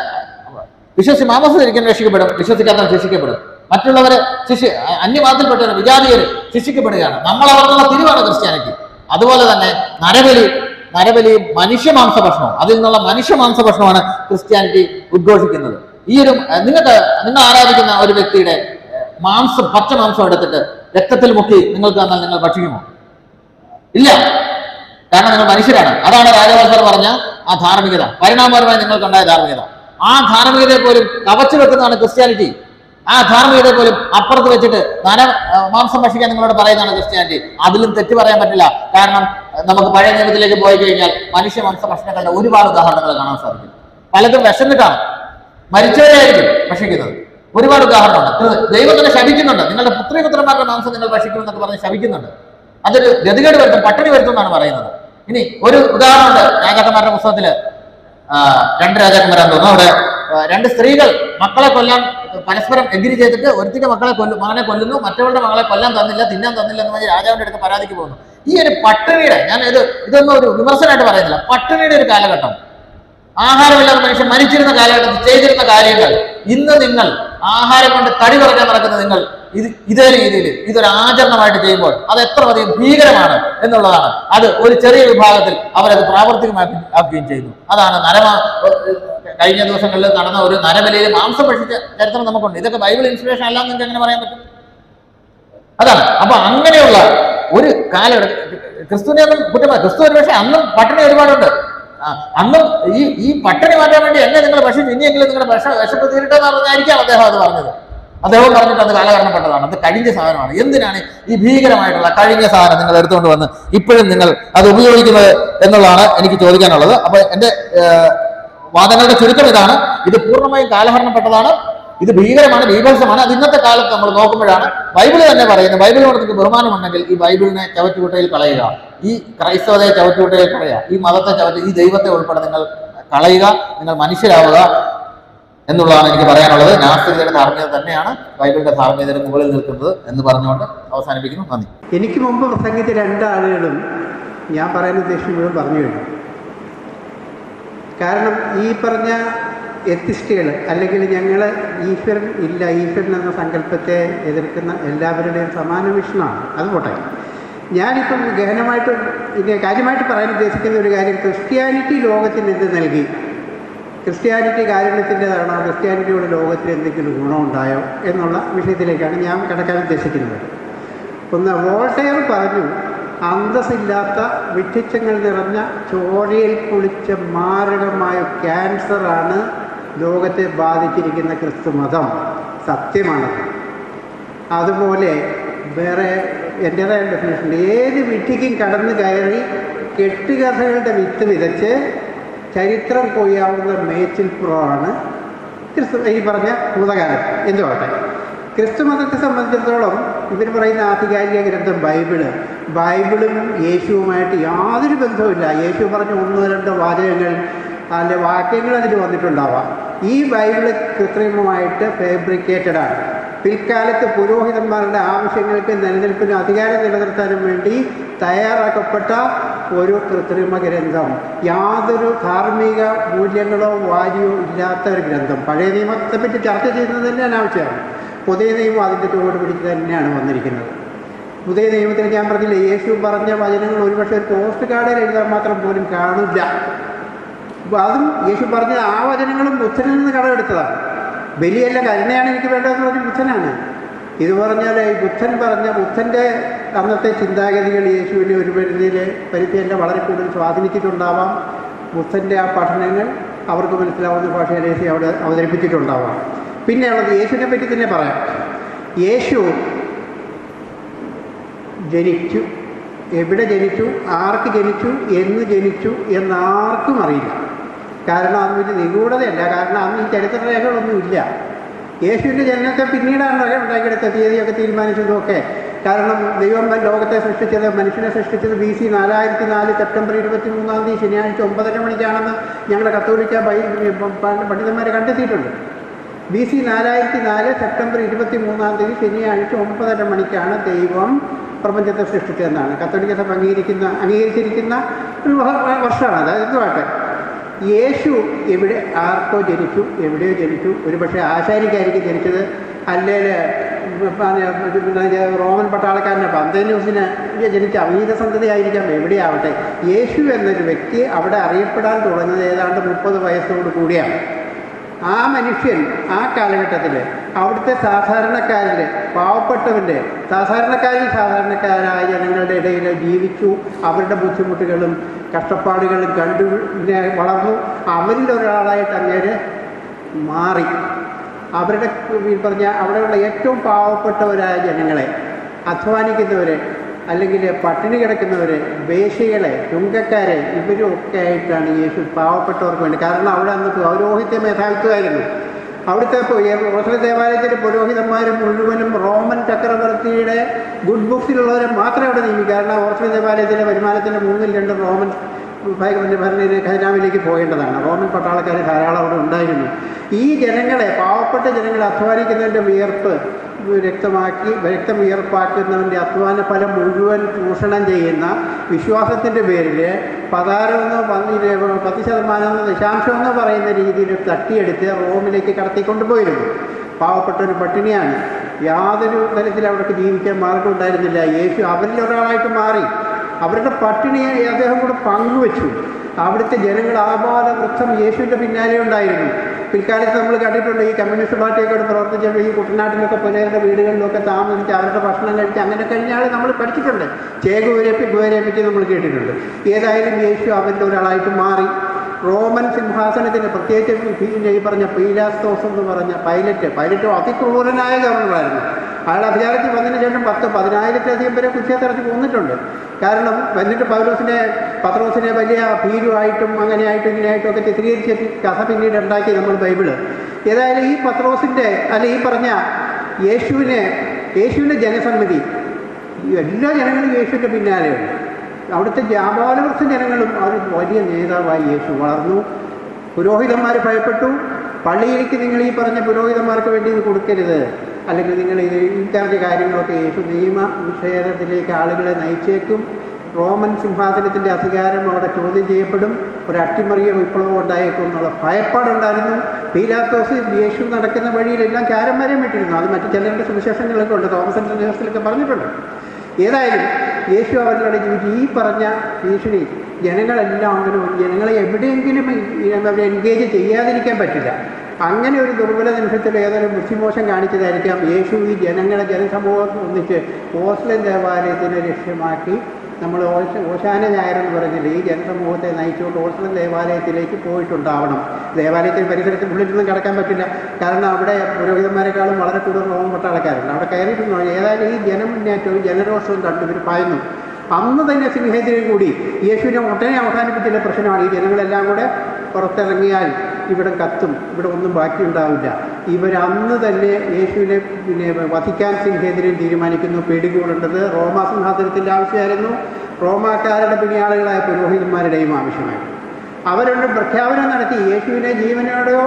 വിശ്വസി മാമോസ് ധരിക്കാൻ രക്ഷിക്കപ്പെടും, വിശ്വസിക്കാത്തവർ ശിക്ഷിക്കപ്പെടും. മറ്റുള്ളവര് ശിക്ഷ അന്യമാതിൽപ്പെട്ടവർ വിജാതീയർ ശിക്ഷിക്കപ്പെടുകയാണ്. നമ്മൾ അവർക്കുള്ള തിരിവാണ് ക്രിസ്ത്യാനിറ്റി. അതുപോലെ തന്നെ നരബലി നരബലി മനുഷ്യമാംസ ഭക്ഷണം, അതിൽ നിന്നുള്ള മനുഷ്യമാംസ ഭക്ഷണമാണ് ക്രിസ്ത്യാനിറ്റി ഉദ്ഘോഷിക്കുന്നത്. ഈ ഒരു നിങ്ങൾക്ക് നിങ്ങൾ ആരാധിക്കുന്ന ഒരു വ്യക്തിയുടെ മാംസം, പച്ച മാംസം എടുത്തിട്ട് രക്തത്തിൽ മുക്കി നിങ്ങൾക്ക് തന്നാൽ നിങ്ങൾ ഭക്ഷിക്കുമോ? ഇല്ല. കാരണം നിങ്ങൾ മനുഷ്യരാണ്. അതാണ് രാജവത്സർ പറഞ്ഞ ആ ധാർമ്മികത, പരിണാമപരമായി നിങ്ങൾക്കുണ്ടായ ധാർമ്മികത. ആ ധാർമ്മികതയെ പോലും കവച്ചു വെക്കുന്നതാണ് ക്രിസ്ത്യാനിറ്റി. ആ ധാർമ്മികതയെ പോലും അപ്പുറത്ത് വെച്ചിട്ട് നര മാംസം ഭക്ഷിക്കാൻ നിങ്ങളോട് പറയുന്നതാണ് ക്രിസ്ത്യാനിറ്റി. അതിലും തെറ്റ് പറയാൻ പറ്റില്ല. കാരണം നമുക്ക് പഴയ നിയമത്തിലേക്ക് പോയി കഴിഞ്ഞാൽ മനുഷ്യ മാംസ ഭക്ഷണങ്ങളുടെ ഒരുപാട് ഉദാഹരണങ്ങൾ കാണാൻ സാധിക്കും. പലതും വിശന്നിട്ടാണ്, മരിച്ചവരെയായിരിക്കും ഭക്ഷിക്കുന്നത്. ഒരുപാട് ഉദാഹരണമുണ്ട്. ദൈവത്തിനെ ശപിക്കുന്നുണ്ട്. നിങ്ങളുടെ പുത്രി പുത്രന്മാരുടെ മാംസം നിങ്ങൾ ഭക്ഷിക്കുമെന്നൊക്കെ പറഞ്ഞ് ശപിക്കുന്നുണ്ട്. അതൊരു ഗതികേട് വരുത്തും, പട്ടിണി വരുത്തും എന്നാണ് പറയുന്നത്. ഇനി ഒരു ഉദാഹരണമുണ്ട് രാജാക്കന്മാരുടെ പുസ്തകത്തില്. രണ്ട് രാജാക്കന്മാരാന്ന് തോന്നുന്നു. അവിടെ രണ്ട് സ്ത്രീകൾ മക്കളെ കൊല്ലാൻ പരസ്പരം എഗ്രി ചെയ്തിട്ട് ഒരുത്തിന്റെ മക്കളെ കൊല്ലു മകനെ കൊല്ലുന്നു, മറ്റവളുടെ മകളെ കൊല്ലാൻ തന്നില്ല, തിന്നാൻ തന്നില്ല എന്ന് പറഞ്ഞ് രാജാവിന്റെ അടുത്ത് പരാതിക്ക് പോകുന്നു. ഈ ഒരു പട്ടിണിയുടെ, ഞാൻ ഇത് ഇതൊന്നും ഒരു വിമർശനമായിട്ട് പറയുന്നില്ല, പട്ടിണിയുടെ ഒരു കാലഘട്ടം, ആഹാരമില്ലാത്ത മനുഷ്യൻ മരിച്ചിരുന്ന കാലഘട്ടത്തിൽ ചെയ്തിരുന്ന കാര്യങ്ങൾ ഇന്ന് നിങ്ങൾ ആഹാരം കൊണ്ട് തടി കുറയ്ക്കാൻ നടക്കുന്ന നിങ്ങൾ ഇത് ഇതേ രീതിയിൽ ഇതൊരു ആചരണമായിട്ട് ചെയ്യുമ്പോൾ അത് എത്ര അധികം ഭീകരമാണ് എന്നുള്ളതാണ്. അത് ഒരു ചെറിയ വിഭാഗത്തിൽ അവരത് പ്രാവർത്തികമാക്കുകയും ചെയ്യുന്നു. അതാണ് നരമ കഴിഞ്ഞ ദിവസങ്ങളിൽ നടന്ന ഒരു നരബലിയിൽ മാംസം ഭക്ഷിച്ച ചരിത്രം നമുക്കുണ്ട്. ഇതൊക്കെ ബൈബിൾ ഇൻസ്പിറേഷൻ അല്ലാന്ന് നിങ്ങൾക്ക് എങ്ങനെ പറയാൻ പറ്റും? അതാണ്. അപ്പൊ അങ്ങനെയുള്ള ഒരു കാലം ക്രിസ്തുവിനെ ഒന്നും കുറ്റം, ക്രിസ്തു ഒരു പക്ഷേ അന്നും പട്ടിണി ഒരുപാടുണ്ട്. അന്നും ഈ ഈ പട്ടിണി മാറ്റാൻ വേണ്ടി എന്നെ നിങ്ങൾ ഭക്ഷിച്ചു, ഇനിയെങ്കിലും നിങ്ങളുടെ വിഷ വിശപ്പ് തീരട്ടെന്ന് പറഞ്ഞായിരിക്കാം അദ്ദേഹം അത് പറഞ്ഞത്. അദ്ദേഹം പറഞ്ഞിട്ട് അത് കാലകരണപ്പെട്ടതാണ്. അത് കഴിഞ്ഞ സാധനമാണ്. എന്തിനാണ് ഈ ഭീകരമായിട്ടുള്ള കഴിഞ്ഞ സാധനം നിങ്ങൾ എടുത്തുകൊണ്ട് വന്ന് ഇപ്പോഴും നിങ്ങൾ അത് ഉപയോഗിക്കുന്നത് എന്നുള്ളതാണ് എനിക്ക് ചോദിക്കാനുള്ളത്. അപ്പൊ എന്റെ വാദങ്ങളുടെ ചുരുക്കം ഇതാണ്. ഇത് പൂർണ്ണമായും കാലഹരണപ്പെട്ടതാണ്. ഇത് ഭീകരമാണ്, ബീഭത്സമാണ്. അത് ഇന്നത്തെ കാലത്ത് നമ്മൾ നോക്കുമ്പോഴാണ് ബൈബിൾ തന്നെ പറയുന്നത്. ബൈബിളിനോട് നിങ്ങൾക്ക് ബഹുമാനമുണ്ടെങ്കിൽ ഈ ബൈബിളിനെ ചവറ്റുകുട്ടയിൽ കളയുക, ഈ ക്രൈസ്തവതയെ ചവറ്റുകുട്ടയിൽ കളയുക, ഈ മതത്തെ ചവറ്റ് ഈ ദൈവത്തെ ഉൾപ്പെടെ നിങ്ങൾ കളയുക, നിങ്ങൾ മനുഷ്യരാവുക എന്നുള്ളതാണ് എനിക്ക് പറയാനുള്ളത്. നാസ്തികതയുടെ ധാർമ്മികത തന്നെയാണ് ബൈബിളിന്റെ ധാർമ്മികതയുടെ മുകളിൽ നിൽക്കുന്നത് എന്ന് പറഞ്ഞുകൊണ്ട് അവസാനിപ്പിക്കുന്നു. നന്ദി. എനിക്ക് മുമ്പ് പ്രസംഗിച്ച രണ്ടാളുകളും ഞാൻ പറയാൻ ഉദ്ദേശിച്ച് മുഴുവൻ പറഞ്ഞു കഴിഞ്ഞു. കാരണം ഈ പറഞ്ഞ എത്തിസ്റ്റുകൾ അല്ലെങ്കിൽ ഞങ്ങൾ ഈശ്വരൻ ഇല്ല, ഈശ്വരൻ എന്ന സങ്കല്പത്തെ എതിർക്കുന്ന എല്ലാവരുടെയും സമാന വീക്ഷണമാണ്. അത് പോട്ടെ. ഞാനിപ്പം ഗഹനമായിട്ട് ഇത് കാര്യമായിട്ട് പറയാൻ ഉദ്ദേശിക്കുന്ന ഒരു കാര്യം, ക്രിസ്ത്യാനിറ്റി ലോകത്തിന് എന്ത് നൽകി? ക്രിസ്ത്യാനിറ്റി കാരുണ്യത്തിൻ്റെതാണോ? ക്രിസ്ത്യാനിറ്റിയുടെ ലോകത്തിന് എന്തെങ്കിലും ഗുണമുണ്ടായോ എന്നുള്ള വിഷയത്തിലേക്കാണ് ഞാൻ കടക്കാൻ ഉദ്ദേശിക്കുന്നത്. ഒന്ന്, വോൾട്ടയർ പറഞ്ഞു, അന്തസ്സില്ലാത്ത വിഡ്ഢിത്തങ്ങൾ നിറഞ്ഞ ചോരയിൽ കുളിച്ച മാരകമായ ക്യാൻസറാണ് ലോകത്തെ ബാധിച്ചിരിക്കുന്ന ക്രിസ്തുമതം. സത്യമാണത്. അതുപോലെ വേറെ എൻ്റേതായ ഡെഫിനേഷൻ, ഏത് വിഡ്ഢിക്കും കടന്നു കയറി കെട്ടുകഥകളുടെ വിത്ത് വിതച്ച് ചരിത്രം കൊയ്യാവുന്ന മേച്ചിൽപ്പുറമാണ് ക്രിസ്തു ഈ പറഞ്ഞ ഭൂതകാലം. എന്തുവാട്ടെ, ക്രിസ്തുമതത്തെ സംബന്ധിച്ചിടത്തോളം ഇവർ പറയുന്ന ആധികാരിക ഗ്രന്ഥം ബൈബിള്, ബൈബിളും യേശുവുമായിട്ട് യാതൊരു ബന്ധവുമില്ല. യേശു പറഞ്ഞ ഒന്നോ രണ്ടോ വാചകങ്ങൾ അല്ലെ വാക്യങ്ങൾ അതിൽ വന്നിട്ടുണ്ടാവാം. ഈ ബൈബിള് കൃത്രിമമായിട്ട് ഫാബ്രിക്കേറ്റഡാണ്. പിൽക്കാലത്ത് പുരോഹിതന്മാരുടെ ആവശ്യങ്ങൾക്ക് നിലനിൽപ്പിനും അധികാരം നിലനിർത്താനും വേണ്ടി തയ്യാറാക്കപ്പെട്ട ഒരു കൃത്രിമ ഗ്രന്ഥം, യാതൊരു ധാർമ്മിക മൂല്യങ്ങളോ വാല്യോ ഇല്ലാത്ത ഒരു ഗ്രന്ഥം. പഴയ നിയമത്തെപ്പറ്റി ചർച്ച ചെയ്യുന്നത് തന്നെ അനാവശ്യമാണ്. പുതിയ നിയമം അതിൻ്റെ ചുവട് പിടിച്ച് തന്നെയാണ് വന്നിരിക്കുന്നത്. പുതിയ നിയമത്തിൽ ഞാൻ പറഞ്ഞില്ല, യേശു പറഞ്ഞ വചനങ്ങൾ ഒരുപക്ഷെ ഒരു പോസ്റ്റ് കാർഡിൽ എഴുതാൻ മാത്രം പോലും കാണില്ല. അതും യേശു പറഞ്ഞ ആ വചനങ്ങളും ബുദ്ധനിൽ നിന്ന് കടമെടുത്തതാണ്. ബലിയല്ല, കരുണയാണ് എനിക്ക് വേണ്ടതെന്ന് പറഞ്ഞ ബുദ്ധനാണ്. ഇത് പറഞ്ഞാൽ ഈ ബുദ്ധൻ പറഞ്ഞ ബുദ്ധൻ്റെ അന്നത്തെ ചിന്താഗതികൾ യേശുവിനെ ഒരു പരിധിയിൽ പരിധിയല്ല വളരെ കൂടുതൽ സ്വാധീനിച്ചിട്ടുണ്ടാവാം. ബുദ്ധൻ്റെ ആ പഠനങ്ങൾ അവർക്ക് മനസ്സിലാവുന്ന ഭാഷയിൽ യേശു അവിടെ അവതരിപ്പിച്ചിട്ടുണ്ടാവാം. പിന്നെ ഉള്ളത് യേശുവിനെ പറ്റി തന്നെ പറയാം. യേശു ജനിച്ചു, എവിടെ ജനിച്ചു, ആർക്ക് ജനിച്ചു, എന്ന് ജനിച്ചു എന്നാർക്കും അറിയില്ല. കാരണം അന്ന് വലിയ നിഗൂഢതയല്ല. കാരണം അന്ന് ഈ ചരിത്രരേഖകളൊന്നുമില്ല. യേശുവിൻ്റെ ജനനത്തെ പിന്നീടാണ് ഉണ്ടാക്കിയെടുത്ത തീയതിയൊക്കെ തീരുമാനിച്ചതുമൊക്കെ. കാരണം ദൈവം ലോകത്തെ സൃഷ്ടിച്ചത്, മനുഷ്യനെ സൃഷ്ടിച്ചത് ബി സി നാലായിരത്തി നാല് സെപ്റ്റംബർ ഇരുപത്തി മൂന്നാം തീയതി ശനിയാഴ്ച ഒമ്പതര മണിക്കാണെന്ന് ഞങ്ങളുടെ കത്തോലിക്ക പണ്ഡിതന്മാർ കണ്ടെത്തിയിട്ടുണ്ട്. ബി സി നാലായിരത്തി നാല് സെപ്റ്റംബർ ഇരുപത്തി മൂന്നാം തീയതി ശനിയാഴ്ച ഒമ്പതര മണിക്കാണ് ദൈവം പ്രപഞ്ചത്തെ സൃഷ്ടിച്ചതെന്നാണ് കത്തോലിക്ക സഭ അംഗീകരിക്കുന്ന അംഗീകരിച്ചിരിക്കുന്ന ഒരു വർഷമാണ്. അതായത് എന്തുവാട്ടെ, യേശു എവിടെ ആർക്കോ ജനിച്ചു, എവിടെയോ ജനിച്ചു. ഒരുപക്ഷെ ആശാരിക്കായിരിക്കും ജനിച്ചത്, അല്ലെങ്കിൽ റോമൻ പട്ടാളക്കാരനെ പന്തേന്യൂസിന് ജനിച്ച അവീത സന്തതിയായിരിക്കാം, എവിടെയാവട്ടെ. യേശു എന്നൊരു വ്യക്തി അവിടെ അറിയപ്പെടാൻ തുടങ്ങുന്നത് ഏതാണ്ട് മുപ്പത് വയസ്സോട് കൂടിയാണ്. ആ മനുഷ്യൻ ആ കാലഘട്ടത്തിൽ അവിടുത്തെ സാധാരണക്കാരിൽ, പാവപ്പെട്ടവൻ്റെ സാധാരണക്കാരിൽ സാധാരണക്കാരായ ജനങ്ങളുടെ ഇടയിൽ ജീവിച്ചു. അവരുടെ ബുദ്ധിമുട്ടുകളും കഷ്ടപ്പാടുകളും കണ്ടു വളർന്നു. അവരിൽ ഒരാളായിട്ട് അങ്ങേര് മാറി. അവരുടെ പറഞ്ഞ അവിടെയുള്ള ഏറ്റവും പാവപ്പെട്ടവരായ ജനങ്ങളെ, അധ്വാനിക്കുന്നവരെ, അല്ലെങ്കിൽ പട്ടിണി കിടക്കുന്നവരെ, വേശ്യകളെ, ചുങ്കക്കാരെ, ഇവരും ഒക്കെ ആയിട്ടാണ് യേശു പാവപ്പെട്ടവർക്ക് വേണ്ടി. കാരണം അവിടെ അന്ന് പൗരോഹിത്യ മേധാവിത്വമായിരുന്നു. അവിടുത്തെ ഓർത്തഡോക്സ് ദേവാലയത്തിലെ പുരോഹിതന്മാർ മുഴുവനും റോമൻ ചക്രവർത്തിയുടെ ഗുഡ് ബുക്സിലുള്ളവരെ മാത്രമേ അവിടെ നിയമിക്കൂ. കാരണം ഓർത്തഡോക്സ് ദേവാലയത്തിലെ വരുമാനത്തിൻ്റെ മൂന്നിൽ രണ്ട് റോമൻ ഭരണ ഖജനാവിലേക്ക് പോകേണ്ടതാണ്. റോമൻ പട്ടാളക്കാർ ധാരാളം അവിടെ ഉണ്ടായിരുന്നു. ഈ ജനങ്ങളെ, പാവപ്പെട്ട ജനങ്ങളെ അധ്വാനിക്കുന്നതിൻ്റെ വിയർപ്പ് രക്തമാക്കി രക്തം വിയർപ്പാക്കുന്നവൻ്റെ അധ്വാന ഫലം മുഴുവൻ ചൂഷണം ചെയ്യുന്ന വിശ്വാസത്തിൻ്റെ പേരിൽ പതാരമെന്നോ പന്നി പത്ത് ശതമാനമെന്നോ ദശാംശമെന്നോ പറയുന്ന രീതിയിൽ തട്ടിയെടുത്ത് റോമിലേക്ക് കടത്തിക്കൊണ്ടുപോയിരുന്നു. പാവപ്പെട്ട ഒരു പട്ടിണിയാണ്. യാതൊരു തരത്തിൽ അവർക്ക് ജീവിക്കാൻ മാർഗം ഉണ്ടായിരുന്നില്ല. യേശു അവരിൽ ഒരാളായിട്ട് മാറി അവരുടെ പട്ടിണിയെ അദ്ദേഹം കൂടെ പങ്കുവെച്ചു. അവിടുത്തെ ജനങ്ങൾ ആപാദവൃദ്ധം യേശുവിൻ്റെ പിന്നാലെ ഉണ്ടായിരുന്നു. പിൽക്കാലത്ത് നമ്മൾ കണ്ടിട്ടുണ്ട് ഈ കമ്മ്യൂണിസ്റ്റ് പാർട്ടിയൊക്കെ പ്രവർത്തിച്ചപ്പോൾ ഈ കുട്ടനാട്ടിലൊക്കെ പുലരുടെ വീടുകളിലൊക്കെ താമസിച്ച് അവരുടെ ഭക്ഷണം കഴിച്ച് അങ്ങനെ കഴിഞ്ഞാൽ നമ്മൾ പഠിച്ചിട്ടുണ്ട്. ചേകുവരെ ഗുവരെ പറ്റി നമ്മൾ കേട്ടിട്ടുണ്ട്. ഏതായാലും യേശു അവരുടെ ഒരാളായിട്ട് മാറി. റോമൻ സിംഹാസനത്തിന് പ്രത്യേകിച്ച് ഈ പറഞ്ഞ പീലാസ്തോസ് എന്ന് പറഞ്ഞ പൈലറ്റ് പൈലറ്റ് അതിക്രൂരനായ ഗവർണറായിരുന്നു. അയാൾ അധികാരത്തിൽ വന്നതിന് ശേഷം പത്ത് പതിനായിരത്തിലധികം പേരെ കുറ്റത്തിറച്ച് കൊന്നിട്ടുണ്ട്. കാരണം എന്നിട്ട് പൗലോസിനെ പത്രോസിനെ വലിയ ഭീരുവായിട്ടും അങ്ങനെയായിട്ടും ഇങ്ങനെയായിട്ടും ഒക്കെ ചിത്രീകരിച്ച കഥ പിന്നീട് ഉണ്ടാക്കി നമ്മൾ ബൈബിള്. ഏതായാലും ഈ പത്രോസിൻ്റെ അല്ല ഈ പറഞ്ഞ യേശുവിനെ യേശുവിൻ്റെ ജനസമ്മതി എല്ലാ ജനങ്ങളും യേശുവിൻ്റെ പിന്നാലെയുണ്ട്. അവിടുത്തെ ജാപാലവൃദ്ധ ജനങ്ങളും അവർ വലിയ നേതാവായി യേശു വളർന്നു. പുരോഹിതന്മാർ ഭയപ്പെട്ടു. പള്ളിയിലേക്ക് നിങ്ങൾ ഈ പറഞ്ഞ പുരോഹിതന്മാർക്ക് വേണ്ടി ഇത് കൊടുക്കരുത്, അല്ലെങ്കിൽ നിങ്ങൾ ഇത് ഇത്തരത്തെ കാര്യങ്ങളൊക്കെ യേശു നിയമ നിഷേധത്തിലേക്ക് ആളുകളെ നയിച്ചേക്കും. റോമൻ സിംഹാസനത്തിൻ്റെ അധികാരം അവിടെ ചോദ്യം ചെയ്യപ്പെടും. ഒരു അട്ടിമറിയ വിപ്ലവം ഉണ്ടായേക്കും എന്നുള്ള ഭയപ്പാടുണ്ടായിരുന്നു. പീലാത്തോസ് യേശു നടക്കുന്ന വഴിയിലെല്ലാം ചാരന്മാരെ വിട്ടിരുന്നു. അത് മറ്റു ചിലരുടെ സുവിശേഷങ്ങളൊക്കെ ഉണ്ട്, തോമസിൻ്റെ സുവിശേഷത്തിലൊക്കെ പറഞ്ഞിട്ടുണ്ട്. ഏതായാലും യേശു അവരുടെ ജീവിച്ചു. ഈ പറഞ്ഞ ഭീഷണി ജനങ്ങളെല്ലാം അങ്ങനെ ജനങ്ങളെ എവിടെയെങ്കിലും അവരെ എൻഗേജ് ചെയ്യാതിരിക്കാൻ പറ്റില്ല. അങ്ങനെ ഒരു ദുർബല നിമിഷത്തിൽ ഏതൊരു ബുദ്ധിമോശം കാണിച്ചതായിരിക്കാം യേശു ഈ ജനങ്ങളെ ജനസമൂഹം ഒന്നിച്ച് ഓസ്ലൻ ദേവാലയത്തിനെ ലക്ഷ്യമാക്കി നമ്മൾ ഓശ ഓശാന ഞായറെന്ന് പറഞ്ഞില്ലേ ഈ ജനസമൂഹത്തെ നയിച്ചുകൊണ്ട് ഓസ്ലൻ ദേവാലയത്തിലേക്ക് പോയിട്ടുണ്ടാവണം. ദേവാലയത്തിൽ പരിസരത്തിൽ ഉള്ളിലൊന്നും കിടക്കാൻ പറ്റില്ല. കാരണം അവിടെ പുരോഹിതന്മാരെക്കാളും വളരെ കൂടുതൽ റോമൻ പട്ടാളക്കാരുണ്ട്. അവിടെ കയറിയിട്ടുണ്ടോ ഏതായാലും ഈ ജനമുന്നേറ്റവും ജനരോഷവും കണ്ടു ഇവർ പായുന്നു. അന്ന് തന്നെ സിംഹേദ്രിയിൽ കൂടി യേശുവിനെ ഒട്ടനെ അവസാനിപ്പിച്ചുള്ള പ്രശ്നമാണ്. ഈ ജനങ്ങളെല്ലാം കൂടെ പുറത്തിറങ്ങിയാൽ ഇവിടെ കത്തും, ഇവിടെ ഒന്നും ബാക്കിയുണ്ടാവില്ല. ഇവരന്ന് തന്നെ യേശുവിനെ പിന്നെ വധിക്കാൻ സിംഹേദ്രിയിൽ തീരുമാനിക്കുന്നു. പിടികൂടേണ്ടത് റോമാ സിംഹാസനത്തിൻ്റെ ആവശ്യമായിരുന്നു, റോമാക്കാരുടെ പിണിയാളുകളായ പുരോഹിതന്മാരുടെയും ആവശ്യമായിരുന്നു. അവരുടെ പ്രഖ്യാപനം നടത്തി യേശുവിനെ ജീവനോടെയോ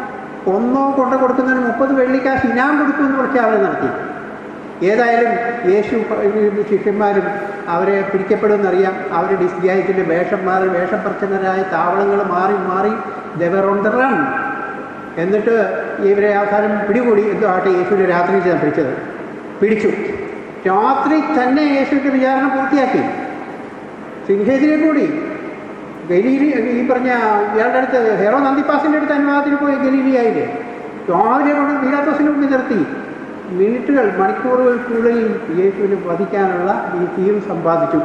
ഒന്നോ കൊണ്ടു കൊടുക്കുന്നതിന് മുപ്പത് വെള്ളിക്കാശ് ഇനാം കൊടുക്കുമെന്ന് പ്രഖ്യാപനം നടത്തി. ഏതായാലും യേശു ശിഷ്യന്മാരും അവരെ പിടിക്കപ്പെടുമെന്നറിയാം. അവർ ഡിസ്ഗ്യായത്തിൻ്റെ വേഷം മാറി വേഷപ്രച്ഛന്നരായ താവളങ്ങൾ മാറി മാറി ദവറൊണ്ടറൺ എന്നിട്ട് ഇവരെ അവസാനം പിടികൂടി. എന്തോ ആട്ടെ യേശുവിനെ രാത്രി ചെയ്താൽ പിടിച്ചത് പിടിച്ചു. രാത്രി തന്നെ യേശുവിൻ്റെ വിചാരണ പൂർത്തിയാക്കി. സിംഹേദ്രിയെ കൂടി ഗലീലി ഈ പറഞ്ഞ ഇയാളുടെ അടുത്ത് ഹെറോ നന്ദിപ്പാസിൻ്റെ അടുത്ത് അനുവാദത്തിന് പോയി ഗലീലിയായില്ലേ രാവിലെ കൊണ്ട് പീലാത്തോസിന് മുമ്പിൽ നിർത്തി. മിനിറ്റുകൾ മണിക്കൂറുകൾക്കുള്ളിൽ യേശുവിനെ വധിക്കാനുള്ള ഈ തീം സമ്പാദിച്ചു.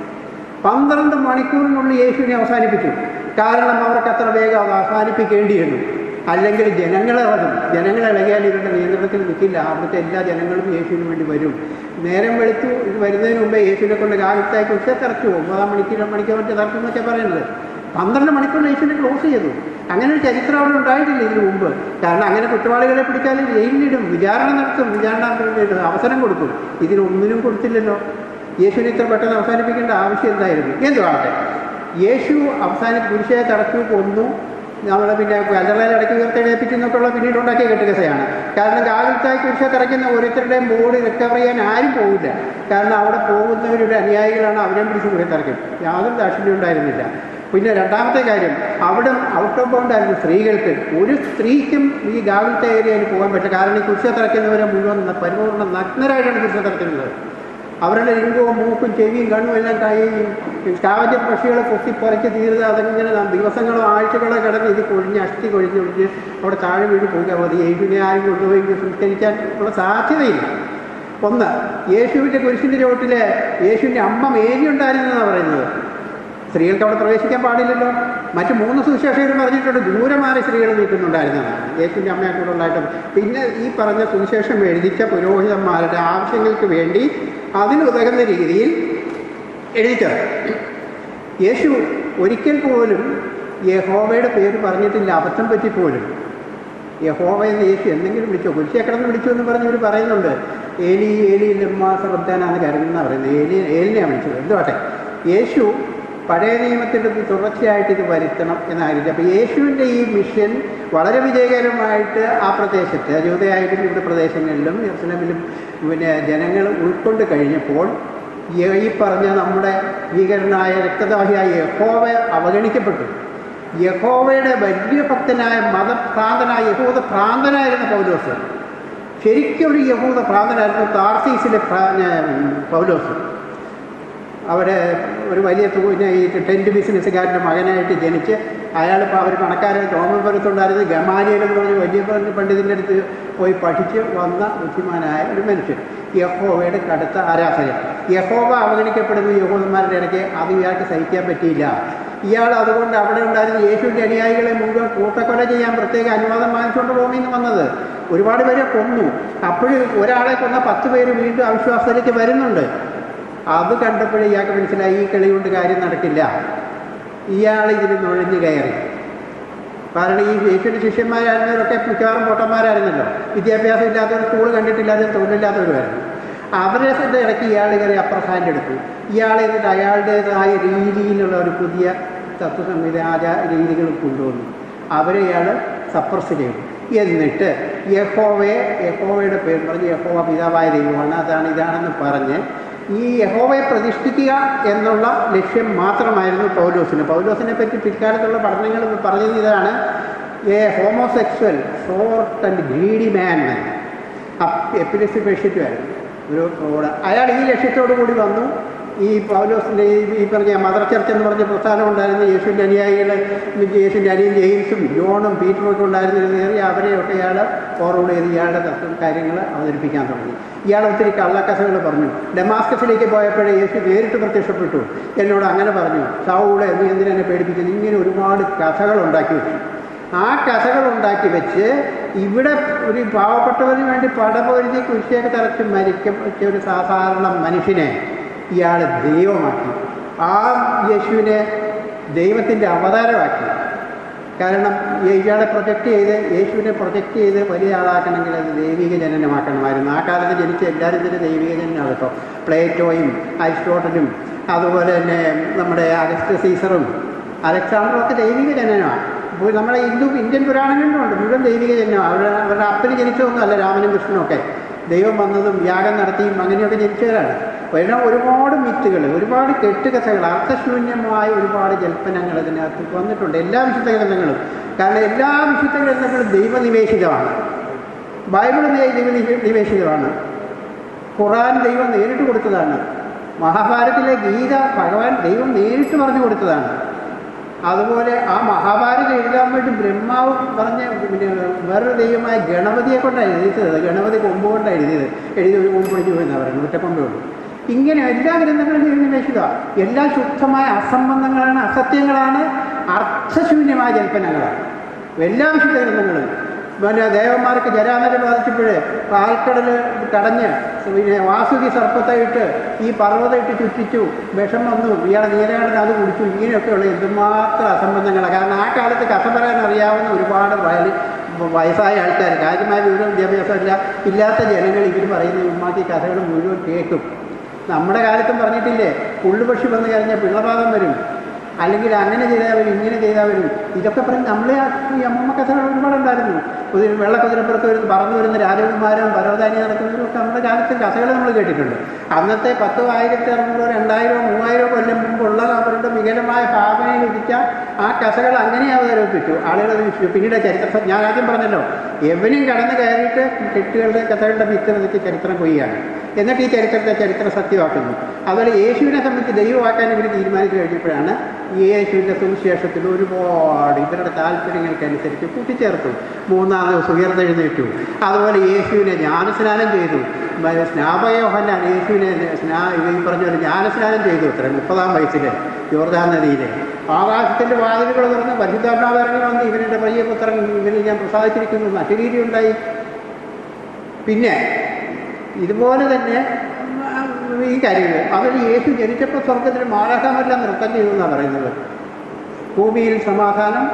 പന്ത്രണ്ട് മണിക്കൂറിനുള്ളിൽ യേശുവിനെ അവസാനിപ്പിച്ചു. കാരണം അവർക്ക് അത്ര വേഗം അത് അവസാനിപ്പിക്കേണ്ടിയിരുന്നു. അല്ലെങ്കിൽ ജനങ്ങളിളകും. ജനങ്ങളിളകിയാൽ ഇവരുടെ നിയന്ത്രണത്തിൽ നിൽക്കില്ല. അവിടുത്തെ എല്ലാ ജനങ്ങളും യേശുവിന് വേണ്ടി വരും. നേരം വെളുത്തു വരുന്നതിന് മുമ്പേ യേശുവിനെ കൊണ്ട് കാലത്തായി കുറിച്ച് തറച്ചു ഒമ്പതാം മണിക്കൂർ മണിക്കൂർ മറ്റേ തറച്ചു എന്നൊക്കെ പറയുന്നത്. പന്ത്രണ്ട് മണിക്കൂറിൽ യേശുവിനെ ക്ലോസ് ചെയ്തു. അങ്ങനെ ഒരു ചരിത്രം അവിടെ ഉണ്ടായിട്ടില്ല ഇതിനു മുമ്പ്. കാരണം അങ്ങനെ കുറ്റവാളികളെ പിടിച്ചാൽ ജയിലിലിടും, വിചാരണ നടത്തും, വിചാരണ അവസരം കൊടുക്കും. ഇതിനൊന്നിനും കൊടുത്തില്ലല്ലോ. യേശുവിനെ ഇത്ര പെട്ടെന്ന് അവസാനിപ്പിക്കേണ്ട ആവശ്യം എന്തായിരുന്നു? എന്തുവാകട്ടെ, യേശു അവസാനം പുരുഷയെ തടച്ചു കൊന്നു. നമ്മൾ പിന്നെ കല്ലറയിൽ ഇടയ്ക്ക് ഉയർത്തെഴുന്നേപ്പിക്കുന്നൊക്കെയുള്ള പിന്നീട് ഉണ്ടാക്കിയ കെട്ടുകഥയാണ്. കാരണം കാവിലത്തായി കുരിശെ തറയ്ക്കുന്ന ഓരോരുത്തരുടെയും ബോഡി റിക്കവർ ചെയ്യാൻ ആരും പോവില്ല. കാരണം അവിടെ പോകുന്നവരുടെ അനുയായികളാണ്, അവരെ പിടിച്ച് കുറെ തറയ്ക്കും. യാതൊരു ദാക്ഷിണ്യം ഉണ്ടായിരുന്നില്ല. പിന്നെ രണ്ടാമത്തെ കാര്യം, അവിടെ ഔട്ട് ഓഫ് ബൗണ്ടായിരുന്നു സ്ത്രീകൾക്ക്. ഒരു സ്ത്രീക്കും ഈ ഗാവിലത്തെ ഏരിയയിൽ പോകാൻ പറ്റില്ല. കാരണം ഈ കുരിശെ തറയ്ക്കുന്നവരെ മുഴുവൻ പരിപൂർണ്ണ നഗ്നരായിട്ടാണ് കുരിശെ തറയ്ക്കുന്നത്. അവരുടെ ലിംഗവും മൂക്കും ചെവിയും കണ്ണും എല്ലാം കഴിയും. സ്കാവഞ്ചർ പക്ഷികളെ പൊത്തി പുറയ്ക്ക് തീരുക. അതങ്ങനെ ദിവസങ്ങളോ ആഴ്ചകളോ കിടന്ന് ഇത് കൊഴിഞ്ഞ് അസ്ഥി കൊഴിഞ്ഞൊഴിഞ്ഞ് അവിടെ താഴെ വീട് പോകാൻ മതി. യേശുവിനെ ആരും കൊണ്ടുപോയി സംസ്കരിക്കാൻ ഉള്ള സാധ്യതയില്ല. ഒന്ന്, യേശുവിൻ്റെ കുരിശിൻ്റെ ചോട്ടിൽ യേശുവിൻ്റെ അമ്മ മേരി ഉണ്ടായിരുന്നെന്നാണ് പറയുന്നത്. സ്ത്രീകൾക്ക് അവിടെ പ്രവേശിക്കാൻ പാടില്ലല്ലോ. മറ്റ് മൂന്ന് സുവിശേഷകരും പറഞ്ഞിട്ടുണ്ട് ദൂരെ മാറി സ്ത്രീകൾ നിൽക്കുന്നുണ്ടായിരുന്നതാണ് യേശുവിൻ്റെ അമ്മയെ കൂടെ ഉണ്ടായിട്ടും. പിന്നെ ഈ പറഞ്ഞ സുവിശേഷം എഴുതിച്ച പുരോഹിതന്മാരുടെ ആവശ്യങ്ങൾക്ക് വേണ്ടി അതിനുതകുന്ന രീതിയിൽ എഴുതിച്ചത്. യേശു ഒരിക്കൽ പോലും യഹോവയുടെ പേര് പറഞ്ഞിട്ടില്ല. അബദ്ധം പറ്റിപ്പോലും യഹോവ എന്ന് യേശു എന്തെങ്കിലും വിളിച്ചോ? കുരിശിയെ കിടന്ന് വിളിച്ചു എന്ന് പറഞ്ഞ് ഇവർ പറയുന്നുണ്ട്. ഏലി ഏലി ലമ്മാ സബക്താനാന്ന് കരുതുന്ന പറയുന്നത്. ഏലി ഏലിനെയാണ് വിളിച്ചത്. എന്തുവാട്ടെ, യേശു പഴയ നിയമത്തിൻ്റെ തുടർച്ചയായിട്ട് ഇത് വരുത്തണം എന്നായിരുന്നു. അപ്പോൾ യേശുവിൻ്റെ ഈ മിഷൻ വളരെ വിജയകരമായിട്ട് ആ പ്രദേശത്ത് ജൂദയായിട്ടും ഇവിടെ പ്രദേശങ്ങളിലും യെരുശലേമിലും പിന്നെ ജനങ്ങൾ ഉൾക്കൊണ്ട് കഴിഞ്ഞപ്പോൾ ഈ പറഞ്ഞ നമ്മുടെ ഭീകരനായ രക്തദാഹിയായ യഹോവ അവഗണിക്കപ്പെട്ടു. യഹോവയുടെ വലിയ ഭക്തനായ മതഭ്രാന്തനായ യഹൂദ ഭ്രാന്തനായിരുന്ന പൗലോസ് ശരിക്കും ഒരു യഹൂദ ഭ്രാന്തനായിരുന്നു താർസീസിലെ പൗലോസ്. അവിടെ ഒരു വലിയ പിന്നെ ഈ ടെൻറ്റ് ബിസിനസ്സുകാരൻ്റെ മകനായിട്ട് ജനിച്ച് അയാളിപ്പോൾ അവർ പണക്കാരൻ റോമപുരത്തുണ്ടായിരുന്നത് ഗമാലിയൽ എന്ന് പറഞ്ഞ് വലിയ പണ്ഡിതൻ്റെ അടുത്ത് പോയി പഠിച്ച് വന്ന ബുദ്ധിമാനായ ഒരു മനുഷ്യൻ. യഹോവയുടെ കടുത്ത ആരാധകൻ. യഹോവ അവഗണിക്കപ്പെടുന്ന യഹൂദന്മാരുടെ ഇടയ്ക്ക് അത് ഇയാൾക്ക് സഹിക്കാൻ പറ്റിയില്ല. ഇയാൾ അതുകൊണ്ട് അവിടെ ഉണ്ടായിരുന്ന യേശുവിൻ്റെ അനുയായികളെ മുഴുവൻ കൂട്ടക്കൊല ചെയ്യാൻ പ്രത്യേക അനുവാദം വാങ്ങിച്ചുകൊണ്ട് റോമിൽ നിന്ന് വന്നത്. ഒരുപാട് പേരെ കൊന്നു. അപ്പോഴും ഒരാളെ കൊന്ന പത്ത് പേര് വീണ്ടും അവിശ്വാസത്തിലേക്ക് വരുന്നുണ്ട്. അത് കണ്ടപ്പോഴേ ഇയാൾക്ക് മനസ്സിലായി ഈ കളി കൊണ്ട് കാര്യം നടക്കില്ല. ഇയാൾ ഇതിൽ നുഴഞ്ഞു കയറി. കാരണം ഈ യേശുവിൻ്റെ ശിഷ്യന്മാരായിരുന്നവരൊക്കെ മിക്കവാറും പൊട്ടന്മാരായിരുന്നല്ലോ. വിദ്യാഭ്യാസം ഇല്ലാത്തവർ, സ്കൂൾ കണ്ടിട്ടില്ലാത്തവർ, തൊഴിലില്ലാത്തവരുമായിരുന്നു. അവരെ ഇടയ്ക്ക് ഇയാൾ കയറി അപ്രസാൻ്റെ എടുത്തു. ഇയാളെ എന്നിട്ട് അയാളുടേതായ രീതിയിലുള്ള ഒരു പുതിയ തത്വസംഹിത ആചാര രീതികൾ കൊണ്ടുവന്നു. അവരെ ഇയാൾ സപ്രസ് ചെയ്തു. എന്നിട്ട് യഹോവയെ യഹോവയുടെ പേര് പറഞ്ഞ് യഹോവ പിതാവായ ദൈവമാണ്, അതാണ് ഇതാണെന്ന് പറഞ്ഞ് ഈ യഹോവയെ പ്രതിഷ്ഠിക്കുക എന്നുള്ള ലക്ഷ്യം മാത്രമായിരുന്നു പൗലോസിന്. പൗലോസിനെ പറ്റി പിൽക്കാലത്തുള്ള പഠനങ്ങൾ പറഞ്ഞത് ഇതാണ്: a homosexual short and greedy man. എപ്പിലെസിപ്പേഷ്യറ്റുമായിരുന്നു ഒരു റോഡ്. അയാൾ ഈ ലക്ഷ്യത്തോടു കൂടി വന്നു. ഈ പൗലോസിൻ്റെ ഈ പറഞ്ഞ മദർ ചർച്ച് എന്ന് പറഞ്ഞ പ്രസ്ഥാനം ഉണ്ടായിരുന്ന യേശുവിൻ്റെ അനുയായികൾ, യേശുവിൻ്റെ അനിയൻ ജെയിംസും ജോണും പീറ്ററും ഒക്കെ ഉണ്ടായിരുന്നതിന് കയറി അവരെയൊക്കെ ഇയാൾ ഫോർവേഡ് ചെയ്ത് ഇയാളുടെ തത്വ കാര്യങ്ങൾ അവതരിപ്പിക്കാൻ തുടങ്ങി. ഇയാൾ ഒത്തിരി കള്ളക്കഥകൾ പറഞ്ഞു. ഡമാസ്കസിലേക്ക് പോയപ്പോഴേ യേശു നേരിട്ട് പ്രത്യക്ഷപ്പെട്ടു. എന്നോട് അങ്ങനെ പറഞ്ഞു, സൗളെ നീ എന്തിനെന്നെ പേടിപ്പിക്കുന്നു? ഇങ്ങനെ ഒരുപാട് കഥകൾ ഉണ്ടാക്കി വെച്ചു. ആ കഥകൾ ഉണ്ടാക്കി വെച്ച് ഇവിടെ ഒരു പാവപ്പെട്ടവന് വേണ്ടി പടപൊരുതി കുരിശിയൊക്കെ തറച്ച് മരിക്കും വെച്ച ഒരു സാധാരണ മനുഷ്യനെ ഇയാൾ ദൈവമാക്കി. ആ യേശുവിനെ ദൈവത്തിൻ്റെ അവതാരമാക്കി. കാരണം ഇയാളെ പ്രൊജക്റ്റ് ചെയ്ത് യേശുവിനെ പ്രൊജക്റ്റ് ചെയ്ത് വലിയ ആളാക്കണമെങ്കിൽ അത് ദൈവിക ജനനമാക്കണമായിരുന്നു. ആ കാലത്ത് ജനിച്ച എല്ലാവരും തന്നെ ദൈവിക ജനനമാണ് കേട്ടോ. പ്ലേറ്റോയും അരിസ്റ്റോട്ടലും അതുപോലെ തന്നെ നമ്മുടെ അഗസ്റ്റ് സീസറും അലക്സാണ്ടറും ഒക്കെ ദൈവിക ജനനമാണ്. ഇപ്പോൾ നമ്മുടെ ഹിന്ദു ഇന്ത്യൻ പുരാണങ്ങളിലുണ്ട് മുഴുവൻ ദൈവിക ജനനമാണ്. അവരുടെ അവരുടെ അപ്പന് ജനിച്ചതൊന്നുമല്ല രാമനും കൃഷ്ണനും ഒക്കെ. ദൈവം വന്നതും യാഗം നടത്തിയും അങ്ങനെയൊക്കെ ജനിച്ചവരാണ്. പിന്നെ ഒരുപാട് മിത്തുകൾ, ഒരുപാട് കെട്ടുകഥകൾ, അർത്ഥശൂന്യമായ ഒരുപാട് ജൽപ്പനങ്ങൾ ഇതിനകത്ത് വന്നിട്ടുണ്ട്. എല്ലാ വിശുദ്ധ ഗ്രന്ഥങ്ങളും. കാരണം എല്ലാ വിശുദ്ധ ഗ്രന്ഥങ്ങളും ദൈവനിവേശിതമാണ്. ബൈബിൾ ദൈവ നിവേശിതമാണ്. ഖുറാൻ ദൈവം നേരിട്ട് കൊടുത്തതാണ്. മഹാഭാരതത്തിലെ ഗീത ഭഗവാൻ ദൈവം നേരിട്ട് പറഞ്ഞു കൊടുത്തതാണ്. അതുപോലെ ആ മഹാഭാരതം എഴുതാൻ വേണ്ടി ബ്രഹ്മാവ് പറഞ്ഞ പിന്നെ വേറൊരു ദൈവമായ ഗണപതിയെ കൊണ്ടാണ് എഴുതിയത്. ഗണപതി കൊമ്പ് കൊണ്ടാണ് എഴുതിയത്. എഴുതി ഒരു കൊമ്പ് പൊടിഞ്ഞു പോയെന്നാണ് പറയുന്നത്, ഒറ്റക്കൊമ്പേ ഉള്ളൂ. ഇങ്ങനെ എല്ലാ ഗ്രന്ഥങ്ങളും ദൈവനിവേശിതമാണ്. എല്ലാം ശുദ്ധമായ അസംബന്ധങ്ങളാണ്, അസത്യങ്ങളാണ്, അർത്ഥശൂന്യമായ ജൽപ്പനങ്ങളാണ് എല്ലാ വിശുദ്ധ ഗ്രന്ഥങ്ങളും. പിന്നെ ദേവന്മാർക്ക് ജരാനര ബാധിച്ചപ്പോൾ പാൽക്കടൽ കടഞ്ഞ് പിന്നെ വാസുകി സർപ്പത്തായിട്ട് ഈ പർവ്വതം ഇട്ട് ചുറ്റിച്ചു, വിഷം വന്നു, ഇയാളെ നീലകണ്ഠൻ അത് കുടിച്ചു. ഇങ്ങനെയൊക്കെയുള്ള എന്തുമാത്രം അസംബന്ധങ്ങളാണ്. കാരണം ആ കാലത്ത് കഥ പറയാൻ അറിയാവുന്ന ഒരുപാട് വയൽ വയസ്സായ ആൾക്കാർ, കാര്യമായ വിവരം വിദ്യാഭ്യാസം ഇല്ല ഇല്ലാത്ത ജനങ്ങൾ ഇവർ പറയുന്ന ഉമ്മാക്കി കഥകൾ മുഴുവൻ കേൾക്കും. നമ്മുടെ കാലത്തും പറഞ്ഞിട്ടില്ലേ, പുള്ളുപക്ഷി വന്നു കഴിഞ്ഞാൽ പിള്ളപാദം വരും, അല്ലെങ്കിൽ അങ്ങനെ ചെയ്താൽ വരും, ഇങ്ങനെ ചെയ്താൽ വരും. ഇതൊക്കെ പറഞ്ഞ് നമ്മളെ ഈ അമ്മമ്മ കഥകൾ ഒരുപാടുണ്ടായിരുന്നു. ഒരു വെള്ളക്കുതിരപ്പുറത്ത് വരുന്ന പറന്നു വരുന്ന രാജകുമാരൻ പരവതാനി നടക്കുന്നവരും ഒക്കെ നമ്മുടെ കാലത്ത് കഥകൾ നമ്മൾ കേട്ടിട്ടുണ്ട്. അന്നത്തെ പത്തോ ആയിരത്തി അറുന്നൂറോ രണ്ടായിരമോ മൂവായിരമോ കൊല്ലം മുമ്പുള്ള അവരുടെ വികലമായ ഭാവനയിൽ ഉദിച്ച ആ കഥകൾ അങ്ങനെ അവതരിപ്പിച്ചു. ആളുകൾ അത് വിശ്വസിച്ചു. പിന്നീട് ചരിത്ര ഞാൻ ആദ്യം പറഞ്ഞല്ലോ, എവനും കടന്നു കയറിയിട്ട് കെട്ടുകളുടെ കഥകളുടെ വിത്ത് ചരിത്രം കൊയ്യാണ്. എന്നിട്ട് ഈ ചരിത്രത്തെ ചരിത്ര സത്യമാക്കുന്നു. അതുപോലെ യേശുവിനെ സംബന്ധിച്ച് ദൈവമാക്കാൻ ഇവർ തീരുമാനിച്ചു കഴിഞ്ഞപ്പോഴാണ് യേശുവിൻ്റെ സുവിശേഷത്തിൽ ഒരുപാട് ഇവരുടെ താല്പര്യങ്ങൾക്കനുസരിച്ച് കൂട്ടിച്ചേർത്തു. മൂന്നാം ദിവസം ഉയർത്തെഴുന്നേറ്റു. അതുപോലെ യേശുവിനെ ജ്ഞാനസ്നാനം ചെയ്തു. സ്നാപയോഹന്നാൻ യേശുവിനെ സ്നാ ഈ പറഞ്ഞ പോലെ ജ്ഞാനസ്നാനം ചെയ്തു. അത്ര മുപ്പതാം വയസ്സിൽ യോർദാൻ നദിയിൽ ആകാശത്തിൻ്റെ വാതിലുകൾ തുറന്ന് പരിശുദ്ധാത്മാവ് ഇറങ്ങി വന്ന് ഇവരുടെ പ്രിയപുത്രൻ ഇവരിൽ ഞാൻ പ്രസാദിച്ചിരിക്കുന്നു അശരീരി ഉണ്ടായി. പിന്നെ ഇതുപോലെ തന്നെ ഈ കാര്യങ്ങൾ അവർ യേശു ജനിച്ചപ്പോൾ സ്വർഗത്തിൽ മാലാഖമാരെല്ലാം നൃത്തം ചെയ്തു എന്നാണ് പറയുന്നത്. ഭൂമിയിൽ സമാധാനം,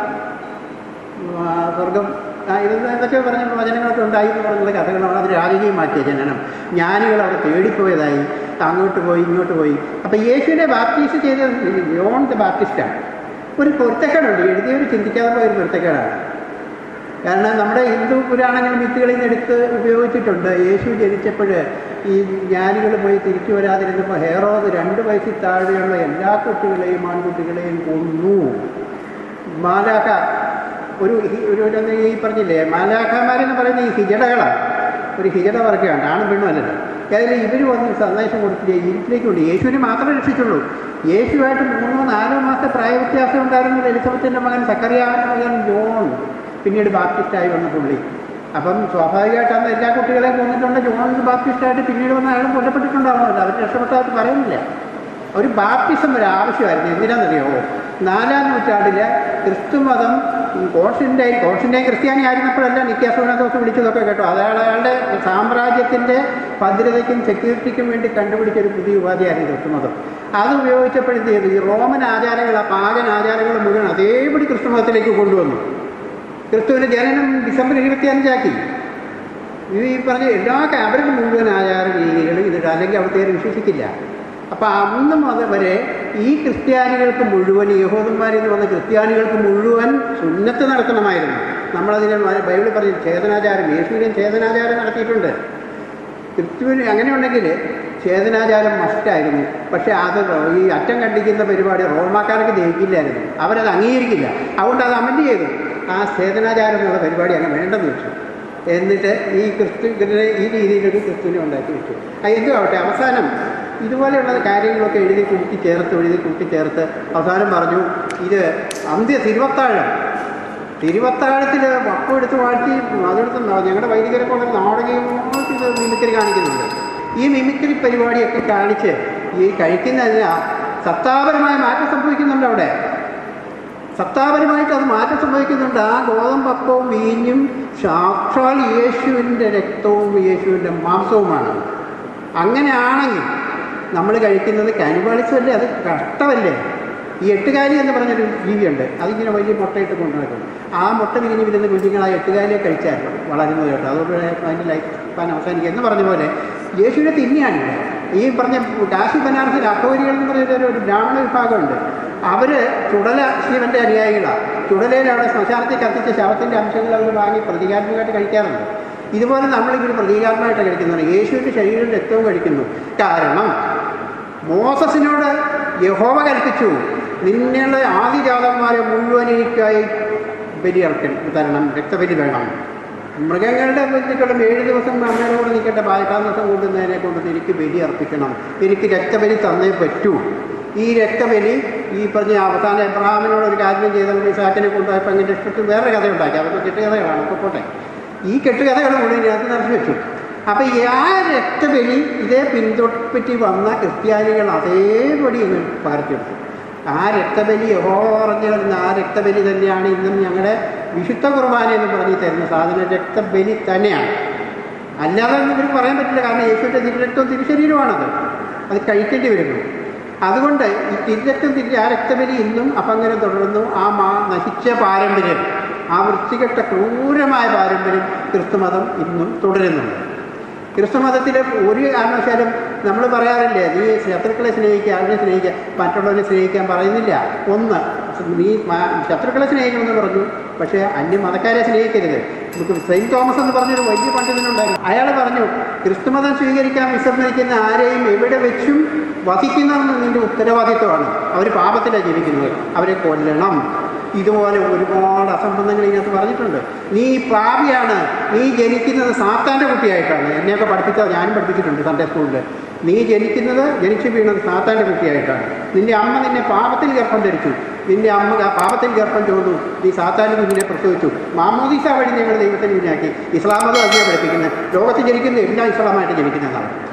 സ്വർഗം, ഇത് എന്തൊക്കെ പറഞ്ഞ വചനങ്ങളൊക്കെ ഉണ്ടായി എന്ന് പറഞ്ഞുള്ള കഥകളാണ്. അത് രാജകീയമാക്കിയ ജനനം. ജ്ഞാനികൾ അവിടെ തേടിപ്പോയതായി, അങ്ങോട്ട് പോയി ഇങ്ങോട്ട് പോയി. അപ്പോൾ യേശുവിനെ ബാപ്റ്റിസ്റ്റ് ചെയ്ത ജോൺ ദ ബാപ്റ്റിസ്റ്റാണ്. ഒരു പൊരുത്തക്കേടുണ്ട്, എഴുതിയവർ ചിന്തിക്കാതെ പോയൊരു പൊരുത്തക്കേടാണ്. കാരണം നമ്മുടെ ഹിന്ദു പുരാണങ്ങൾ മിത്തുകളിൽ നിന്ന് എടുത്ത് ഉപയോഗിച്ചിട്ടുണ്ട്. യേശു ജനിച്ചപ്പോൾ ഈ ജ്ഞാനികൾ പോയി തിരിച്ചു വരാതിരുന്നപ്പോൾ ഹെറോദ് രണ്ട് വയസ്സിൽ താഴെയുള്ള എല്ലാ കുട്ടികളെയും ആൺകുട്ടികളെയും കൊന്നു. മാലാഖ ഒരു ഒരു ഈ പറഞ്ഞില്ലേ മാലാഖമാരെന്ന് പറയുന്ന ഈ ഹിജടകളാണ്. ഒരു ഹിജട വർക്കുകയാണ്, ആണും പെണ്ണും അല്ലല്ലോ. ഏതായാലും ഇവർ വന്ന് സന്ദേശം കൊടുത്തിട്ട് ഇരുട്ടിലേക്ക് കൊണ്ട് യേശുവിനെ മാത്രമേ രക്ഷിച്ചുള്ളൂ. യേശുവായിട്ട് മൂന്നോ നാലോ മാസത്തെ പ്രായവ്യത്യാസം ഉണ്ടായിരുന്നത് എലിസബത്തിൻ്റെ മകൻ സക്കറിയാവിൻ്റെ മകൻ ജോൺ, പിന്നീട് ബാപ്റ്റിസ്റ്റായി വന്ന പുള്ളി. അപ്പം സ്വാഭാവികമായിട്ട് അന്ന് എല്ലാ കുട്ടികളെയും കൊന്നിട്ടുണ്ട്. ജോൺ ബാപ്റ്റിസ്റ്റായിട്ട് പിന്നീട് വന്ന അയാളും കൊല്ലപ്പെട്ടിട്ടുണ്ടാവുമല്ലോ. അവർ രക്ഷപ്പെട്ടായിട്ട് പറയുന്നില്ല. ഒരു ബാപ്റ്റിസം ഒരു ആവശ്യമായിരുന്നു. എന്തിനാണെന്നറിയാമോ? നാലാം നൂറ്റാണ്ടിൽ ക്രിസ്തുമതം കോൺസ്റ്റന്റൈൻ കോൺസ്റ്റന്റൈൻ ക്രിസ്ത്യാനി ആയിരുന്നപ്പോഴല്ല നിത്യാസോനദോസ് വിളിച്ചതൊക്കെ കേട്ടോ. അയാൾ അയാളുടെ സാമ്രാജ്യത്തിൻ്റെ ഭദ്രതയ്ക്കും സെക്യൂരിറ്റിക്കും വേണ്ടി കണ്ടുപിടിച്ചൊരു പുതിയ ഉപാധിയായിരുന്നു ക്രിസ്തുമതം. അത് ഉപയോഗിച്ചപ്പോഴെന്ത് ചെയ്തു? ഈ റോമൻ ആചാരങ്ങൾ, ആ പാകൻ ആചാരങ്ങൾ മുഴുവൻ അതേപടി ക്രിസ്തുമതത്തിലേക്ക് കൊണ്ടുവന്നു. ക്രിസ്തുവിൻ്റെ ജനനം ഡിസംബർ ഇരുപത്തി അഞ്ചാക്കി. ഈ പറഞ്ഞ എല്ലാ അവരുടെ മുഴുവൻ ആചാര രീതികളും ഇതിട്ട്, അല്ലെങ്കിൽ അവിടുത്തെ വിശ്വസിക്കില്ല. അപ്പം അന്ന് മുതൽ വരെ ഈ ക്രിസ്ത്യാനികൾക്ക് മുഴുവൻ, യഹൂദന്മാരിൽ നിന്ന് വന്ന ക്രിസ്ത്യാനികൾക്ക് മുഴുവൻ സുന്നത്ത് നടത്തണമായിരുന്നു. നമ്മളതിനെ ബൈബിളിൽ പറഞ്ഞ ഛേദനാചാരം, യേശുവിനെയും ഛേദനാചാരം നടത്തിയിട്ടുണ്ട്. ക്രിസ്തുവിന് അങ്ങനെ ഉണ്ടെങ്കിൽ ഛേദനാചാരം മസ്റ്റായിരുന്നു. പക്ഷേ അത് ഈ അറ്റം കണ്ടിക്കുന്ന പരിപാടി റോമാക്കാർക്ക് ദഹിക്കില്ലായിരുന്നു, അവരത് അംഗീകരിക്കില്ല. അതുകൊണ്ട് അത് അമൻഡ് ചെയ്തു. ആ ഛേദനാചാരം എന്നുള്ള പരിപാടി അങ്ങ് വേണ്ടെന്ന് വെച്ചു. എന്നിട്ട് ഈ ക്രിസ്തു ഈ രീതിയിലൊരു ക്രിസ്തുവിനെ ഉണ്ടാക്കി വെച്ചു. അത് എന്തും ആവട്ടെ, അവസാനം ഇതുപോലെയുള്ള കാര്യങ്ങളൊക്കെ എഴുതി കൂട്ടിച്ചേർത്ത് എഴുതി കൂട്ടിച്ചേർത്ത് അവസാനം പറഞ്ഞു ഇത് അന്ത്യ തിരുവത്താഴം. തിരുവത്താഴത്തിൽ വപ്പം എടുത്ത് വാഴ്ത്തി അതെടുത്ത് ഞങ്ങളുടെ വൈദികരെ കൊണ്ട് നാടകീയമായിട്ട് ഇത് മിമിക്രി കാണിക്കുന്നുണ്ട്. ഈ മിമിക്രി പരിപാടിയൊക്കെ കാണിച്ച് ഈ കഴിക്കുന്നതിന് സത്താപരമായ മാറ്റം സംഭവിക്കുന്നുണ്ട്. അവിടെ സത്താപരമായിട്ട് അത് മാറ്റം സംഭവിക്കുന്നുണ്ട്. ആ ഗോതമ്പപ്പവും വീഞ്ഞും സാക്ഷാൽ യേശുവിൻ്റെ രക്തവും യേശുവിൻ്റെ മാംസവുമാണ്. അങ്ങനെയാണെങ്കിൽ നമ്മൾ കഴിക്കുന്നത് കാനിബാളിസമല്ലേ? അത് കഷ്ടമല്ലേ? ഈ എട്ടുകാലി എന്ന് പറഞ്ഞൊരു ജീവിയുണ്ട്, അതിങ്ങനെ വലിയ മുട്ടയിട്ട് കൊണ്ടു നടക്കും. ആ മുട്ട വിരിഞ്ഞ് വിരുന്ന കുഞ്ഞുങ്ങൾ ആ എട്ടുകാലിയെ കഴിച്ചാൽ വളരുന്നത് കേട്ടോ. അതുകൊണ്ട് അതിൻ്റെ ലൈഫ് സ്പാൻ അവസാനിക്കുക എന്ന് പറഞ്ഞ പോലെ യേശുവിനെ തിന്നെയാണ്. ഈ പറഞ്ഞ കാശി ബനാറസിൽ അക്കോരികൾ എന്ന് പറഞ്ഞൊരു ഒരു ബ്രാഹ്മണ വിഭാഗമുണ്ട്. അവർ ചുടല ശിവൻ്റെ അനുയായികളാണ്. ചുടലയിൽ അവിടെ ശ്മശാനത്തിൽ കത്തിച്ച ശവത്തിൻ്റെ അംശങ്ങൾ അവർ വാങ്ങി പ്രതീകാത്മകമായിട്ട് കഴിക്കാറുണ്ട്. ഇതുപോലെ നമ്മളിങ്ങനെ പ്രതീകാത്മകമായിട്ട് കഴിക്കുന്നുണ്ട്. യേശുവിൻ്റെ ശരീരം രക്തവും കഴിക്കുന്നു. കാരണം മോസസിനോട് യഹോവ കൽപ്പിച്ചു, നിന്നുള്ള ആദിജാതന്മാരെ മുഴുവൻ എനിക്കായി ബലിയർക്കൽ തരണം, രക്തബലി വേണം. മൃഗങ്ങളുടെ ബന്ധുക്കളും ഏഴ് ദിവസം അമ്മയുടെ കൂടെ നിൽക്കേണ്ട പതിനെട്ടാം ദിവസം കൊണ്ടുവന്നതിനെ കൊണ്ട് എനിക്ക് ബലി അർപ്പിക്കണം, എനിക്ക് രക്തബലി തന്നേ പറ്റൂ. ഈ രക്തബലി ഈ പറഞ്ഞ അവസാന എബ്രഹാമിനോട് ഒരു കാര്യം ചെയ്ത ഇസാക്കിനെ കൊണ്ടുപോയപ്പോൾ അങ്ങനെ ഇഷ്ടത്തിൽ വേറെ കഥ ഉണ്ടാക്കി. അതൊക്കെ കെട്ടുകഥകളാണ്. അപ്പോൾ പോട്ടെ, ഈ കെട്ടുകഥകൾ മുഴുവൻ ഇതിനകത്ത് നിറച്ചു വെച്ചു. അപ്പം ആ രക്തബലി ഇതേ പിന്തുടർപ്പറ്റി വന്ന ക്രിസ്ത്യാനികൾ അതേപടി ഇന്ന് പകർത്തിയെടുത്തു. ആ രക്തബലി യഹോവ പറഞ്ഞിരുന്ന ആ രക്തബലി തന്നെയാണ് ഇന്നും ഞങ്ങളുടെ വിശുദ്ധ കുർബാന എന്ന് പറഞ്ഞ് തരുന്ന സാധനം. രക്തബലി തന്നെയാണ്, അല്ലാതെ ഇവർക്ക് പറയാൻ പറ്റില്ല. കാരണം യേശുവിൻ്റെ തിരുരക്തവും തിരുശരീരമാണത്, അത് കഴിക്കേണ്ടി വരുന്നു. അതുകൊണ്ട് ഈ തിരുരക്തം തിരി ആ രക്തബലി ഇന്നും അപ്പം അങ്ങനെ തുടർന്നു. ആ മാ നശിച്ച പാരമ്പര്യം, ആ വൃത്തികെട്ട ക്രൂരമായ പാരമ്പര്യം ക്രിസ്തുമതം ഇന്നും തുടരുന്നുണ്ട്. ക്രിസ്തുമതത്തിൽ ഒരു കാരണവശാലും നമ്മൾ പറയാറില്ലേ, നീ ശത്രുക്കളെ സ്നേഹിക്കുക, അവരെ സ്നേഹിക്കുക, മറ്റുള്ളവരെ സ്നേഹിക്കാൻ പറയുന്നില്ല. ഒന്ന്, നീ ശത്രുക്കളെ സ്നേഹിക്കണമെന്ന് പറഞ്ഞു, പക്ഷേ അന്യമതക്കാരെ സ്നേഹിക്കരുത്. നമുക്ക് സെയിൻറ്റ് തോമസ് എന്ന് പറഞ്ഞൊരു വലിയ പണ്ഡിതനുണ്ടായിരുന്നു. അയാൾ പറഞ്ഞു, ക്രിസ്തുമതം സ്വീകരിക്കാൻ വിസമ്മതിക്കുന്ന ആരെയും എവിടെ വെച്ചും വധിക്കുന്നതെന്ന് നിൻ്റെ ഉത്തരവാദിത്വമാണ്. അവർ പാപത്തിലാണ് ജീവിക്കുന്നത്, അവരെ കൊല്ലണം. ഇതുപോലെ ഒരുപാട് അസംബന്ധങ്ങൾ ഇതിനകത്ത് പറഞ്ഞിട്ടുണ്ട്. നീ പാപിയാണ്, നീ ജനിക്കുന്നത് സാത്താൻ്റെ കുട്ടിയായിട്ടാണ്. എന്നെയൊക്കെ പഠിപ്പിച്ചത് ഞാനും പഠിപ്പിച്ചിട്ടുണ്ട് സൺഡേ സ്കൂളിൽ. നീ ജനിക്കുന്നത് ജനിച്ചു വീണത് സാത്താൻ്റെ കുട്ടിയായിട്ടാണ്. നിൻ്റെ അമ്മ നിന്നെ പാപത്തിൽ ഗർഭം ധരിച്ചു, നിൻ്റെ അമ്മ പാപത്തിൽ ഗർഭം ചോന്നു, നീ സാത്താൻ്റെ കുഞ്ഞിനെ പ്രസവിച്ചു. മാമോദീസ വഴി ഞങ്ങൾ ദൈവത്തിന് മുന്നാക്കി. ഇസ്ലാം മതം അതിനെ പഠിപ്പിക്കുന്നത്. ലോകത്ത് ജനിക്കുന്ന എല്ലാം ഇസ്ലാമായിട്ട് ജനിക്കുന്നതാണ്.